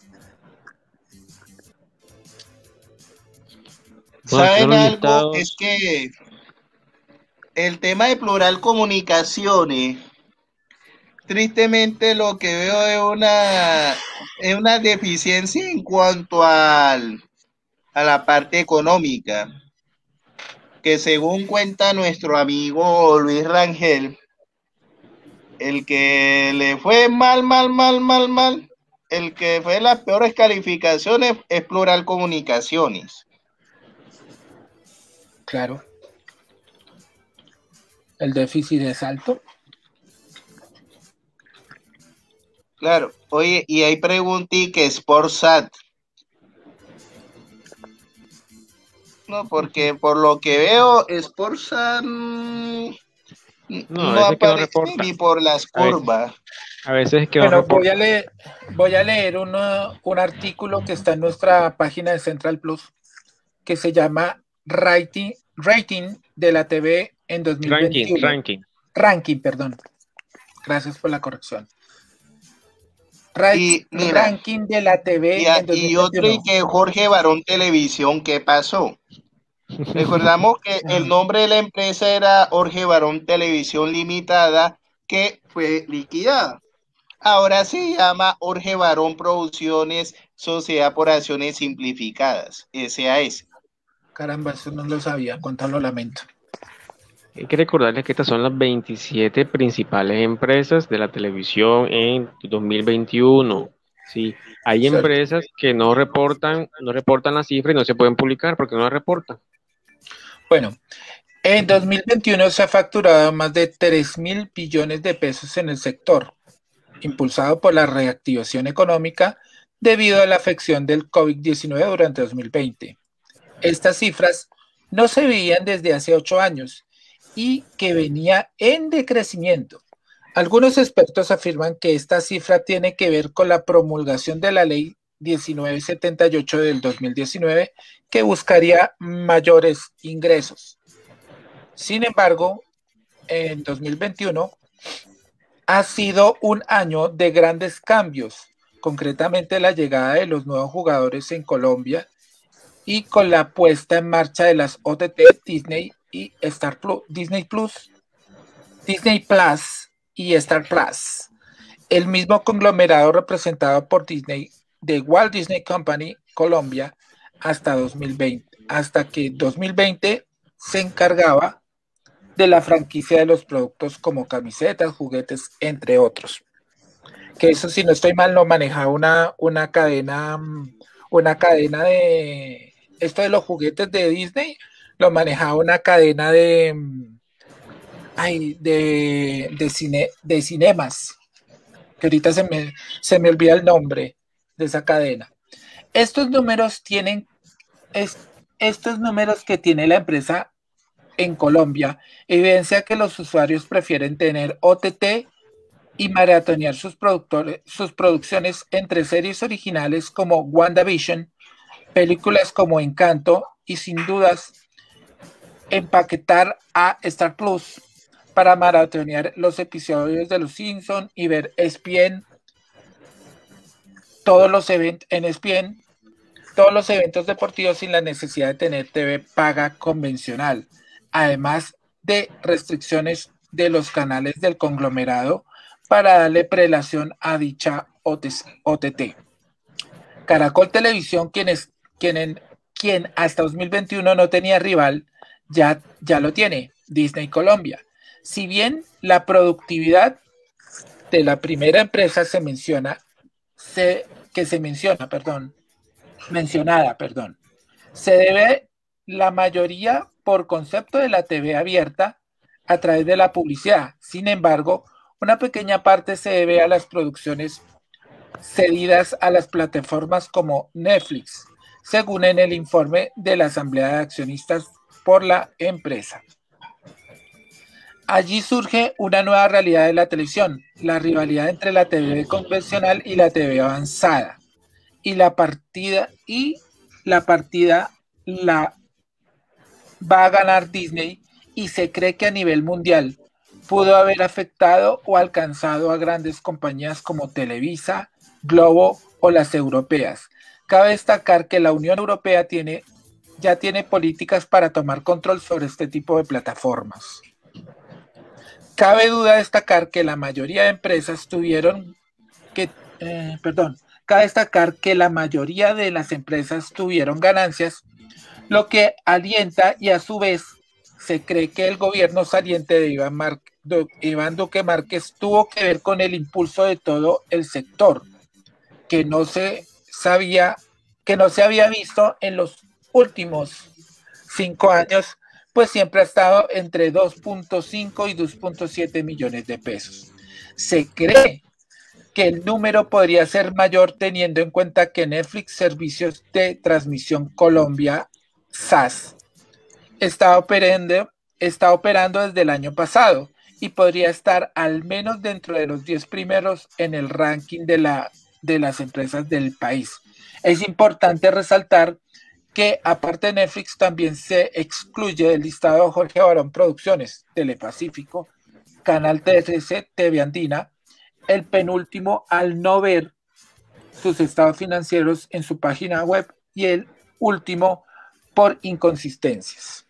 ¿Saben algo? Es que el tema de Plural Comunicaciones, tristemente lo que veo es una, es una deficiencia en cuanto al, a la parte económica, que según cuenta nuestro amigo Luis Rangel, el que le fue mal, mal, mal, mal, mal, el que fue las peores calificaciones es Plural Comunicaciones. Claro. El déficit es alto. Claro. Oye, y ahí pregunté que Sportsat. No, porque por lo que veo, Sportsat no, no aparece no ni por las curvas. A veces es que bueno, no voy a leer, voy a leer uno, un artículo que está en nuestra página de Central Plus que se llama Rating, Rating de la T V en dos mil veintiuno. Ranking, ranking. Ranking, perdón. Gracias por la corrección. Rating, y, mira, ranking de la T V y, a, en dos mil veintiuno. Y otro y que Jorge Barón Televisión, ¿qué pasó? Recordamos que el nombre de la empresa era Jorge Barón Televisión Limitada, que fue liquidada. Ahora se llama Jorge Barón Producciones Sociedad por Acciones Simplificadas, S A S. Caramba, eso no lo sabía, cuánto lo lamento. Hay que recordarles que estas son las veintisiete principales empresas de la televisión en dos mil veintiuno. Sí, hay Cierto. empresas que no reportan, no reportan las cifras y no se pueden publicar porque no las reportan. Bueno, en dos mil veintiuno se ha facturado más de tres mil billones de pesos en el sector, impulsado por la reactivación económica debido a la afección del COVID diecinueve durante dos mil veinte. Estas cifras no se veían desde hace ocho años y que venía en decrecimiento. Algunos expertos afirman que esta cifra tiene que ver con la promulgación de la ley diecinueve setenta y ocho del dos mil diecinueve, que buscaría mayores ingresos. Sin embargo, en dos mil veintiuno ha sido un año de grandes cambios, concretamente la llegada de los nuevos jugadores en Colombia y con la puesta en marcha de las O T T Disney y Star Plus, Disney Plus, Disney Plus y Star Plus. El mismo conglomerado representado por Disney de Walt Disney Company Colombia hasta dos mil veinte, hasta que dos mil veinte se encargaba de la franquicia de los productos como camisetas, juguetes, entre otros. Que eso, si no estoy mal, lo manejaba una, una cadena, una cadena de esto de los juguetes de Disney, lo manejaba una cadena de ay, de, de cine, de cinemas, que ahorita se me, se me olvida el nombre de esa cadena. Estos números tienen, es, estos números que tiene la empresa en Colombia evidencia que los usuarios prefieren tener O T T y maratonear sus, productores, sus producciones entre series originales como WandaVision, películas como Encanto y sin dudas empaquetar a Star Plus para maratonear los episodios de Los Simpsons y ver E S P N, todos los eventos en E S P N, todos los eventos deportivos sin la necesidad de tener T V paga convencional, además de restricciones de los canales del conglomerado para darle prelación a dicha O T T. Caracol Televisión, quien, es, quien, en, quien hasta dos mil veintiuno no tenía rival, ya, ya lo tiene, Disney Colombia. Si bien la productividad de la primera empresa se menciona, se, que se menciona, perdón, mencionada, perdón, se debe la mayoría por concepto de la T V abierta a través de la publicidad. Sin embargo, una pequeña parte se debe a las producciones cedidas a las plataformas como Netflix, según en el informe de la Asamblea de Accionistas por la empresa. Allí surge una nueva realidad de la televisión, la rivalidad entre la T V convencional y la T V avanzada, y la partida y la partida la va a ganar Disney, y se cree que a nivel mundial pudo haber afectado o alcanzado a grandes compañías como Televisa, Globo o las europeas. Cabe destacar que la Unión Europea tiene, ya tiene políticas para tomar control sobre este tipo de plataformas. Cabe duda destacar que la mayoría de empresas tuvieron que, eh, perdón, cabe destacar que la mayoría de las empresas tuvieron ganancias, lo que alienta y a su vez se cree que el gobierno saliente de Iván, Mar de Iván Duque Márquez tuvo que ver con el impulso de todo el sector, que no se sabía, que no se había visto en los últimos cinco años, pues siempre ha estado entre dos punto cinco y dos punto siete millones de pesos. Se cree que el número podría ser mayor teniendo en cuenta que Netflix Servicios de Transmisión Colombia, S A S, está operando, está operando desde el año pasado y podría estar al menos dentro de los diez primeros en el ranking de, la, de las empresas del país. Es importante resaltar que aparte de Netflix también se excluye del listado Jorge Barón Producciones, Telepacífico, Canal trece, T V Andina, el penúltimo al no ver sus estados financieros en su página web y el último por inconsistencias.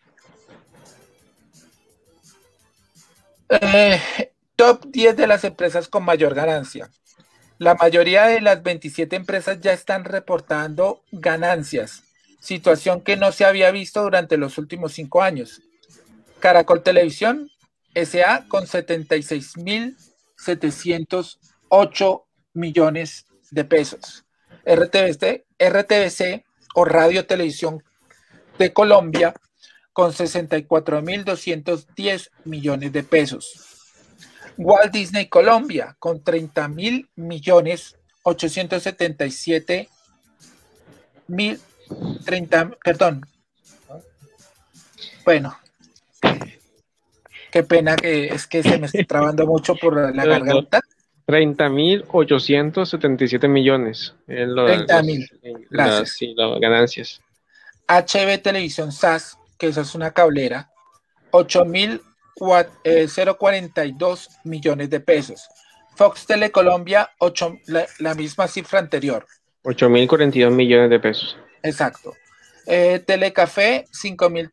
Eh, top diez de las empresas con mayor ganancia. La mayoría de las veintisiete empresas ya están reportando ganancias, situación que no se había visto durante los últimos cinco años. Caracol Televisión S A con setenta y seis mil setecientos ocho millones de pesos. R T V C, R T V C o Radio Televisión de Colombia con sesenta y cuatro mil doscientos diez millones de pesos. Walt Disney Colombia con treinta mil millones ochocientos setenta y siete mil treinta, perdón. Bueno, qué pena que es que se me está trabando mucho por la garganta. treinta mil ochocientos setenta y siete millones. treinta mil. Gracias. Sí, las ganancias. H B Televisión S A S, que esa es una cablera, ocho mil cuarenta y dos millones de pesos. Fox Telecolombia, ocho, la, la misma cifra anterior. ocho mil cuarenta y dos millones de pesos. Exacto. Eh, Telecafé, cinco mil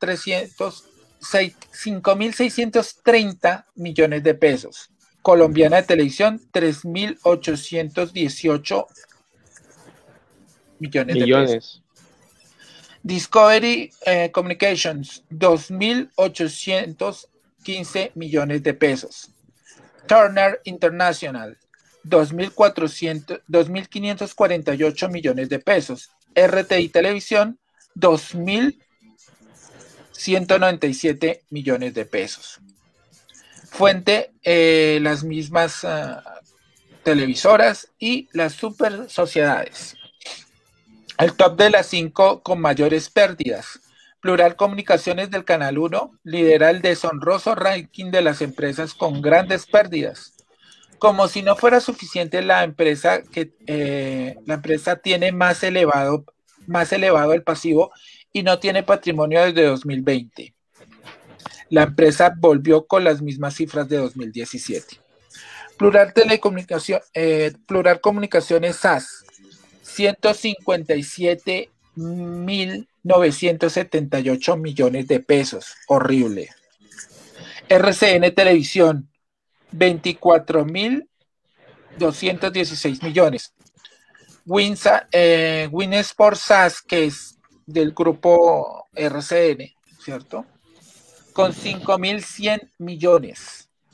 seiscientos treinta millones de pesos. Colombiana de Televisión, tres mil ochocientos dieciocho millones, millones de pesos. Discovery eh, Communications, dos mil ochocientos quince millones de pesos. Turner International, dos mil quinientos cuarenta y ocho millones de pesos. R T I Televisión, dos mil ciento noventa y siete millones de pesos. Fuente, eh, las mismas uh, televisoras y las super sociedades. El top de las cinco con mayores pérdidas. Plural Comunicaciones del Canal uno lidera el deshonroso ranking de las empresas con grandes pérdidas. Como si no fuera suficiente, la empresa que eh, la empresa tiene más elevado, más elevado el pasivo y no tiene patrimonio desde dos mil veinte. La empresa volvió con las mismas cifras de dos mil diecisiete. Plural Telecomunicación, eh, Plural Comunicaciones S A S, ciento cincuenta y siete mil novecientos setenta y ocho millones de pesos. Horrible. R C N Televisión, veinticuatro mil doscientos dieciséis millones. Winsa, eh, Winsport S A S, que es del grupo R C N, ¿cierto? Con cinco mil cien millones.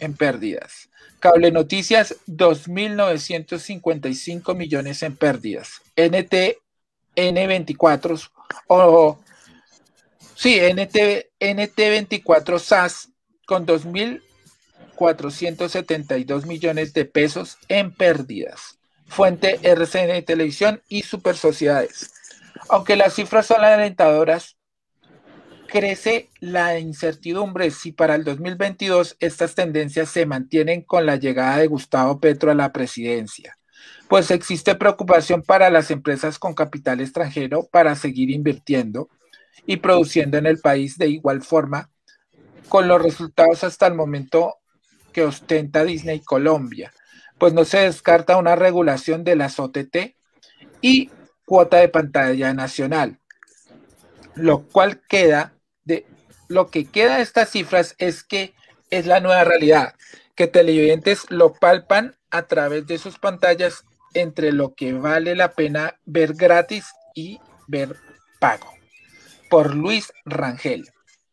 en pérdidas. Cable Noticias, dos mil novecientos cincuenta y cinco millones en pérdidas. N T N veinticuatro o sí, N T veinticuatro S A S con dos mil cuatrocientos setenta y dos millones de pesos en pérdidas. Fuente R C N Televisión y Super Sociedades. Aunque las cifras son alentadoras, crece la incertidumbre si para el dos mil veintidós estas tendencias se mantienen con la llegada de Gustavo Petro a la presidencia, pues existe preocupación para las empresas con capital extranjero para seguir invirtiendo y produciendo en el país de igual forma, con los resultados hasta el momento que ostenta Disney Colombia, pues no se descarta una regulación de las O T T y cuota de pantalla nacional, lo cual queda de lo que queda de estas cifras es que es la nueva realidad, que televidentes lo palpan a través de sus pantallas entre lo que vale la pena ver gratis y ver pago. Por Luis Rangel.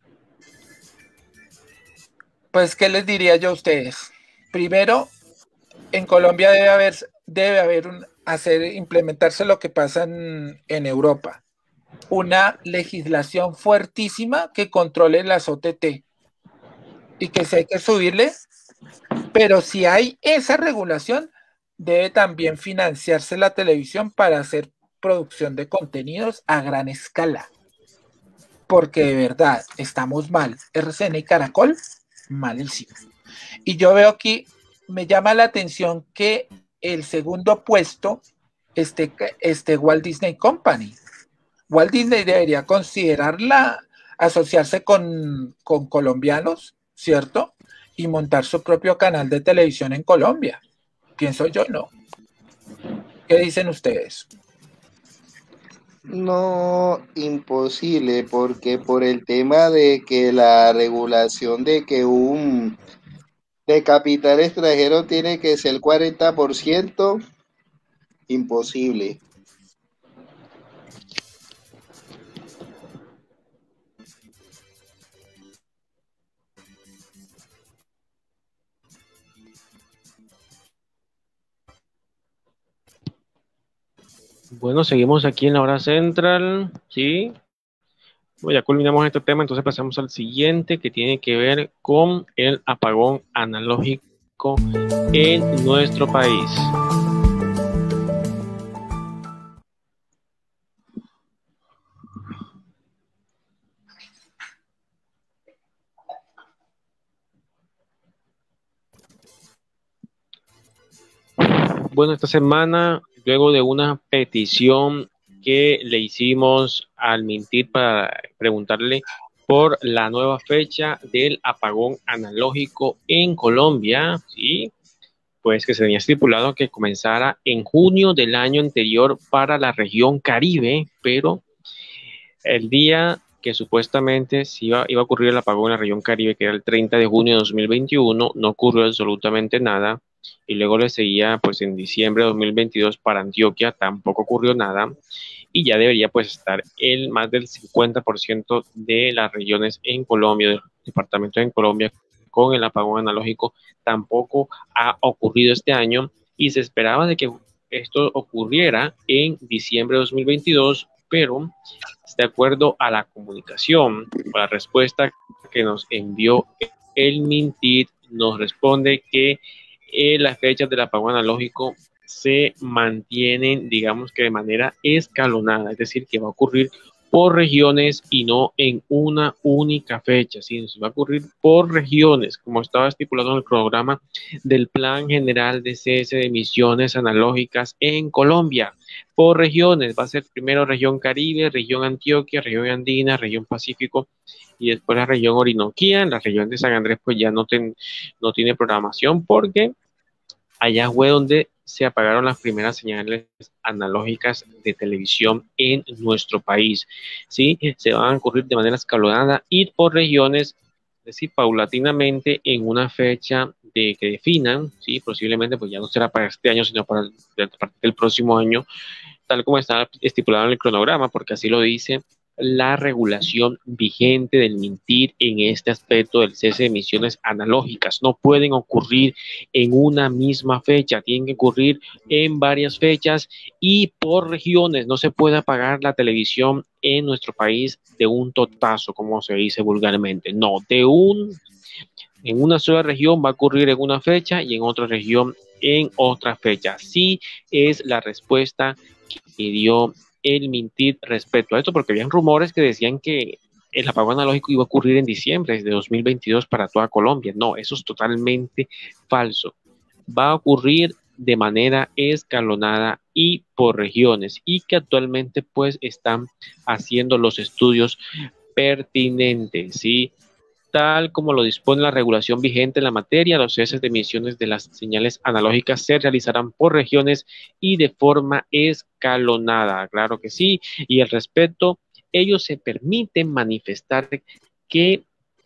Pues, ¿qué les diría yo a ustedes? Primero, en Colombia debe haber, debe haber un, hacer, implementarse lo que pasa en, en Europa. Una legislación fuertísima que controle las O T T y que si hay que subirle, pero si hay esa regulación, debe también financiarse la televisión para hacer producción de contenidos a gran escala, porque de verdad estamos mal. R C N y Caracol, malísimo. Y yo veo aquí, me llama la atención que el segundo puesto esté, esté Walt Disney Company. Walt Disney debería considerarla, asociarse con, con colombianos, ¿cierto? Y montar su propio canal de televisión en Colombia. Pienso yo, ¿no? ¿Qué dicen ustedes? No, imposible, porque por el tema de que la regulación de que un de capital extranjero tiene que ser el cuarenta por ciento, imposible. Bueno, seguimos aquí en la hora central, ¿sí? Bueno, ya culminamos este tema, entonces pasamos al siguiente, que tiene que ver con el apagón analógico en nuestro país. Bueno, esta semana, luego de una petición que le hicimos al Mintit para preguntarle por la nueva fecha del apagón analógico en Colombia, ¿sí? Pues que se tenía estipulado que comenzara en junio del año anterior para la región Caribe, pero el día que supuestamente se iba, iba a ocurrir el apagón en la región Caribe, que era el treinta de junio de dos mil veintiuno, no ocurrió absolutamente nada. Y luego le seguía pues en diciembre de dos mil veintidós para Antioquia, tampoco ocurrió nada, y ya debería pues estar el más del cincuenta por ciento de las regiones en Colombia, de los departamentos en Colombia con el apagón analógico, tampoco ha ocurrido este año, y se esperaba de que esto ocurriera en diciembre de dos mil veintidós, pero de acuerdo a la comunicación, a la respuesta que nos envió el Mintit, nos responde que Eh, las fechas del apagón analógico se mantienen, digamos que de manera escalonada, es decir, que va a ocurrir por regiones y no en una única fecha, sino se va a ocurrir por regiones, como estaba estipulado en el cronograma del Plan General de Cese de Emisiones Analógicas en Colombia. Por regiones, va a ser primero región Caribe, región Antioquia, región Andina, región Pacífico, y después la región Orinoquía. En la región de San Andrés pues ya no, ten, no tiene programación, porque allá fue donde se apagaron las primeras señales analógicas de televisión en nuestro país, ¿sí? Se van a ocurrir de manera escalonada y por regiones, es decir, paulatinamente en una fecha de que definan, ¿sí? Posiblemente pues ya no será para este año, sino para el, para el próximo año, tal como está estipulado en el cronograma, porque así lo dice la regulación vigente del MINTIR en este aspecto del cese de emisiones analógicas. No pueden ocurrir en una misma fecha, tienen que ocurrir en varias fechas y por regiones. No se puede apagar la televisión en nuestro país de un totazo, como se dice vulgarmente. No, de un, en una sola región va a ocurrir en una fecha y en otra región en otra fecha. Sí es la respuesta que dio el MINTIR respecto a esto, porque habían rumores que decían que el apagón analógico iba a ocurrir en diciembre de dos mil veintidós para toda Colombia. No, eso es totalmente falso. Va a ocurrir de manera escalonada y por regiones, y que actualmente pues están haciendo los estudios pertinentes, ¿sí? Tal como lo dispone la regulación vigente en la materia, los ceses de emisiones de las señales analógicas se realizarán por regiones y de forma escalonada. Claro que sí. Y al respecto, ellos se permiten manifestar que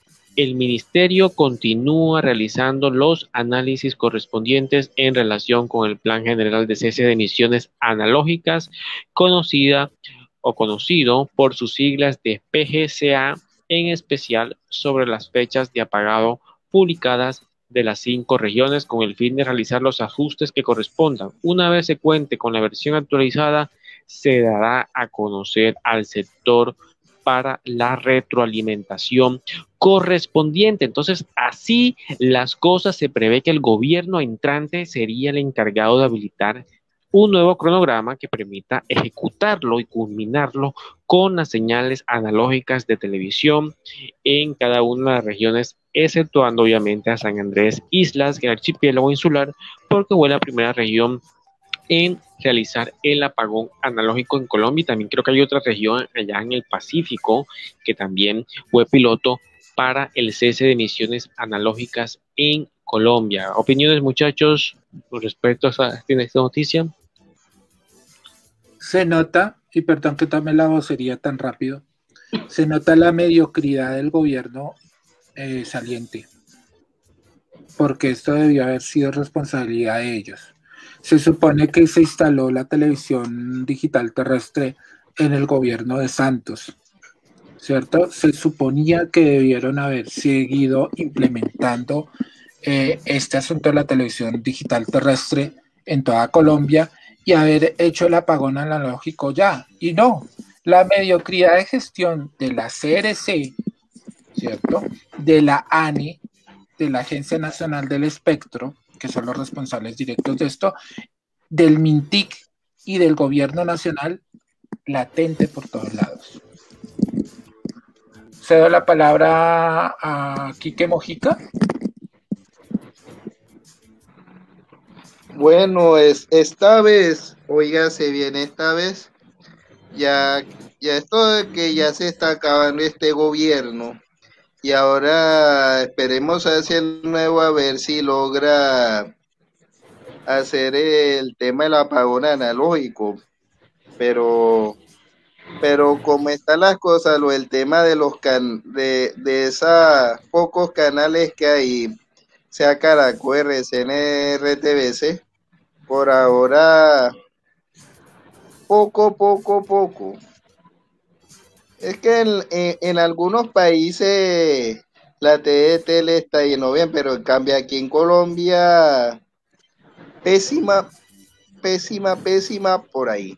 el ministerio continúa realizando los análisis correspondientes en relación con el Plan General de Cese de Emisiones Analógicas, conocida o conocido por sus siglas de P G C A, en especial sobre las fechas de apagado publicadas de las cinco regiones, con el fin de realizar los ajustes que correspondan. Una vez se cuente con la versión actualizada, se dará a conocer al sector para la retroalimentación correspondiente. Entonces, así las cosas, se prevé que el gobierno entrante sería el encargado de habilitar un nuevo cronograma que permita ejecutarlo y culminarlo con las señales analógicas de televisión en cada una de las regiones, exceptuando obviamente a San Andrés Islas, el archipiélago insular, porque fue la primera región en realizar el apagón analógico en Colombia. Y también creo que hay otra región allá en el Pacífico que también fue piloto para el cese de emisiones analógicas en Colombia. Opiniones, muchachos, con respecto a esta, esta noticia. Se nota, y perdón que tome la vocería tan rápido, se nota la mediocridad del gobierno eh, saliente, porque esto debió haber sido responsabilidad de ellos. Se supone que se instaló la televisión digital terrestre en el gobierno de Santos, ¿cierto? Se suponía que debieron haber seguido implementando eh, este asunto de la televisión digital terrestre en toda Colombia y haber hecho el apagón analógico ya. Y no, la mediocridad de gestión de la C R C, ¿cierto? De la A N E, de la Agencia Nacional del Espectro, que son los responsables directos de esto, del MINTIC y del gobierno nacional, latente por todos lados. Cedo la palabra a Quique Mojica. Bueno, es, esta vez, óigase bien, esta vez, ya, ya esto de que ya se está acabando este gobierno, y ahora esperemos hacia el nuevo a ver si logra hacer el tema del apagón analógico, pero, pero como están las cosas, lo del tema de los can, de, de esos pocos canales que hay, sea Caracol, R C N, R T V C, por ahora poco, poco, poco. Es que en, en, en algunos países la T D T le está yendo bien, pero en cambio aquí en Colombia, pésima, pésima, pésima por ahí.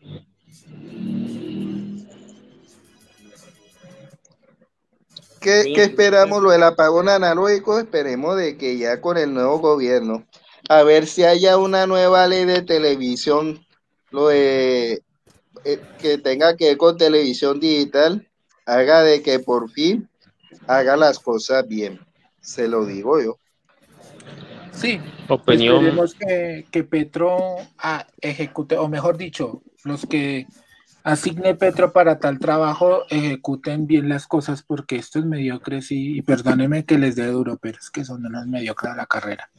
¿Qué, ¿Qué esperamos? Lo del apagón analógico, esperemos de que ya con el nuevo gobierno, a ver si haya una nueva ley de televisión, lo de, eh, que tenga que ver con televisión digital, haga de que por fin haga las cosas bien, se lo digo yo. Sí, opinión. Esperemos que, que Petro ah, ejecute, o mejor dicho, los que asigne Petro para tal trabajo ejecuten bien las cosas, porque esto es mediocre, sí, y perdónenme que les dé duro, pero es que son unas mediocres a la carrera.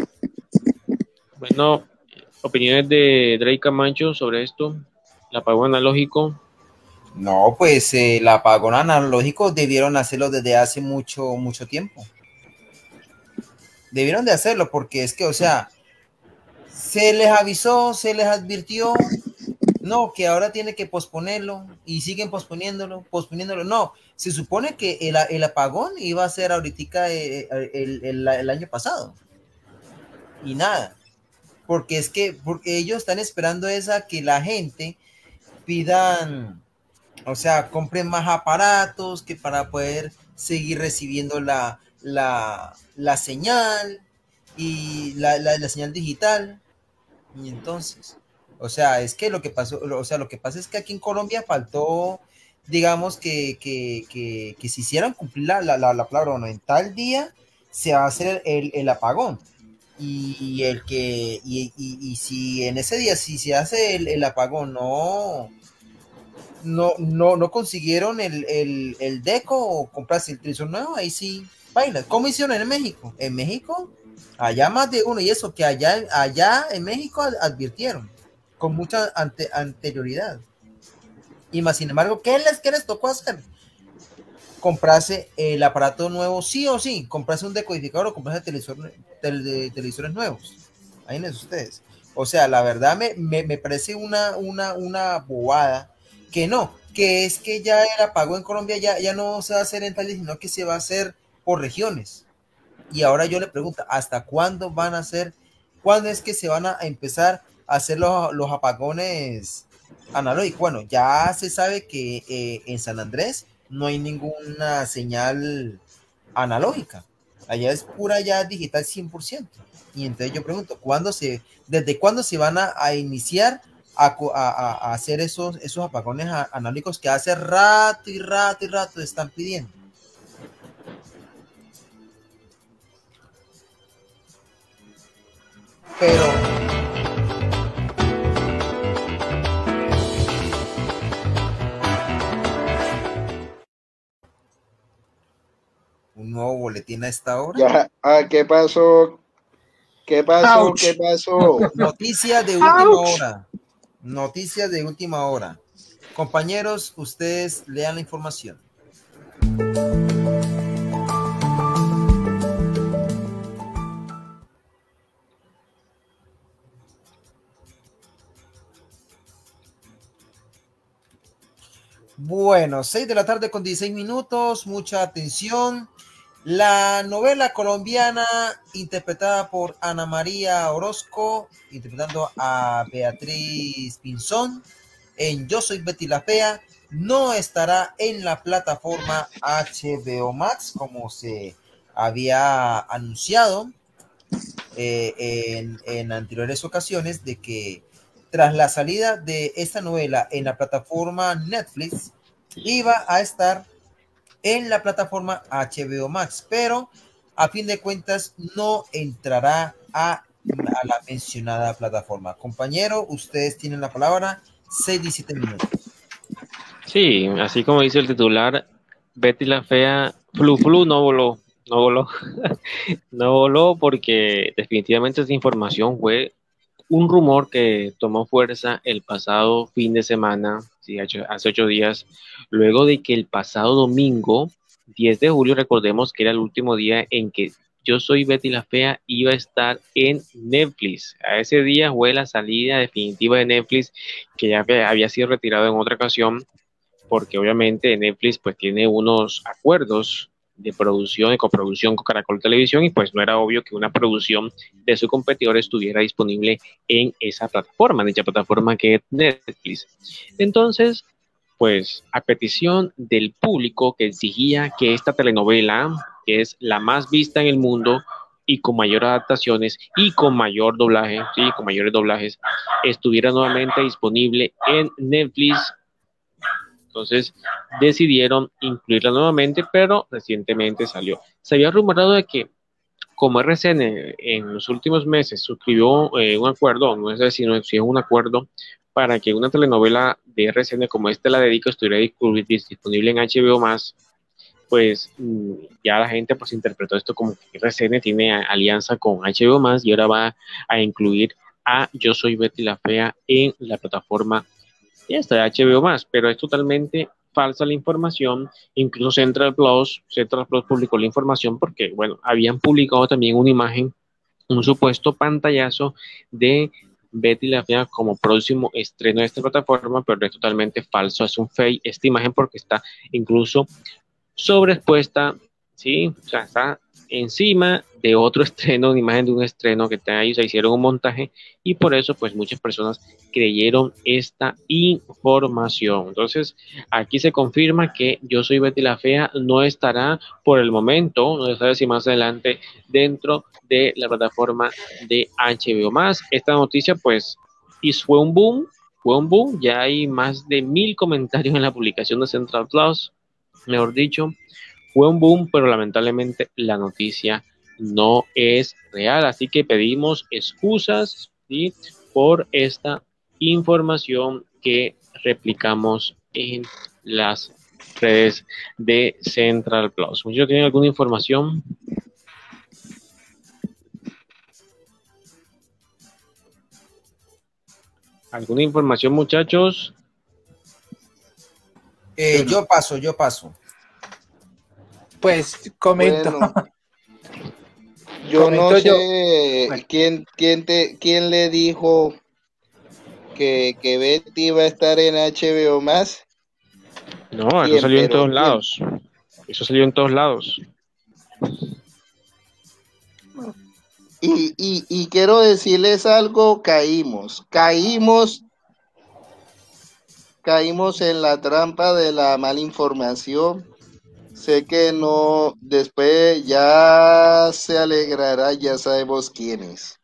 Bueno, opiniones de Drake Camacho sobre esto, el apagón analógico. No, pues eh, el apagón analógico debieron hacerlo desde hace mucho, mucho tiempo. Debieron de hacerlo porque es que, o sea, se les avisó, se les advirtió no, que ahora tiene que posponerlo y siguen posponiéndolo, posponiéndolo. No, se supone que el, el apagón iba a ser ahorita el, el, el, el año pasado y nada, porque es que porque ellos están esperando esa que la gente pidan, o sea, compren más aparatos que para poder seguir recibiendo la, la, la señal y la, la, la señal digital. Y entonces, o sea, es que lo que pasó, o sea, lo que pasa es que aquí en Colombia faltó, digamos, que, que, que, que se hicieran cumplir la, la, la, la palabra, bueno, en tal día se va a hacer el, el apagón. Y el que, y, y, y si en ese día, si se hace el, el apagón, no, no, no, no consiguieron el, el, el deco o comprarse el televisor nuevo, ahí sí, baila. ¿Cómo hicieron en México? En México, allá más de uno, y eso que allá, allá en México advirtieron con mucha ante, anterioridad. Y más sin embargo, ¿qué les, qué les tocó hacer? Comprarse el aparato nuevo, sí o sí, comprarse un decodificador o comprarse televisor, tele, televisores nuevos. Ahí no es ustedes. O sea, la verdad me, me, me parece una, una, una bobada que no, que es que ya el apagón en Colombia ya, ya no se va a hacer en tal, sino que se va a hacer por regiones. Y ahora yo le pregunto, ¿hasta cuándo van a hacer, cuándo es que se van a empezar a hacer los, los apagones analógicos? Bueno, ya se sabe que eh, en San Andrés no hay ninguna señal analógica. Allá es pura ya digital cien por ciento. Y entonces yo pregunto, ¿cuándo se, ¿desde cuándo se van a, a iniciar a, a, a hacer esos, esos apagones analógicos que hace rato y rato y rato están pidiendo? Pero un nuevo boletín a esta hora. Ya, ah, ¿qué pasó? ¿Qué pasó? Ouch. ¿Qué pasó? Noticias de última Ouch. hora. Noticias de última hora. Compañeros, ustedes lean la información. Bueno, seis de la tarde con dieciséis minutos, mucha atención. La novela colombiana interpretada por Ana María Orozco, interpretando a Beatriz Pinzón en Yo Soy Betty la Fea, no estará en la plataforma H B O Max como se había anunciado eh, en, en anteriores ocasiones, de que tras la salida de esta novela en la plataforma Netflix, iba a estar en la plataforma H B O Max, pero a fin de cuentas no entrará a, a la mencionada plataforma. Compañero, ustedes tienen la palabra, seis diecisiete minutos. Sí, así como dice el titular, Betty la Fea, flu flu, no voló, no voló, no voló porque definitivamente esta información fue un rumor que tomó fuerza el pasado fin de semana, sí, hace ocho días, luego de que el pasado domingo, diez de julio, recordemos que era el último día en que Yo Soy Betty la Fea iba a estar en Netflix. A ese día fue la salida definitiva de Netflix, que ya había sido retirado en otra ocasión, porque obviamente Netflix pues tiene unos acuerdos de producción y coproducción con Caracol Televisión, y pues no era obvio que una producción de su competidor estuviera disponible en esa plataforma, dicha plataforma que es Netflix. Entonces, pues a petición del público que exigía que esta telenovela, que es la más vista en el mundo y con mayor adaptaciones y con mayor doblaje, sí, con mayores doblajes, estuviera nuevamente disponible en Netflix. Entonces decidieron incluirla nuevamente, pero recientemente salió. Se había rumorado de que, como R C N en los últimos meses suscribió eh, un acuerdo, no sé si no es un acuerdo, para que una telenovela de R C N como esta la dedico estuviera disponible en H B O más, pues ya la gente pues interpretó esto como que R C N tiene alianza con H B O más y ahora va a incluir a Yo Soy Betty la Fea en la plataforma y esta de H B O más, pero es totalmente falsa la información. Incluso Central Plus, Central Plus publicó la información porque, bueno, habían publicado también una imagen, un supuesto pantallazo de Betty la Fea como próximo estreno de esta plataforma, pero es totalmente falso, es un fake esta imagen porque está incluso sobreexpuesta, ¿sí? O sea, está encima de otro estreno, una imagen de un estreno que está ahí, se hicieron un montaje y por eso pues muchas personas creyeron esta información. Entonces aquí se confirma que Yo Soy Betty la Fea no estará por el momento, no se sabe si más adelante dentro de la plataforma de H B O más. Esta noticia pues y fue un boom, fue un boom, ya hay más de mil comentarios en la publicación de Central Plus, mejor dicho. Fue un boom, pero lamentablemente la noticia no es real, así que pedimos excusas, ¿sí?, por esta información que replicamos en las redes de Central Plus. ¿Muchos tienen alguna información? ¿Alguna información, muchachos? Eh, yo paso, yo paso. Pues comento. Bueno, yo Comento no sé yo. quién, quién, te, quién le dijo que, que Betty iba a estar en H B O más. No, eso ¿Quién? salió en Pero todos ¿quién? lados. Eso salió en todos lados. Y, y, y quiero decirles algo, caímos, caímos, caímos en la trampa de la mala información. Sé que no, después ya se alegrará, ya sabemos quién es.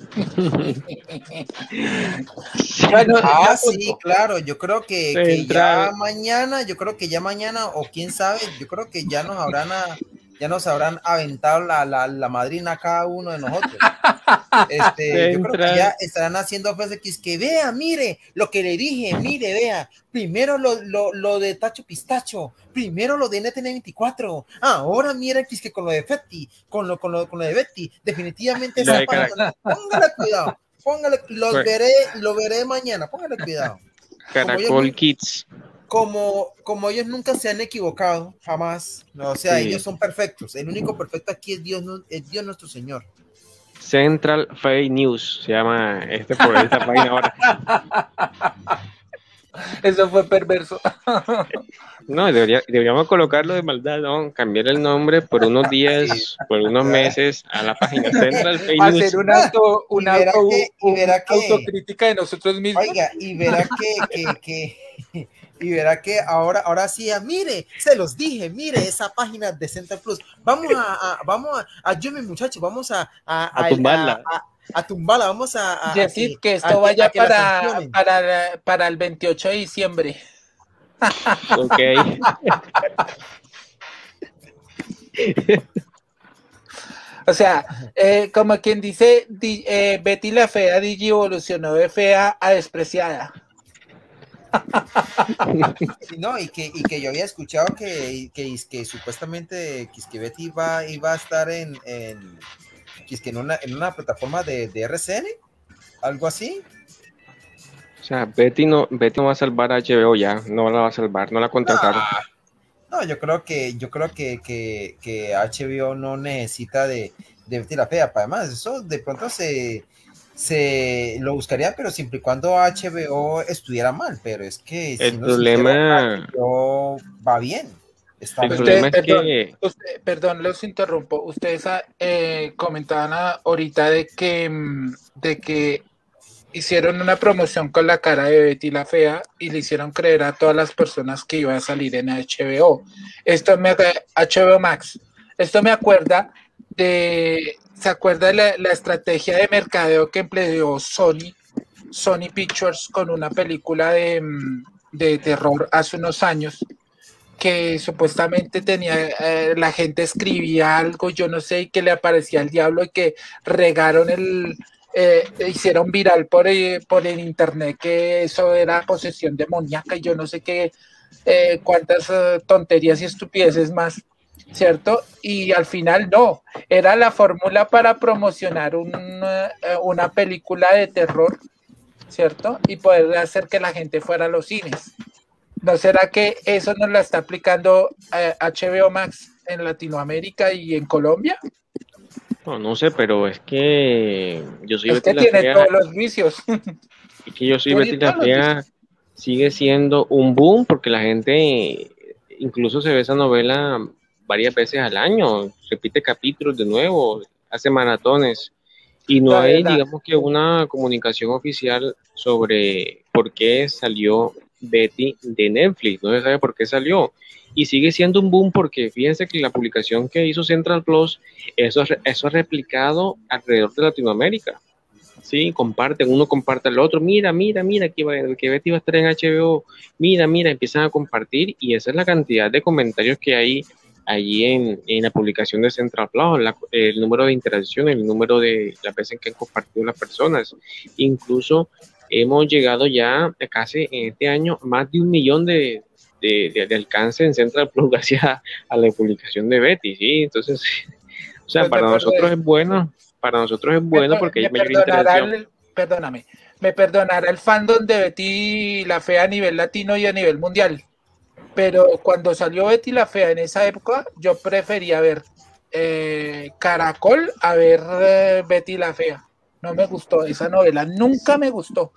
Bueno, Ah, ya, sí, claro, yo creo que, que Central. ya mañana, yo creo que ya mañana, o quién sabe, yo creo que ya nos habrán a- ya nos habrán aventado la, la, la madrina a cada uno de nosotros. Este, yo creo que Central. ya estarán haciendo ofertas que es que vea, mire, lo que le dije, mire, vea, primero lo, lo, lo de Tacho Pistacho, primero lo de N T N veinticuatro, ahora mira que es que con lo de Betty, con lo, con lo, con lo de Betty, definitivamente Lo esa de página, póngale cuidado, póngale, los Pues- veré, lo veré mañana, póngale cuidado. Caracol Kids. Como, como ellos nunca se han equivocado, jamás, no, o sea, Sí. ellos son perfectos, el único perfecto aquí es Dios, no- es Dios nuestro Señor. Central Fake News se llama este por esta página ahora. eso fue perverso. No, debería, deberíamos colocarlo de maldad, ¿no? Cambiar el nombre por unos días, por unos meses a la página Central Fake News. Hacer un auto, Y un verá auto, que- y un- verá que- autocrítica de nosotros mismos. Oiga, y verá que, que, que y verá que ahora, ahora sí, ah, mire, se los dije, mire esa página de Central Plus. Vamos a, a- vamos a, ayúdenme muchachos, vamos a, a, A tumbarla. A, a- a tumbarla, vamos a, a Decir a que a esto vaya a que la para, sancionen. para, para el veintiocho de diciembre. Ok. O sea, eh, como quien dice, di- eh, Betty la Fea Digi evolucionó de fea a despreciada. Sí, no, y que, y que yo había escuchado que, que, que supuestamente que, es que Betty iba, iba a estar en, en, que es que en, una, en una plataforma de, de R C N, algo así. O sea, Betty no, Betty no va a salvar a H B O ya, no la va a salvar, no la contrataron. No, yo creo que, yo creo que, que, que H B O no necesita de, de Betty la Fea. Además, eso de pronto se, se lo buscaría, pero siempre y cuando H B O estuviera mal. Pero es que El no problema- H B O va bien. Está El bien. problema es perdón, que usted- perdón, los interrumpo. Ustedes ah, eh, comentaban ah, ahorita de que, mm, de que hicieron una promoción con la cara de Betty la Fea y le hicieron creer a todas las personas que iba a salir en H B O. Esto me H B O Max. Esto me acuerda de, ¿se acuerda de la, la estrategia de mercadeo que empleó Sony, Sony Pictures con una película de, mm, de terror hace unos años? Que supuestamente tenía, eh, la gente escribía algo, yo no sé, y que le aparecía el diablo y que regaron el, eh, hicieron viral por, eh, por el internet que eso era posesión demoníaca y yo no sé qué, eh, cuántas eh, tonterías y estupideces más, ¿cierto? Y al final no, era la fórmula para promocionar un, eh, una película de terror, ¿cierto? Y poder hacer que la gente fuera a los cines. ¿No será que eso nos la está aplicando eh, H B O Max en Latinoamérica y en Colombia? No, no sé, pero es que yo soy Es que Betty la tiene Fea. todos los vicios. Es que yo soy Tiene Betty la todos los Fea. Sigue siendo un boom porque la gente incluso se ve esa novela varias veces al año, repite capítulos de nuevo, hace maratones y no La hay, verdad. digamos que una comunicación oficial sobre por qué salió Betty de Netflix, no se sabe por qué salió y sigue siendo un boom porque fíjense que la publicación que hizo Central Plus, eso, eso es replicado alrededor de Latinoamérica. Sí, comparten, uno comparte al otro, mira, mira, mira, que, va, que Betty va a estar en H B O, mira, mira, empiezan a compartir y esa es la cantidad de comentarios que hay allí en, en la publicación de Central Plus, la, el número de interacciones, el número de las veces que han compartido las personas. Incluso hemos llegado ya casi en este año más de un millón de, de, de, de alcance en Central Plus gracias a, a la publicación de Betty, ¿sí? Entonces, o sea, Pues para me nosotros perdone. es bueno. Para nosotros es bueno porque hay me mayor perdonará interacción. el, perdóname, me perdonará el fandom de Betty la Fea a nivel latino y a nivel mundial. Pero cuando salió Betty la Fea en esa época, yo prefería ver eh, Caracol a ver eh, Betty la Fea. No me gustó esa novela, nunca me gustó.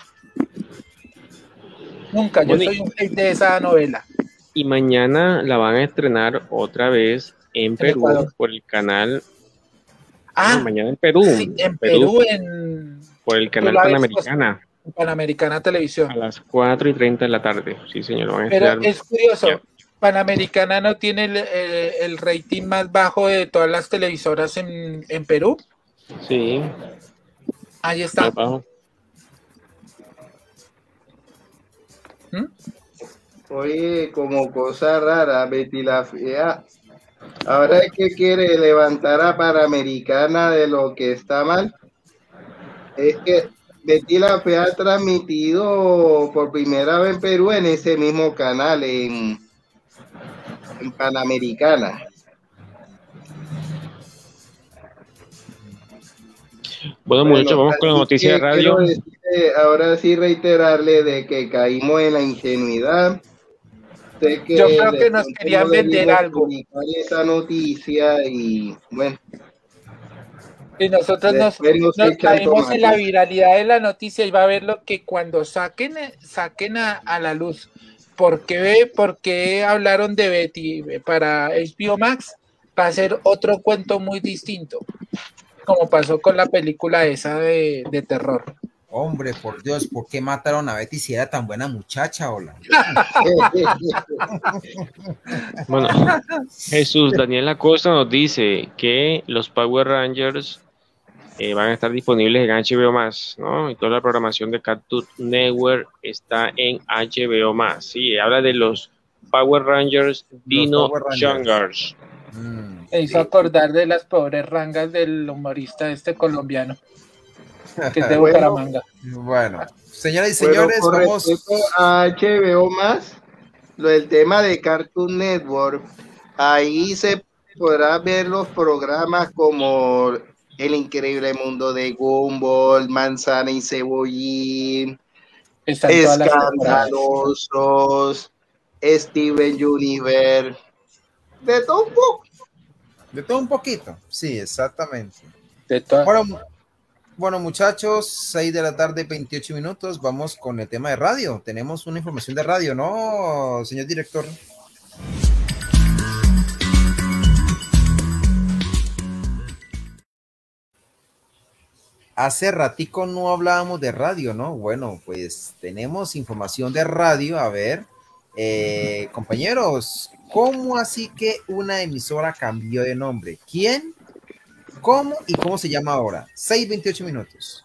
Nunca, yo Bueno, soy un hate de esa novela. Y mañana la van a estrenar otra vez en Perú Ecuador. por el canal. Ah, no, mañana en Perú. sí, en Perú, en por el canal la ves, Panamericana pues, Panamericana Televisión. a las cuatro y treinta de la tarde. Sí, señor, lo van a Pero estrenar. es curioso, Ya. Panamericana no tiene el, el- el rating más bajo de todas las televisoras en, en Perú. Sí, Ahí está. más bajo. ¿Mm? Oye, como cosa rara, Betty la Fea. Ahora es que quiere levantar a Panamericana de lo que está mal. Es que Betty la Fea ha transmitido por primera vez en Perú en ese mismo canal, en, en Panamericana. Bueno, Bueno, muchachos, vamos con la así noticia de que radio. quiero decirle, ahora sí reiterarle de que caímos en la ingenuidad. Sé que Yo creo de que nos pronto querían no vender debimos algo. publicar esa noticia y bueno, Y nosotros nos, después nos nos echan caímos en la tomates. viralidad de la noticia y va a ver lo que cuando saquen, saquen a, a la luz. ¿Por qué, por qué hablaron de Betty para H B O Max? Va a ser otro cuento muy distinto, como pasó con la película esa de, de terror. Hombre, por Dios, ¿por qué mataron a Betty si era tan buena muchacha, hola? Bueno, Jesús Daniel Acosta nos dice que los Power Rangers eh, van a estar disponibles en H B O más, ¿no? Y toda la programación de Cartoon Network está en H B O más. Sí, habla de los Power Rangers Dino Power Rangers. Youngers. Mm, Me hizo acordar de las pobres rangas del humorista este colombiano, que es de Bueno. Bucaramanga. bueno, señoras y Bueno, señores, con vamos. respecto a H B O más, lo del tema de Cartoon Network, ahí se podrá ver los programas como El Increíble Mundo de Gumball, Manzana y Cebollín, Están todas las temporadas. Escandalosos, Steven Universe, de todo un poco. De todo un poquito. Sí, exactamente. De todas. Bueno, bueno, muchachos, seis de la tarde, veintiocho minutos. Vamos con el tema de radio. Tenemos una información de radio, ¿no, señor director? Hace ratico no hablábamos de radio, ¿no? Bueno, pues tenemos información de radio. A ver, eh, compañeros, ¿cómo así que una emisora cambió de nombre? ¿Quién? ¿Cómo y cómo se llama ahora? seis veintiocho minutos.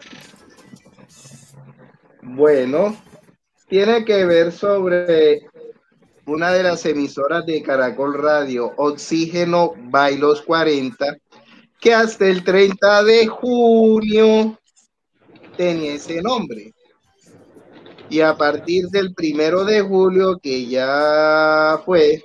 Bueno, tiene que ver sobre una de las emisoras de Caracol Radio, Oxígeno by los cuarenta, que hasta el treinta de junio tenía ese nombre. Y a partir del primero de julio, que ya fue,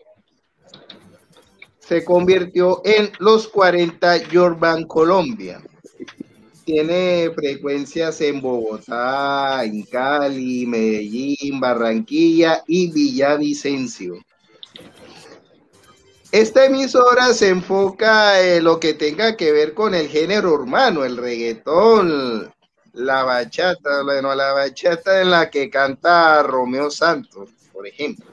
se convirtió en los cuarenta Urban Colombia. Tiene frecuencias en Bogotá, en Cali, Medellín, Barranquilla y Villavicencio. esta emisora se enfoca en lo que tenga que ver con el género urbano, el reggaetón, la bachata, bueno, la bachata en la que canta Romeo Santos, por ejemplo.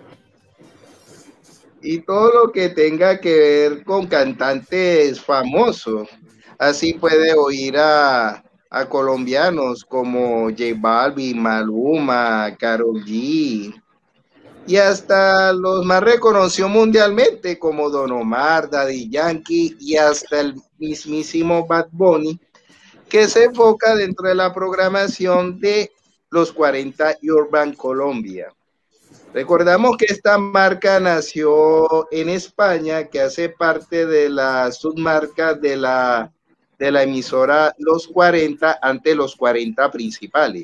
Y todo lo que tenga que ver con cantantes famosos. Así puede oír a, a colombianos como J Balvin, Maluma, Karol G, y hasta los más reconocidos mundialmente como Don Omar, Daddy Yankee y hasta el mismísimo Bad Bunny, que se enfoca dentro de la programación de los cuarenta Urban Colombia. Recordamos que esta marca nació en España, que hace parte de la submarca de la, de la emisora Los cuarenta ante los cuarenta principales.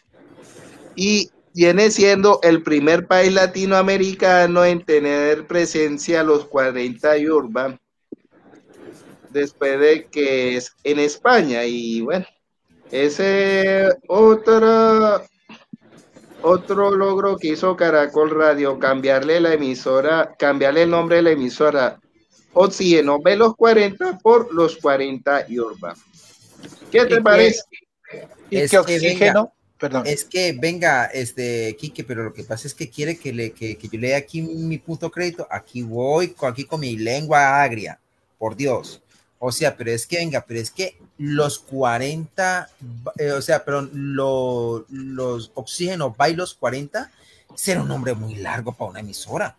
Y viene siendo el primer país latinoamericano en tener presencia los cuarenta Urban, después de que es en España. Y bueno, ese otro, otro logro que hizo Caracol Radio, cambiarle la emisora, cambiarle el nombre de la emisora Oxígeno de los cuarenta por los cuarenta Urban. ¿Qué te parece? ¿Y qué Oxígeno? Venga, Perdón. Es que venga, este, Quique, pero lo que pasa es que quiere que, le, que, que yo lea aquí mi punto crédito. Aquí voy, aquí con mi lengua agria, por Dios. O sea, pero es que venga, pero es que los cuarenta, eh, o sea, pero lo, los Oxígeno by los cuarenta, será un nombre muy largo para una emisora.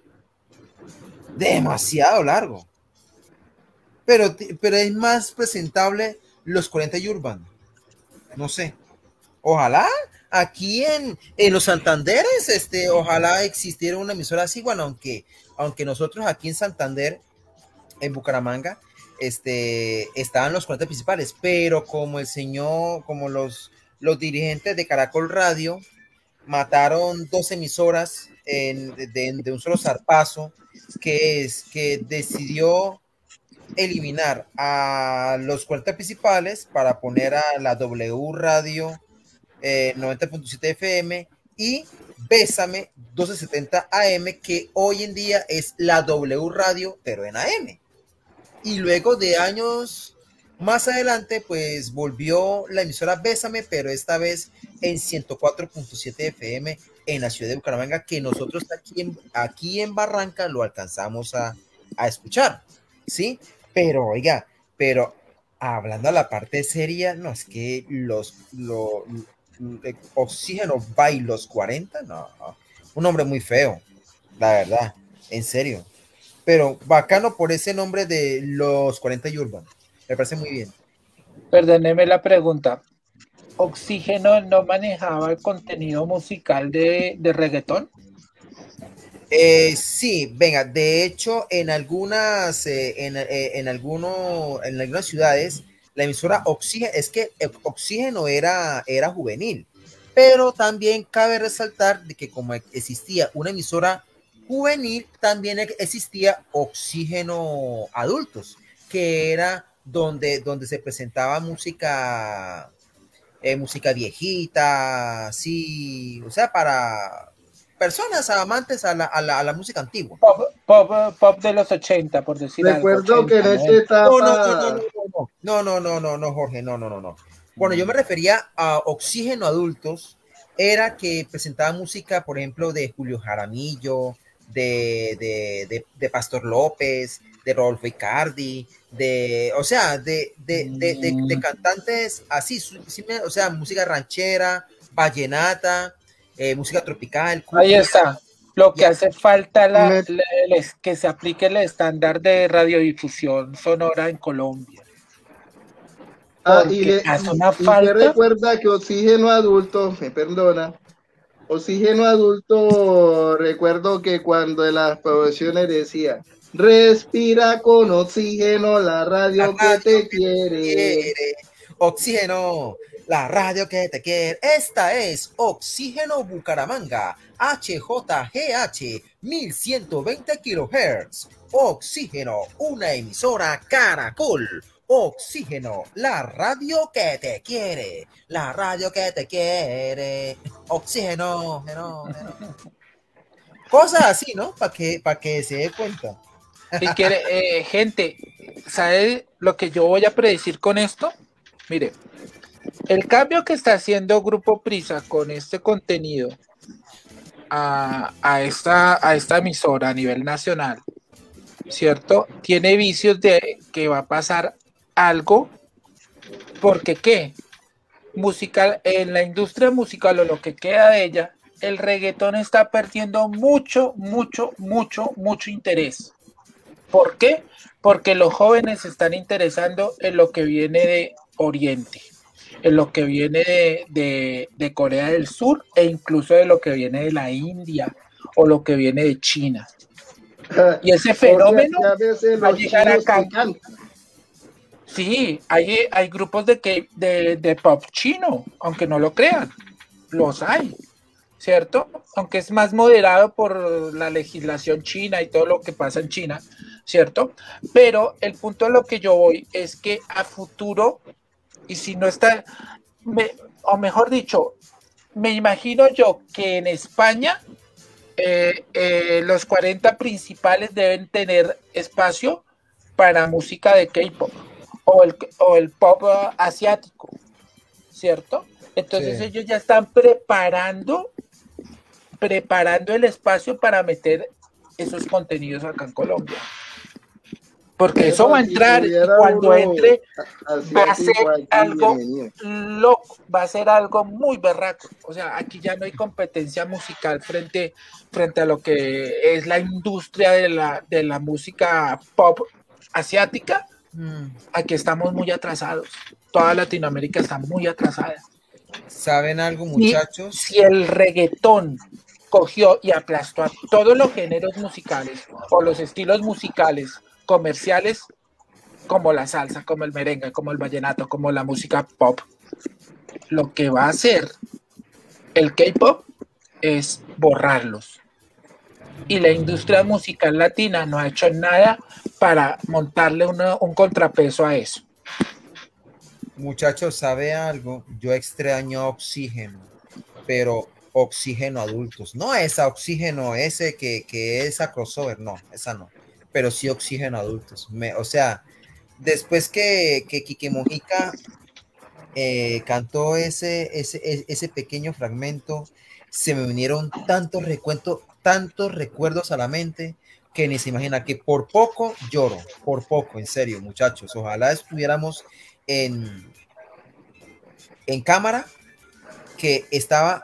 Demasiado largo. Pero, pero es más presentable los cuarenta Urban. No sé. Ojalá aquí en, en los Santanderes, este, ojalá existiera una emisora así, bueno, aunque, aunque nosotros aquí en Santander, en Bucaramanga, este, estaban los cuarenta principales, pero como el señor, como los, los dirigentes de Caracol Radio mataron dos emisoras en, de, de un solo zarpazo, que es que decidió eliminar a los cuarenta principales para poner a la W Radio eh, noventa punto siete F M y Bésame doce setenta A M, que hoy en día es la W Radio pero en A M. Y luego de años más adelante pues volvió la emisora Bésame, pero esta vez en ciento cuatro punto siete F M en la ciudad de Bucaramanga, que nosotros aquí en, aquí en Barranca lo alcanzamos a, a escuchar, ¿sí? Pero oiga, pero hablando a la parte seria, no, es que los, los, los Oxígeno by los cuarenta, no, un nombre muy feo, la verdad, en serio. Pero bacano por ese nombre de los cuarenta Urban, me parece muy bien. Perdóneme la pregunta, ¿Oxígeno no manejaba el contenido musical de, de reggaetón? Eh, sí, venga, de hecho en algunas eh, en, eh, en, alguno, en algunas ciudades la emisora Oxígeno, es que Oxígeno era, era juvenil, pero también cabe resaltar de que como existía una emisora juvenil, también existía Oxígeno Adultos, que era donde, donde se presentaba música eh, música viejita, sí, o sea, para personas amantes a la, a la, a la música antigua. Pop, pop, pop de los ochenta, por decir algo. Recuerdo que en esa etapa... No, no, no, no, no, no, no, no, no, Jorge, no, no, no, no. Bueno, yo me refería a Oxígeno Adultos, era que presentaba música, por ejemplo, de Julio Jaramillo, de, de, de, de Pastor López, de Rodolfo Icardi, de, o sea, de, de, de, de, de cantantes así, o sea, música ranchera, vallenata, eh, música tropical. Cumbia. Ahí está. Lo que hace falta la, la, la, es que se aplique el estándar de radiodifusión sonora en Colombia. Ah, y, le, hace una y, falta. Y recuerda que Oxígeno Adulto, me perdona, Oxígeno Adulto, recuerdo que cuando en las producciones decía, respira con oxígeno, la radio, la radio que te que quiere. quiere. Oxígeno, la radio que te quiere. Esta es Oxígeno Bucaramanga, H J G H mil ciento veinte kilohertz. Oxígeno, una emisora Caracol. Oxígeno, la radio que te quiere. La radio que te quiere. Oxígeno, no, no. Cosas así, ¿no? Para que, para que se dé cuenta. Y quiere, eh, gente, ¿sabe lo que yo voy a predecir con esto? Mire, el cambio que está haciendo Grupo Prisa con este contenido a, a, esta, a esta emisora a nivel nacional, ¿cierto? Tiene vicios de que va a pasar algo, porque ¿qué? Musical, en la industria musical o lo que queda de ella, el reggaetón está perdiendo mucho, mucho, mucho, mucho interés. ¿Por qué? Porque los jóvenes se están interesando en lo que viene de Oriente, en lo que viene de, de, de Corea del Sur e incluso de lo que viene de la India o lo que viene de China. Y ese fenómeno va a llegar acá. Sí, hay, hay grupos de, que, de, de pop chino, aunque no lo crean, los hay, ¿cierto? Aunque es más moderado por la legislación china y todo lo que pasa en China, ¿cierto? Pero el punto a lo que yo voy es que a futuro, y si no está, me, o mejor dicho, me imagino yo que en España eh, eh, los cuarenta principales deben tener espacio para música de K-pop. O el, o el pop uh, asiático, ¿cierto? Entonces sí. Ellos ya están preparando, preparando el espacio para meter esos contenidos acá en Colombia. Porque eso va a entrar y cuando entre va a ser algo loco, va a ser algo muy berraco. O sea, aquí ya no hay competencia musical frente, frente a lo que es la industria de la, de la música pop asiática. Aquí estamos muy atrasados. Toda Latinoamérica está muy atrasada. ¿Saben algo, muchachos? Si, si el reggaetón cogió y aplastó a todos los géneros musicales o los estilos musicales comerciales, como la salsa, como el merengue, como el vallenato, como la música pop, lo que va a hacer el K-pop es borrarlos. Y la industria musical latina no ha hecho nada para montarle una, un contrapeso a eso. Muchachos, ¿sabe algo? Yo extraño oxígeno, pero oxígeno adultos. No esa oxígeno ese que, que es a crossover, no, esa no. Pero sí oxígeno adultos. Me, o sea, después que, que Quique Mojica eh, cantó ese, ese, ese pequeño fragmento, se me vinieron tantos recuentos, tantos recuerdos a la mente que ni se imagina, que por poco lloro, por poco, en serio, muchachos. Ojalá estuviéramos en, en cámara, que estaba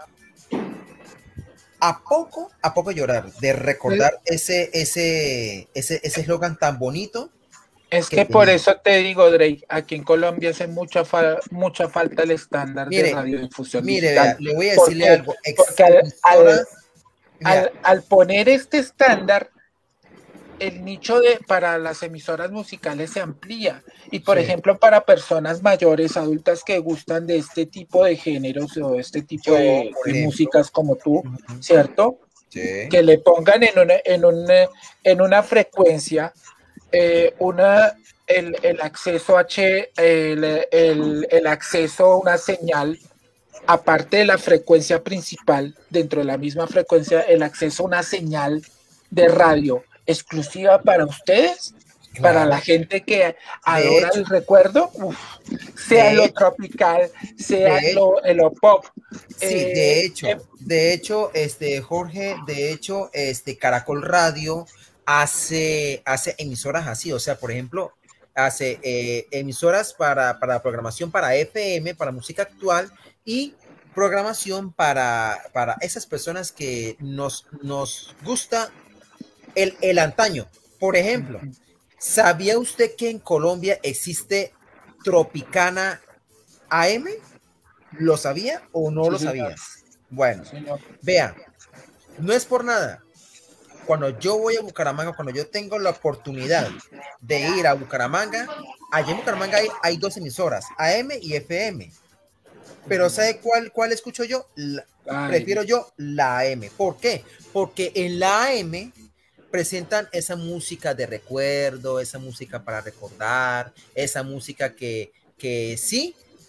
a poco, a poco llorar, de recordar ese, ese, ese, ese eslogan tan bonito. Es que, que por eso te digo, Drake, aquí en Colombia hace mucha, fa mucha falta el estándar mire, de radiodifusión mire, digital. Vea, le voy a decirle porque, algo. Porque al, al, al, al poner este estándar, el nicho de para las emisoras musicales se amplía. Y por sí. ejemplo, para personas mayores, adultas que gustan de este tipo de géneros o este tipo Yo, de, de músicas como tú, uh-huh. ¿cierto? Sí. Que le pongan en una, en una, en una frecuencia eh, una, el, el acceso H, el, el, el acceso a una señal, aparte de la frecuencia principal, dentro de la misma frecuencia, el acceso a una señal de radio exclusiva para ustedes, claro. para la gente que adora hecho, el recuerdo, uf, sea lo hecho, tropical, sea lo, lo pop. Sí, eh, de hecho, eh, de hecho, este Jorge, de hecho, este Caracol Radio hace, hace emisoras así, o sea, por ejemplo, hace eh, emisoras para, para programación para F M, para música actual y programación para, para esas personas que nos, nos gusta el, el antaño. Por ejemplo, ¿sabía usted que en Colombia existe Tropicana A M? ¿Lo sabía o no sí, lo sabía? Bueno, sí, no. Vea, no es por nada. Cuando yo voy a Bucaramanga, cuando yo tengo la oportunidad de ir a Bucaramanga, allá en Bucaramanga hay, hay dos emisoras, A M y F M. Pero ¿sabe cuál, cuál escucho yo? La, prefiero yo la A M. ¿Por qué? Porque en la A M presentan esa música de recuerdo, esa música para recordar, esa música que, que sí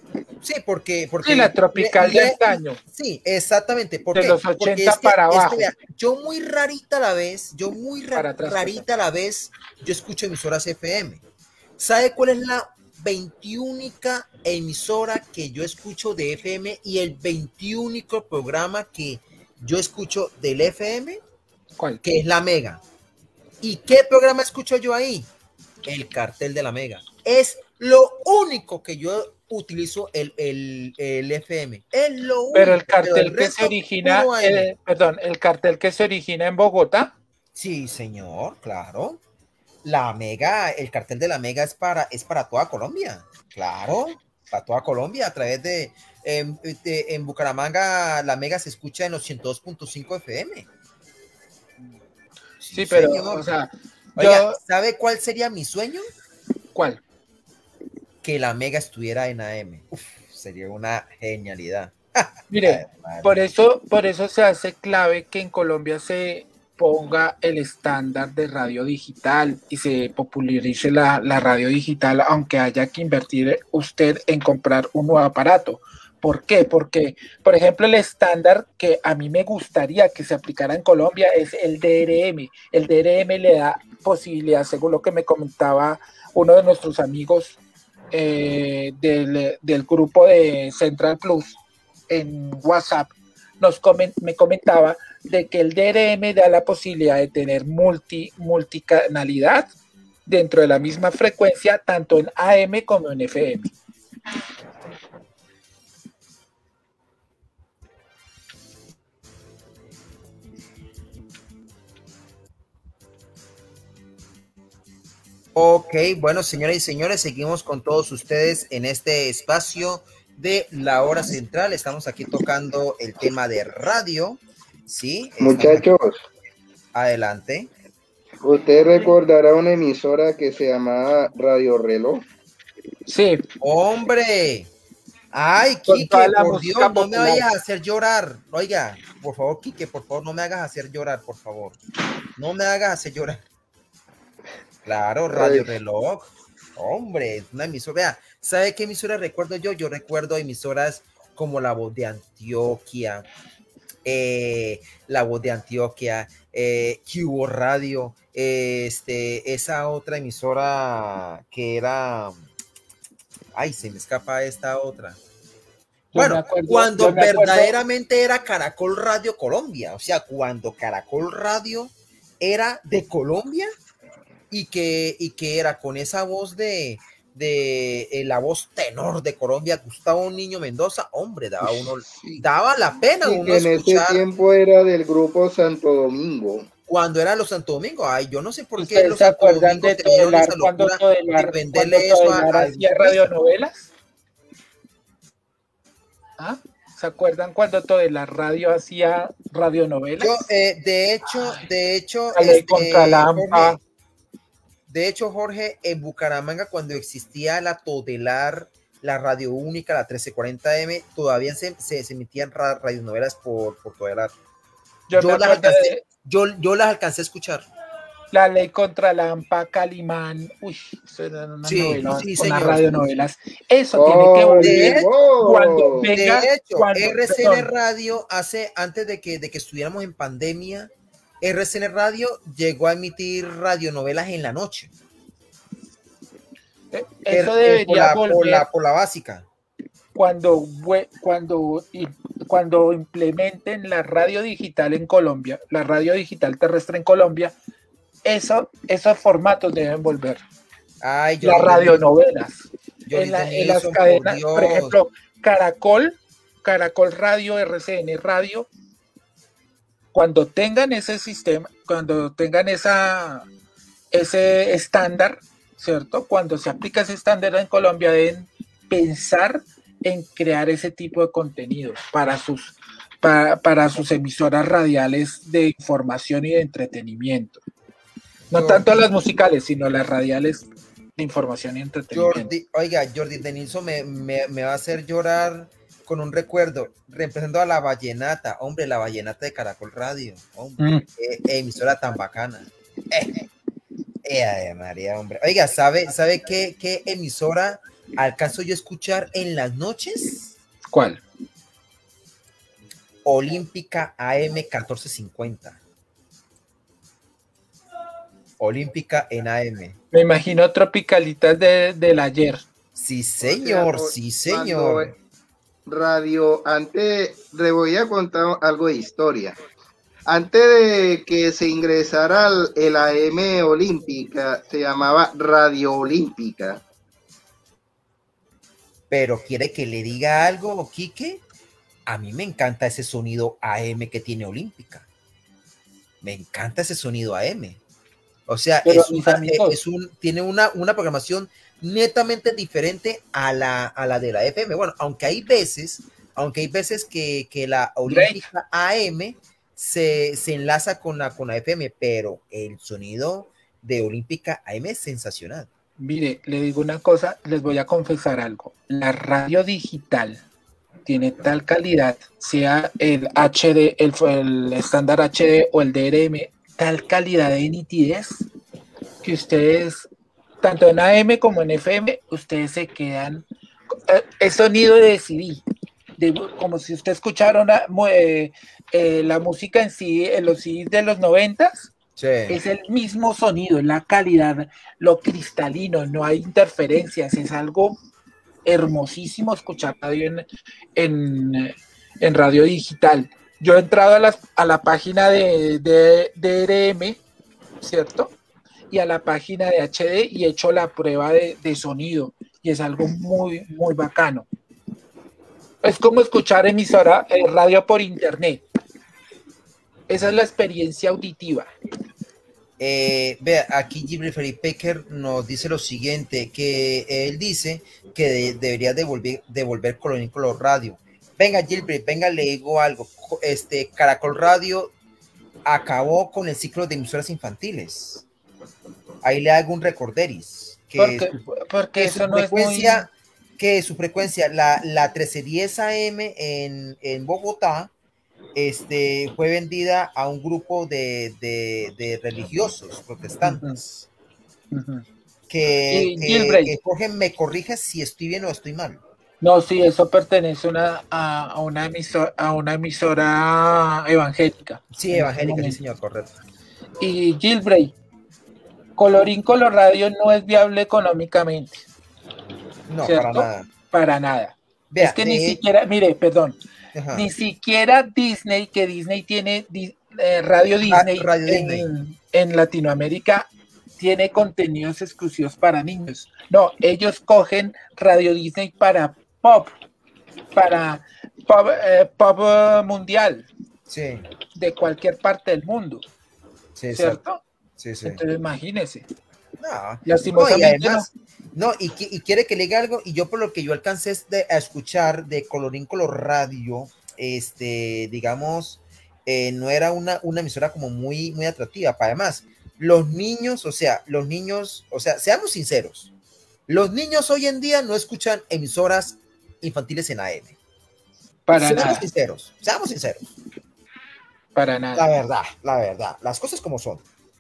Sí, porque, porque Sí, la tropical le- de le- antaño. Sí, exactamente. ¿Por De qué? los Porque ochenta es que- para es que, abajo. vea, yo muy rarita a la vez, yo muy ra- Para atrás, rarita a la vez, yo escucho emisoras F M. ¿Sabe cuál es la veintiúnica emisora que yo escucho de F M y el veintiúnico programa que yo escucho del F M? ¿Cuál? Que es la Mega. ¿Y qué programa escucho yo ahí? El Cartel de la Mega. Es lo único que yo utilizo el, el, el F M. Es lo único. Pero el pero cartel el que resto, se origina, puro A M. eh, perdón, el cartel que se origina en Bogotá. Sí, señor, claro. La Mega, el Cartel de la Mega es para, es para toda Colombia. Claro, para toda Colombia. A través de, en, de- en Bucaramanga, la Mega se escucha en los ciento dos punto cinco F M. Sí, pero, señor. o sea, Oiga, yo, ¿sabe cuál sería mi sueño? ¿cuál? Que la Mega estuviera en A M. Uf, sería una genialidad. Mire, Ay, por eso, por eso se hace clave que en Colombia se ponga el estándar de radio digital y se popularice la, la radio digital, aunque haya que invertir usted en comprar un nuevo aparato. ¿Por qué? Porque, por ejemplo, el estándar que a mí me gustaría que se aplicara en Colombia es el D R M. El D R M le da posibilidad, según lo que me comentaba uno de nuestros amigos eh, del, del grupo de Central Plus en WhatsApp, nos coment, me comentaba de que el D R M da la posibilidad de tener multi, multicanalidad dentro de la misma frecuencia, tanto en A M como en F M. Ok, bueno, señoras y señores, seguimos con todos ustedes en este espacio de la hora central. Estamos aquí tocando el tema de radio, ¿sí? Estamos Muchachos, aquí. Adelante. usted recordará una emisora que se llamaba Radio Reloj. Sí. ¡Hombre! ¡Ay, Con Quique, toda la por música Dios, no me popular. vayas a hacer llorar! Oiga, por favor, Quique, por favor, no me hagas hacer llorar, por favor. No me hagas hacer llorar. Claro, Radio Ay. Reloj. Hombre, es una emisora. Vea, ¿sabe qué emisora recuerdo yo? Yo recuerdo emisoras como La Voz de Antioquia, eh, La Voz de Antioquia, eh, Cubo Radio, eh, este, esa otra emisora que era. Ay, se me escapa esta otra. Yo Bueno, me acuerdo- cuando yo me acuerdo- verdaderamente era Caracol Radio Colombia, o sea, cuando Caracol Radio era de Colombia y que, y que era con esa voz de, de eh, la voz tenor de Colombia, Gustavo Niño Mendoza, hombre, daba uno, daba la pena Y uno que en ese escuchar tiempo era del grupo Santo Domingo. cuando era los Santo Domingo. Ay, yo no sé por qué ¿Ustedes los se Santo acuerdan Domingo de tuvieron Todelar esa cuando locura Todelar, de venderle cuando eso a, Todelar a hacía radionovelas? ¿Ah? ¿Se acuerdan cuando Todelar Radio hacía radionovelas? Yo, eh, de hecho, de hecho, La ley este, contra Lampa. Jorge, de hecho, Jorge, en Bucaramanga, cuando existía la Todelar, la radio única, la trece cuarenta M, todavía se, se, se emitían ra- radionovelas por, por Todelar. Yo, Yo me las, acuerdo alcancé, de yo, yo las alcancé a escuchar. La ley contra Lampa, Calimán. Uy, eso eran unas Sí, novelas, sí, unas señor. radionovelas. Eso tiene que Oh, volver llegó. cuando venga. De hecho, cuando, R C N perdón, Radio hace, antes de que, de que estuviéramos en pandemia, R C N Radio llegó a emitir radionovelas en la noche. eh, Er- eso eh, debería por la, volver por la, por la básica. cuando, vue- cuando, y- cuando implementen la radio digital en Colombia, la radio digital terrestre en Colombia. Eso, esos formatos deben volver. Ay, yo Las radionovelas. Yo En, la- dije, en las Nelson, cadenas, por por, Dios. ejemplo, Caracol, Caracol Radio, R C N Radio, cuando tengan ese sistema, cuando tengan esa, ese estándar, ¿cierto? Cuando se aplica ese estándar en Colombia, deben pensar en crear ese tipo de contenidos para sus, para, para sus emisoras radiales de información y de entretenimiento. No Jordi. tanto las musicales, sino las radiales de información y entretenimiento. Jordi, oiga, Jordi Denilson me, me, me va a hacer llorar con un recuerdo, representando a la vallenata, hombre, la vallenata de Caracol Radio, hombre, Mm. eh, emisora tan bacana. Eh, eh, ay, María, hombre. Oiga, ¿sabe, sabe qué, qué emisora alcanzo yo a escuchar en las noches. ¿Cuál? Olímpica A M catorce cincuenta. Olímpica en A M. Me imagino tropicalitas de, del ayer. Sí, señor, O sea, sí, señor. Radio, antes le voy a contar algo de historia. Antes de que se ingresara al el A M Olímpica, se llamaba Radio Olímpica. Pero quiere que le diga algo, Quique. A mí me encanta ese sonido A M que tiene Olímpica. Me encanta ese sonido A M. O sea, es una, es un, tiene una, una programación netamente diferente a la, a la de la F M. Bueno, aunque hay veces, aunque hay veces que, que la Olímpica A M se, se enlaza con la, con la F M, pero el sonido de Olímpica A M es sensacional. Mire, le digo una cosa, les voy a confesar algo. La radio digital tiene tal calidad, sea el H D, el, el estándar H D o el D R M, tal calidad de nitidez que ustedes, tanto en A M como en F M, ustedes se quedan, es sonido de C D, de, como si usted escuchara una, eh, eh, la música en sí, en los C Ds de los noventas, sí. Es el mismo sonido, la calidad, lo cristalino, no hay interferencias, es algo hermosísimo escuchar radio en, en, en radio digital. Yo he entrado a, las, a la página de, de, de D R M, ¿cierto? Y a la página de H D y he hecho la prueba de, de sonido y es algo muy, muy bacano. Es como escuchar emisora eh, radio por internet. Esa es la experiencia auditiva. Eh, vea, aquí Jeffrey Pecker nos dice lo siguiente, que él dice que de, debería devolver, devolver Colorín Color Radio. Venga, Gilbert, venga, le digo algo. Este Caracol Radio acabó con el ciclo de emisoras infantiles. Ahí le hago un recorderis. Que porque, su, porque que eso su no frecuencia, es muy... que su frecuencia, la, la trece diez A M en, en Bogotá, este, fue vendida a un grupo de, de, de religiosos protestantes. Uh -huh. Uh -huh. Que, que, que Jorge me corrija si estoy bien o estoy mal. No, sí, eso pertenece una, a, a, una emisora, a una emisora evangélica. Sí, evangélica, sí, señor, correcto. Y Gilbert, Colorín Color Radio no es viable económicamente. No, ¿cierto? Para nada. Para nada. Vea, es que eh, ni siquiera, mire, perdón, ajá. Ni siquiera Disney, que Disney tiene eh, Radio Disney, Radio en, Disney en Latinoamérica, tiene contenidos exclusivos para niños. No, ellos cogen Radio Disney para pop, para pop, eh, pop uh, mundial, sí, de cualquier parte del mundo, sí, ¿cierto? Sí, sí. Entonces imagínese. No, lastimosamente no, y además, no, y, y quiere que le diga algo, y yo por lo que yo alcancé de, a escuchar de Colorín Color Radio, este, digamos, eh, no era una, una emisora como muy, muy atractiva. Además, los niños, o sea, los niños, o sea, seamos sinceros, los niños hoy en día no escuchan emisoras infantiles en A M. Para seamos nada. sinceros, seamos sinceros. Para nada. La verdad, la verdad, las cosas como son.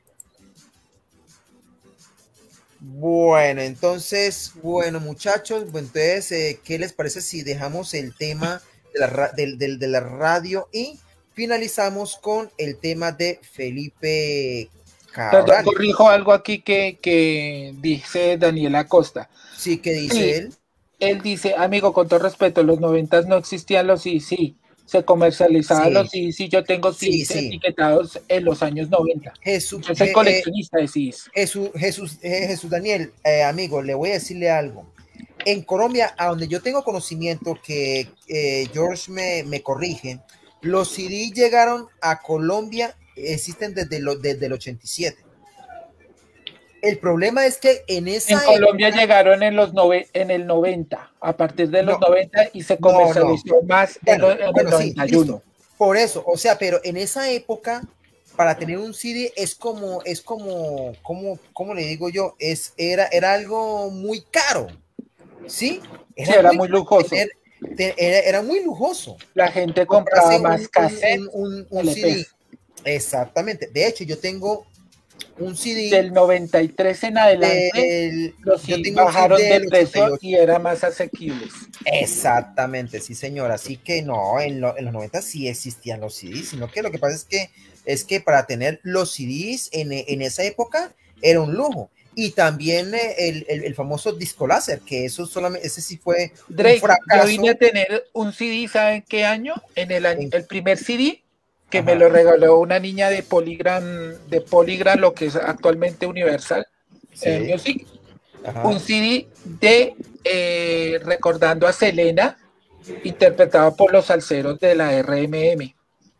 Bueno, entonces, bueno, muchachos, bueno, entonces, eh, ¿qué les parece si dejamos el tema de la, de, de, de la radio y finalizamos con el tema de Felipe Cabral? Corrijo algo aquí que, que dice Daniel Acosta. Sí, ¿qué dice sí, él? Él dice, amigo, con todo respeto, en los noventas no existían los sí, sí. Se comercializaban sí. los C Ds y yo tengo C Ds sí, sí. etiquetados en los años noventa. Jesús, yo soy coleccionista eh, de C Ds. Jesús, Jesús, eh, Jesús Daniel, eh, amigo, le voy a decirle algo. En Colombia, a donde yo tengo conocimiento que eh, George me, me corrige, los C Ds llegaron a Colombia, existen desde, lo, desde el ochenta y siete. El problema es que en esa en Colombia época, llegaron en los nove, en el noventa, a partir de los no, noventa y se comercializó no, no. más bueno, en, en bueno, el noventa y uno. Sí, por eso, o sea, pero en esa época para tener un C D es como es como como cómo le digo yo, es era era algo muy caro. ¿Sí? Era, sí, era muy, muy lujoso. Tener, te, era, era muy lujoso. La gente compraba más cassette, un, un, un, un C D. Exactamente. De hecho, yo tengo un C D del noventa y tres en adelante, del- los yo C D tengo un bajaron C D de del precio ochenta y ocho. y eran más asequibles. Exactamente, sí, señor. Así que no, en, lo- en los noventa sí existían los C Ds, sino que lo que pasa es que es que para tener los C Ds en, en esa época era un lujo. Y también eh, el, el, el famoso disco láser, que eso solamente, ese sí fue Drake, un fracaso. yo vine a tener un C D, ¿saben qué año? En el año, En- el primer C D que Ajá. me lo regaló una niña de Polygram, de Polygram, lo que es actualmente Universal Sí. eh, Music, Ajá. un C D de eh, recordando a Selena, interpretado por los salseros de la R M M.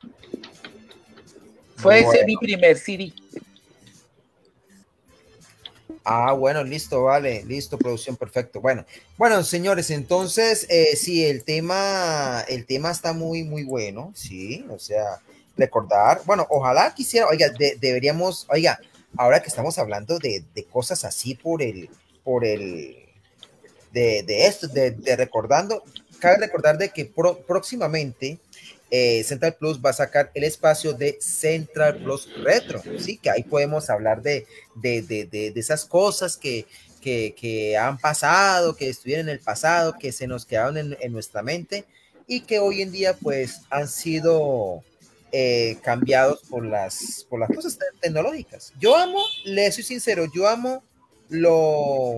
Fue ese Bueno. mi primer C D. Ah, bueno, listo, vale, listo, producción, perfecto. Bueno, bueno, señores, entonces, eh, sí, el tema, el tema está muy, muy bueno, sí, o sea, recordar, bueno, ojalá quisiera, oiga, de- deberíamos, oiga, ahora que estamos hablando de, de cosas así por el, por el, de, de esto, de, de recordando, cabe recordar de que pro- próximamente eh, Central Plus va a sacar el espacio de Central Plus Retro, sí, que ahí podemos hablar de, de, de, de, de esas cosas que, que, que han pasado, que estuvieron en el pasado, que se nos quedaron en, en nuestra mente y que hoy en día pues han sido eh, cambiados por las, por las cosas te- tecnológicas. Yo amo, le soy sincero, yo amo lo,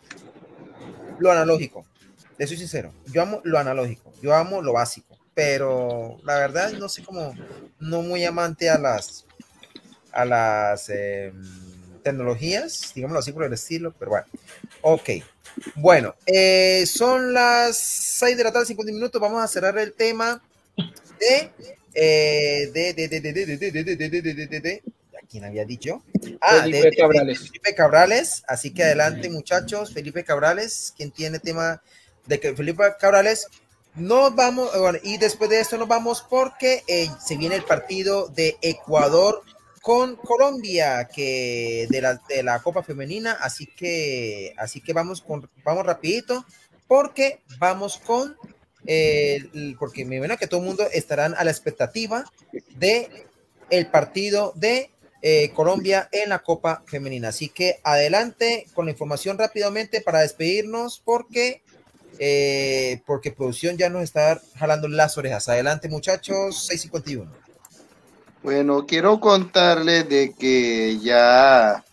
lo analógico. Le soy sincero, yo amo lo analógico, yo amo lo básico, pero la verdad no sé cómo, no muy amante a las, a las eh, tecnologías, digámoslo así por el estilo, pero bueno, ok. Bueno, eh, son las seis de la tarde, cincuenta minutos, vamos a cerrar el tema de, eh, de, de, de, de, de, de, de, de, de, de, de, de, de, de, ¿a quién había dicho? Ah, de, Felipe de- de Cabrales. Felipe Cabrales, así que adelante muchachos, Felipe Cabrales, quien tiene tema de que Felipe Cabrales, nos vamos, bueno, y después de esto nos vamos porque eh, se viene el partido de Ecuador con Colombia, que de la, de la Copa Femenina, así que, así que vamos con, vamos rapidito, porque vamos con, eh, el- porque me imagino que todo el mundo estarán a la expectativa de el partido de eh, Colombia en la Copa Femenina. Así que adelante con la información rápidamente para despedirnos porque eh, porque producción ya nos está jalando las orejas. Adelante muchachos, seis cincuenta y uno. Bueno, quiero contarles de que ya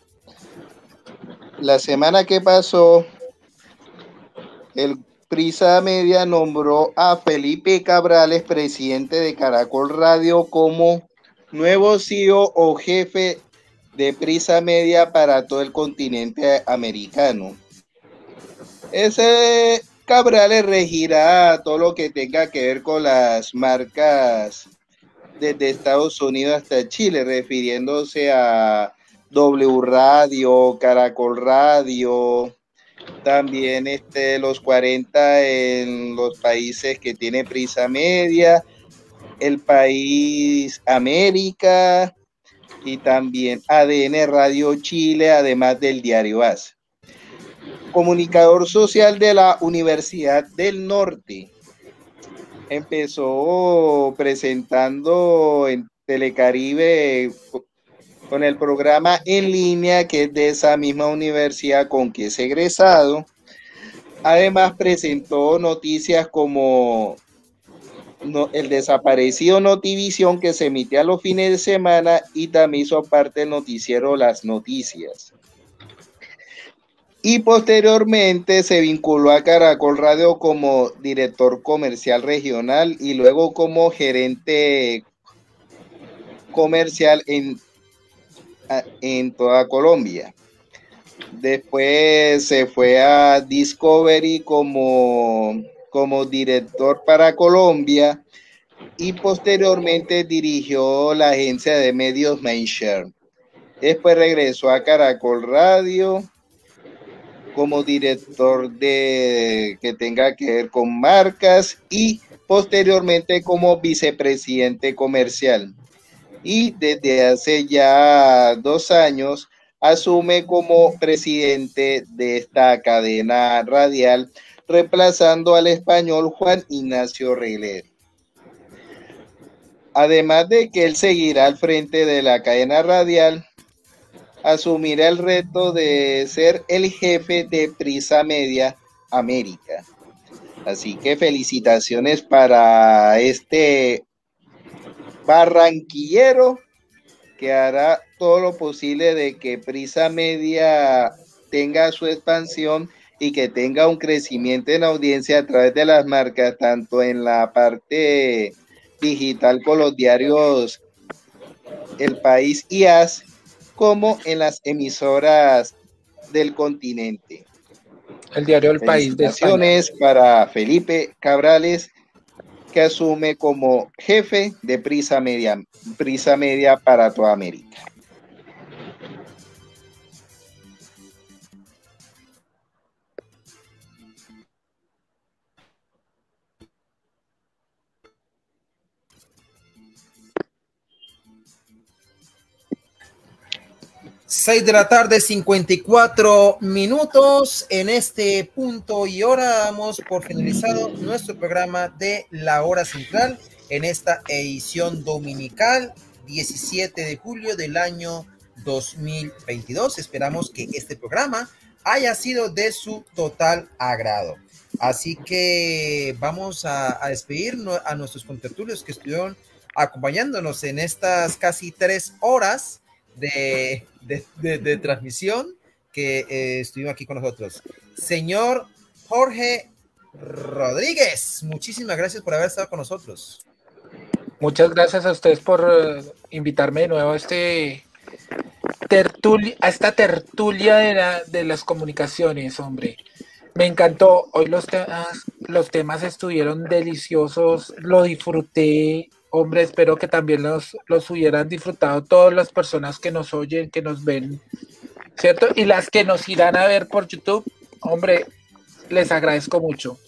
la semana que pasó, el Prisa Media nombró a Felipe Cabrales, presidente de Caracol Radio, como nuevo C E O o jefe de Prisa Media para todo el continente americano. Ese Cabrales regirá todo lo que tenga que ver con las marcas desde Estados Unidos hasta Chile, refiriéndose a W Radio, Caracol Radio, también este, los cuarenta en los países que tiene Prisa Media, el país América y también A D N Radio Chile, además del Diario A S. Comunicador social de la Universidad del Norte. Empezó presentando en Telecaribe con el programa en línea que es de esa misma universidad con que es egresado. Además presentó noticias como no, el desaparecido Notivisión que se emitía los fines de semana y también hizo parte del noticiero Las Noticias. Y posteriormente se vinculó a Caracol Radio como director comercial regional y luego como gerente comercial en, en toda Colombia. Después se fue a Discovery como, como director para Colombia y posteriormente dirigió la agencia de medios Mindshare. Después regresó a Caracol Radio como director de que tenga que ver con marcas y posteriormente como vicepresidente comercial. Y desde hace ya dos años asume como presidente de esta cadena radial, reemplazando al español Juan Ignacio Regler. Además de que él seguirá al frente de la cadena radial, asumirá el reto de ser el jefe de Prisa Media América. Así que felicitaciones para este barranquillero que hará todo lo posible de que Prisa Media tenga su expansión y que tenga un crecimiento en audiencia a través de las marcas, tanto en la parte digital con los diarios El País y A S, como en las emisoras del continente. El diario El País de España. Felicitaciones para Felipe Cabrales, que asume como jefe de Prisa Media, Prisa Media para toda América. seis de la tarde, cincuenta y cuatro minutos. En este punto y hora damos por finalizado nuestro programa de La Hora Central en esta edición dominical diecisiete de julio del año dos mil veintidós. Esperamos que este programa haya sido de su total agrado. Así que vamos a, a despedir a nuestros contertulios que estuvieron acompañándonos en estas casi tres horas de, de, de, de transmisión que eh, estuvimos aquí con nosotros. Señor Jorge Rodríguez, muchísimas gracias por haber estado con nosotros. Muchas gracias a ustedes por uh, invitarme de nuevo a este tertulia, a esta tertulia de, la, de las comunicaciones, hombre. Me encantó. Hoy los temas, los temas estuvieron deliciosos, lo disfruté. Hombre, espero que también los, los hubieran disfrutado todas las personas que nos oyen, que nos ven, ¿cierto? Y las que nos irán a ver por YouTube, hombre, les agradezco mucho.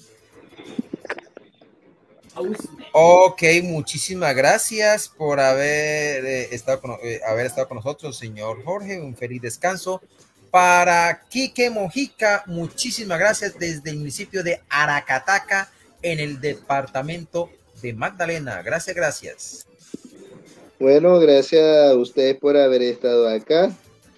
Ok, muchísimas gracias por haber, eh, estado con, eh, haber estado con nosotros, señor Jorge. Un feliz descanso. Para Quique Mojica, muchísimas gracias desde el municipio de Aracataca, en el departamento de Magdalena. Gracias, gracias. Bueno, gracias a ustedes por haber estado acá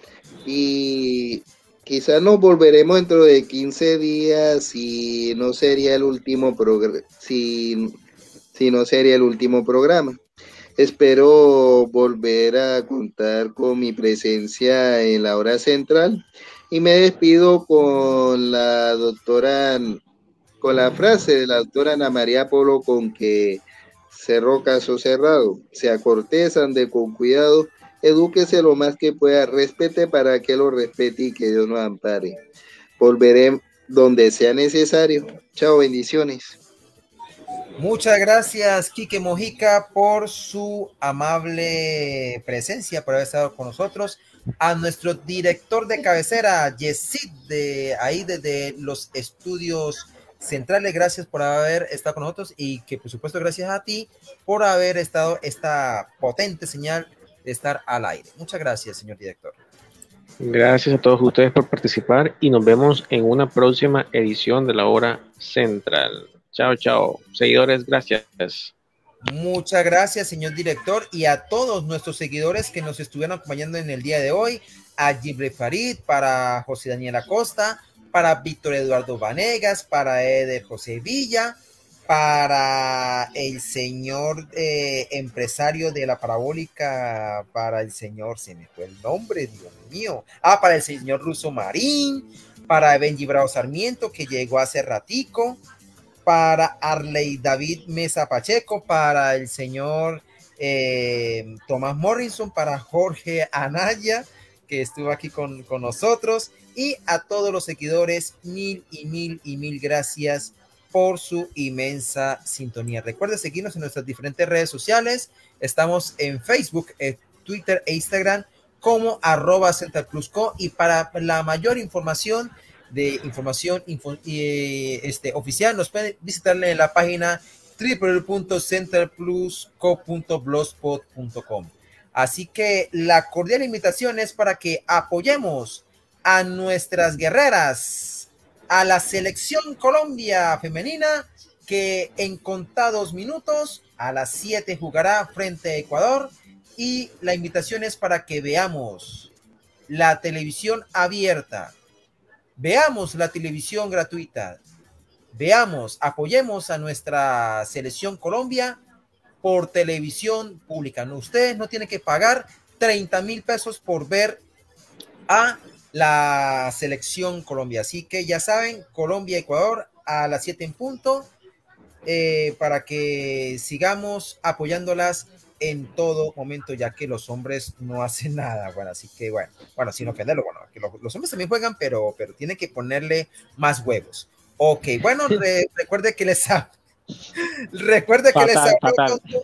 y quizás nos volveremos dentro de quince días y no sería el último programa, si, si no sería el último programa. Espero volver a contar con mi presencia en la hora central y me despido con la doctora, con la frase de la doctora Ana María Polo, con que cerró caso cerrado. Sea cortés, ande con cuidado, edúquese lo más que pueda, respete para que lo respete y que Dios nos ampare. Volveré donde sea necesario. Chao, bendiciones. Muchas gracias, Quique Mojica, por su amable presencia, por haber estado con nosotros. A nuestro director de cabecera, Yesid, de ahí desde los estudios centrales, gracias por haber estado con nosotros y que por supuesto gracias a ti por haber estado esta potente señal de estar al aire. Muchas gracias, señor director. Gracias a todos ustedes por participar y nos vemos en una próxima edición de La Hora Central. Chao, chao. Seguidores, gracias. Muchas gracias, señor director, y a todos nuestros seguidores que nos estuvieron acompañando en el día de hoy, a Gibre Farid, para José Daniel Acosta, para Víctor Eduardo Vanegas, para Eder José Villa, para el señor eh, empresario de la parabólica, para el señor, se me fue el nombre, Dios mío, ah, para el señor Russo Marín, para Benji Bravo Sarmiento, que llegó hace ratico, para Arley David Mesa Pacheco, para el señor eh, Tomás Morrison, para Jorge Anaya, que estuvo aquí con, con nosotros, y a todos los seguidores, mil y mil y mil gracias por su inmensa sintonía. Recuerden seguirnos en nuestras diferentes redes sociales. Estamos en Facebook, en Twitter e Instagram como arroba Central Plus Co, y para la mayor información de información info, eh, este, oficial, nos pueden visitarle en la página doble u doble u doble u punto central plus co punto blogspot punto com. Así que la cordial invitación es para que apoyemos a nuestras guerreras, a la selección Colombia femenina, que en contados minutos a las siete jugará frente a Ecuador, y la invitación es para que veamos la televisión abierta. Veamos la televisión gratuita. Veamos, apoyemos a nuestra selección Colombia por televisión pública. No, ustedes no tienen que pagar treinta mil pesos por ver a la selección Colombia. Así que ya saben, Colombia-Ecuador a las siete en punto, eh, para que sigamos apoyándolas en todo momento, ya que los hombres no hacen nada. Bueno, así que bueno, bueno, sin ofenderlo, bueno, que los, los hombres también juegan, pero, pero tienen que ponerle más huevos. Ok, bueno, re, recuerde que les ha, recuerde que fatal, les habló con,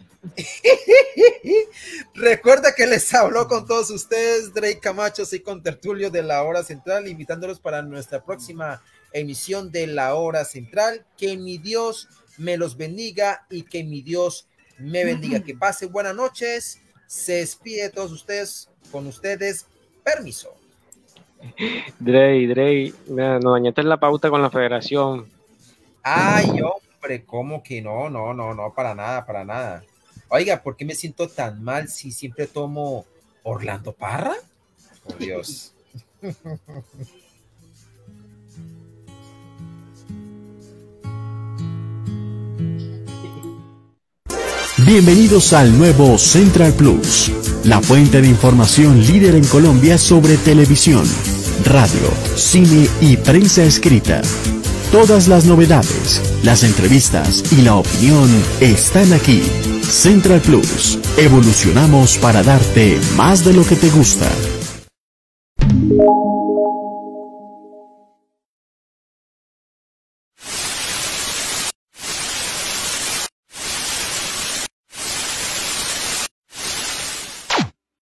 recuerda que les habló con todos ustedes Drake Camacho y con Tertulio de La Hora Central, invitándolos para nuestra próxima emisión de La Hora Central. Que mi Dios me los bendiga y que mi Dios me bendiga. Que pase buenas noches. Se despide de todos ustedes, con ustedes, permiso. Drey, Drey, no dañaste la pauta con la federación. Ay, hombre, ¿cómo que no? No, no, no, para nada, para nada. Oiga, ¿por qué me siento tan mal si siempre tomo Orlando Parra? Por Dios. Bienvenidos al nuevo Central Plus, la fuente de información líder en Colombia sobre televisión, radio, cine y prensa escrita. Todas las novedades, las entrevistas y la opinión están aquí. Central Plus, evolucionamos para darte más de lo que te gusta.